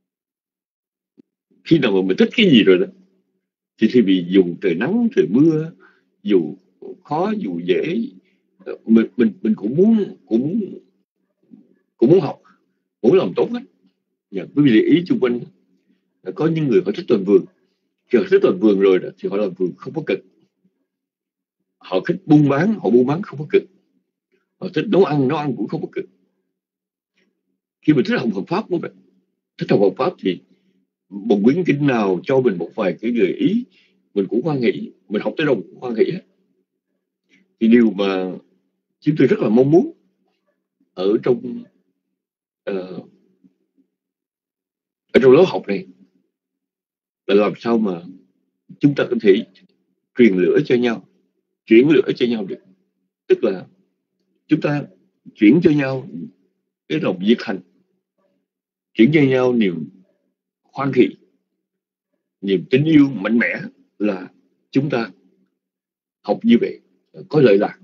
khi nào mà mình thích cái gì rồi đó, thì vì dù trời nắng trời mưa, dù khó dù dễ, mình cũng muốn học, muốn làm tốt hết. Bởi vì ý chung quanh có những người họ thích làm vườn, khi họ thích làm vườn rồi đó, thì họ làm vườn không có cực. Họ thích buôn bán, họ buôn bán không có cực. Họ thích nấu ăn cũng không có cực. Khi mình thích học Phật pháp của mình, thích học Phật pháp thì một quyển kinh nào cho mình một vài cái gợi ý, mình cũng hoan hỷ, mình học tới đâu cũng hoan hỷ hết. Thì điều mà chúng tôi rất là mong muốn ở trong lớp học này là làm sao mà chúng ta có thể truyền lửa cho nhau, chuyển lửa cho nhau được. Tức là chúng ta chuyển cho nhau cái lòng nhiệt thành, chuyển cho nhau niềm hoan hỷ, niềm tình yêu mạnh mẽ, là chúng ta học như vậy có lợi lạc.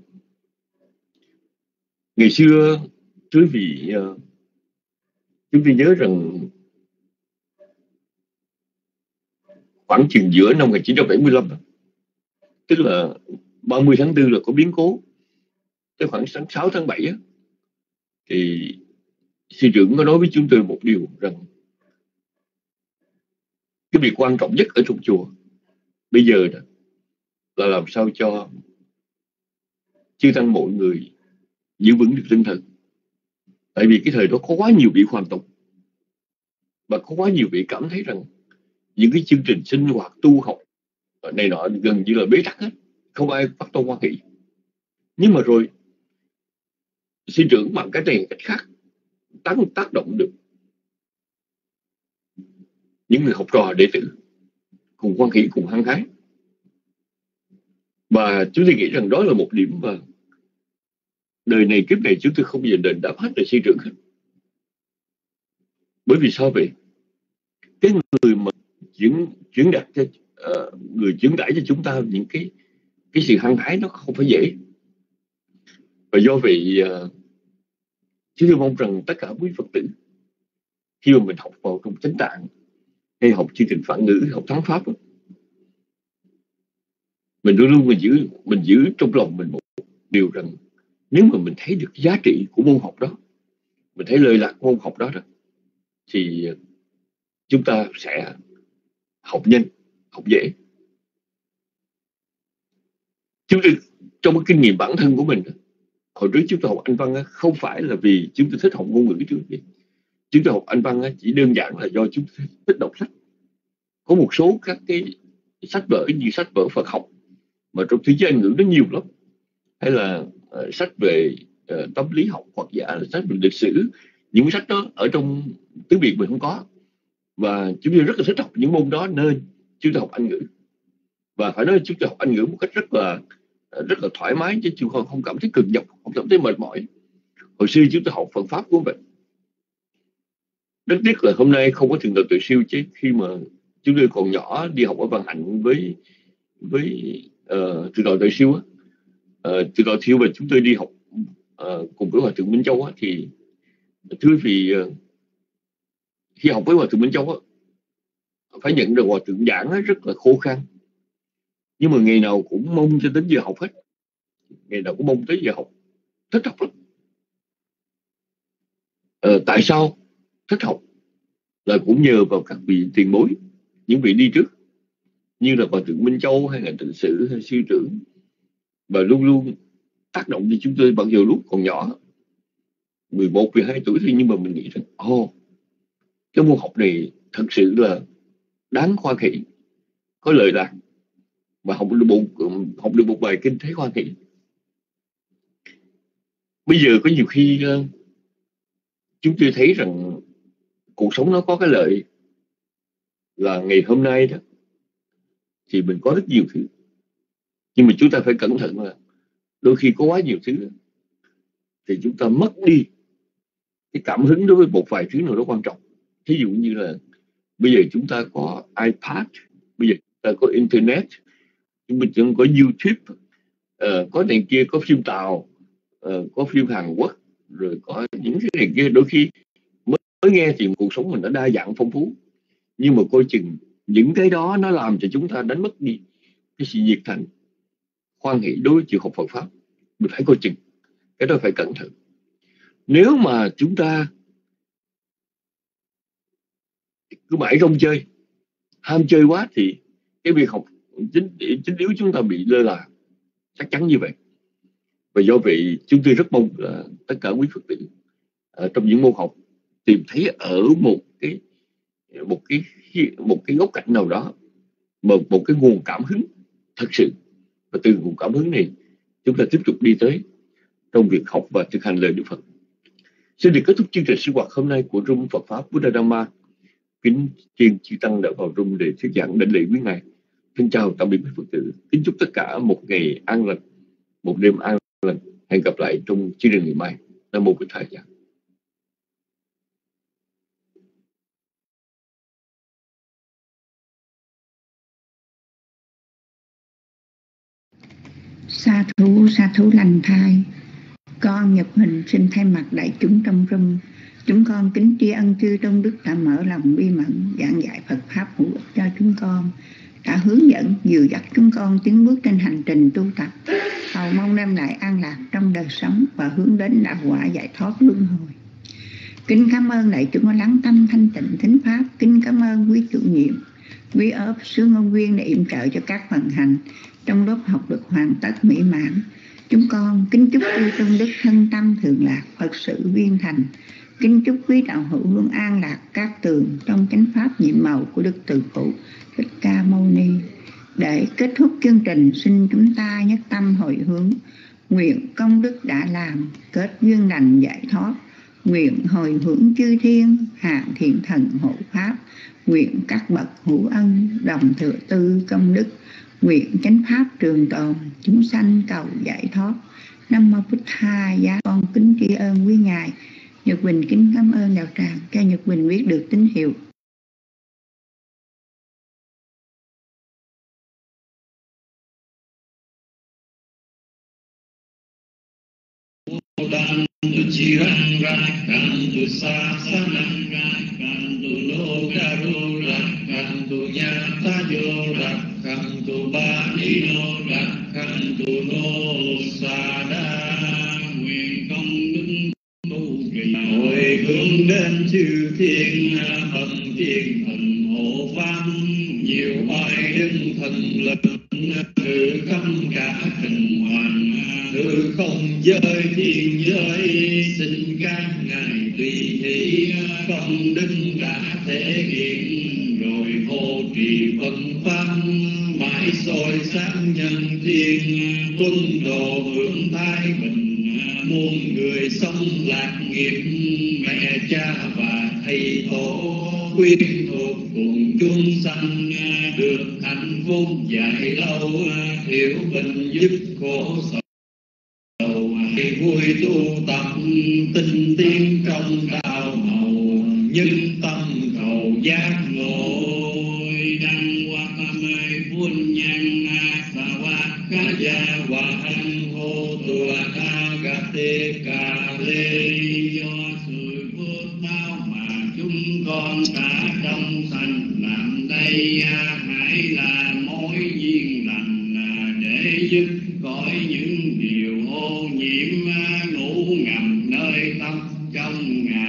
Ngày xưa quý vị, chúng tôi nhớ rằng khoảng chừng giữa năm 1975, tức là 30 tháng 4 là có biến cố, tới khoảng tháng 6 tháng 7 thì sư trưởng có nói với chúng tôi một điều rằng cái việc quan trọng nhất ở trong chùa bây giờ là làm sao cho chư tăng mọi người giữ vững được tinh thần. Tại vì cái thời đó có quá nhiều vị hoàn tục, và có quá nhiều vị cảm thấy rằng những cái chương trình sinh hoạt tu học này nọ gần như là bế tắc hết, không ai bắt tôi hoan hỷ. Nhưng mà rồi sư trưởng bằng cái này cách khác tác động được những người học trò đệ tử cùng hoan hỷ, cùng hăng hái. Và chúng tôi nghĩ rằng đó là một điểm mà đời này kiếp này chúng tôi không bao giờ đền đáp hết là sư trưởng hết. Bởi vì sao vậy? Cái người mà chuyển đạt cho người chuyển tải cho chúng ta những cái sự hăng hái nó không phải dễ. Và do vậy chúng tôi mong rằng tất cả quý Phật tử khi mà mình học vào trong chánh tạng hay học chương trình phản ngữ, học thắng pháp, mình luôn luôn mình giữ trong lòng mình một điều rằng nếu mà mình thấy được giá trị của môn học đó, mình thấy lợi lạc của môn học đó thì chúng ta sẽ học nhanh, học dễ. Chúng tôi trong cái kinh nghiệm bản thân của mình, hồi trước chúng ta học Anh văn á, không phải là vì chúng ta thích học ngôn ngữ trước gì. Chúng ta học Anh văn á, chỉ đơn giản là do chúng ta thích đọc sách. Có một số các cái sách vở như sách vở Phật học mà trong thế giới Anh ngữ nó nhiều lắm, hay là sách về tâm lý học, hoặc giả là sách về lịch sử. Những sách đó ở trong tiếng Việt mình không có, và chúng tôi rất là thích học những môn đó, nên chúng ta học Anh ngữ. Và phải nói chúng ta học Anh ngữ một cách rất là thoải mái, chứ chúng không cảm thấy cực nhọc, không cảm thấy mệt mỏi. Hồi xưa chúng ta học Phật pháp cũng vậy. Rất tiếc là hôm nay không có Thượng tọa Tuệ Siêu, chứ khi mà chúng tôi còn nhỏ đi học ở Văn Hạnh với Thượng tọa Tuệ Siêu á, Thượng tọa Siêu và chúng tôi đi học cùng với Hòa thượng Minh Châu á, thì thưa vì khi học với Hòa thượng Minh Châu á, phải nhận được Hòa thượng giảng á, rất là khô khan, nhưng mà ngày nào cũng mong cho đến giờ học hết, ngày nào cũng mong tới giờ học, thích học lắm. Tại sao thích học? Là cũng nhờ vào các vị tiền bối, những vị đi trước, như là Hòa thượng Minh Châu hay là Tịnh Sự hay sư trưởng, và luôn luôn tác động cho chúng tôi. Mặc dù lúc còn nhỏ 11, 12 tuổi thôi, nhưng mà mình nghĩ rằng cái môn học này thật sự là đáng hoan hỷ, có lợi lạc, và học được một bài kinh thế hoan hỷ. Bây giờ có nhiều khi chúng tôi thấy rằng cuộc sống nó có cái lợi là ngày hôm nay đó thì mình có rất nhiều thứ, nhưng mà chúng ta phải cẩn thận là đôi khi có quá nhiều thứ thì chúng ta mất đi cái cảm hứng đối với một vài thứ nào đó quan trọng. Ví dụ như là bây giờ chúng ta có iPad, bây giờ chúng ta có Internet, chúng ta có YouTube, có này kia, có phim Tàu, có phim Hàn Quốc, rồi có những cái này kia. Đôi khi mới nghe thì cuộc sống mình đã đa dạng phong phú, nhưng mà coi chừng những cái đó nó làm cho chúng ta đánh mất đi cái sự nhiệt thành, hoan hỷ đối với chuyện học Phật pháp. Mình phải coi chừng, cái đó phải cẩn thận. Nếu mà chúng ta cứ mãi rong chơi, ham chơi quá, thì cái việc học chính yếu chúng ta bị lơ là, chắc chắn như vậy. Và do vậy chúng tôi rất mong là tất cả quý Phật tử trong những môn học tìm thấy ở một cái góc cạnh nào đó một cái nguồn cảm hứng thật sự, và từ nguồn cảm hứng này chúng ta tiếp tục đi tới trong việc học và thực hành lời Đức Phật. Xin được kết thúc chương trình sinh hoạt hôm nay của Room Phật pháp Buddha Dhamma. Kính chiên chư tăng đã vào room để thuyết giảng đến lễ quý ngài. Xin chào tạm biệt quý Phật tử. Kính chúc tất cả một ngày an lành, một đêm an lành. Hẹn gặp lại trong chương trình ngày mai. Nam mô Bổn Thầy. Sa thú lành thai. Con nhập hình xin thay mặt đại chúng trong room, chúng con kính tri ân chư tôn đức đã mở lòng bi mẫn giảng dạy Phật pháp hữu ích cho chúng con, đã hướng dẫn dìu dắt chúng con tiến bước trên hành trình tu tập, cầu mong đem lại an lạc trong đời sống và hướng đến đạo quả giải thoát luân hồi. Kính cảm ơn đại chúng lắng tâm thanh tịnh thính pháp. Kính cảm ơn quý chủ nhiệm, quý ốp sứ ngôn viên đã yểm trợ cho các phần hành trong lớp học được hoàn tất mỹ mãn. Chúng con kính chúc chư tôn đức thân tâm thường lạc, Phật sự viên thành. Kính chúc quý đạo hữu luôn an lạc các tường trong chánh pháp nhiệm màu của Đức Từ Phụ Thích Ca Mâu Ni. Để kết thúc chương trình, xin chúng ta nhất tâm hồi hướng, nguyện công đức đã làm kết duyên lành giải thoát, nguyện hồi hướng chư thiên hạ thiện thần hộ pháp, nguyện các bậc hữu ân đồng thừa tư công đức, nguyện chánh pháp trường tồn, chúng sanh cầu giải thoát. Nam mô Bổn Thầy. Giá con kính tri ân quý ngài. Nhật Bình kính cảm ơn đạo tràng cho Nhật Bình biết được tín hiệu. hồi hướng đến chư thiên thần thiên thần hộ pháp, nhiều oai đức thần lực từ khắp cả kinh hoàng, từ không giới thiên giới, xin các ngài tùy hỷ công đức đã thể hiện, rồi hộ trì phân pháp mãi soi sáng nhân thiên, tuân độ hưởng thái bình, muôn người sống lạc nghiệp, mẹ cha và thầy tổ quyến thuộc cùng chúng sanh, được hạnh phúc dài lâu, thiểu bình dứt khổ sầu. Vui tu tập tinh tiến trong đạo màu, nhân tâm cầu giác ngộ, đăng hoa mê buôn nhân sa hoa ca gia hoa hanh hô tua ca ca tê ca lê, do sự phước báo mà chúng con đã trong sanh làm đây, hãy là mối duyên lành để dứt khỏi những điều ô nhiễm ngủ ngầm nơi tâm trong ngày.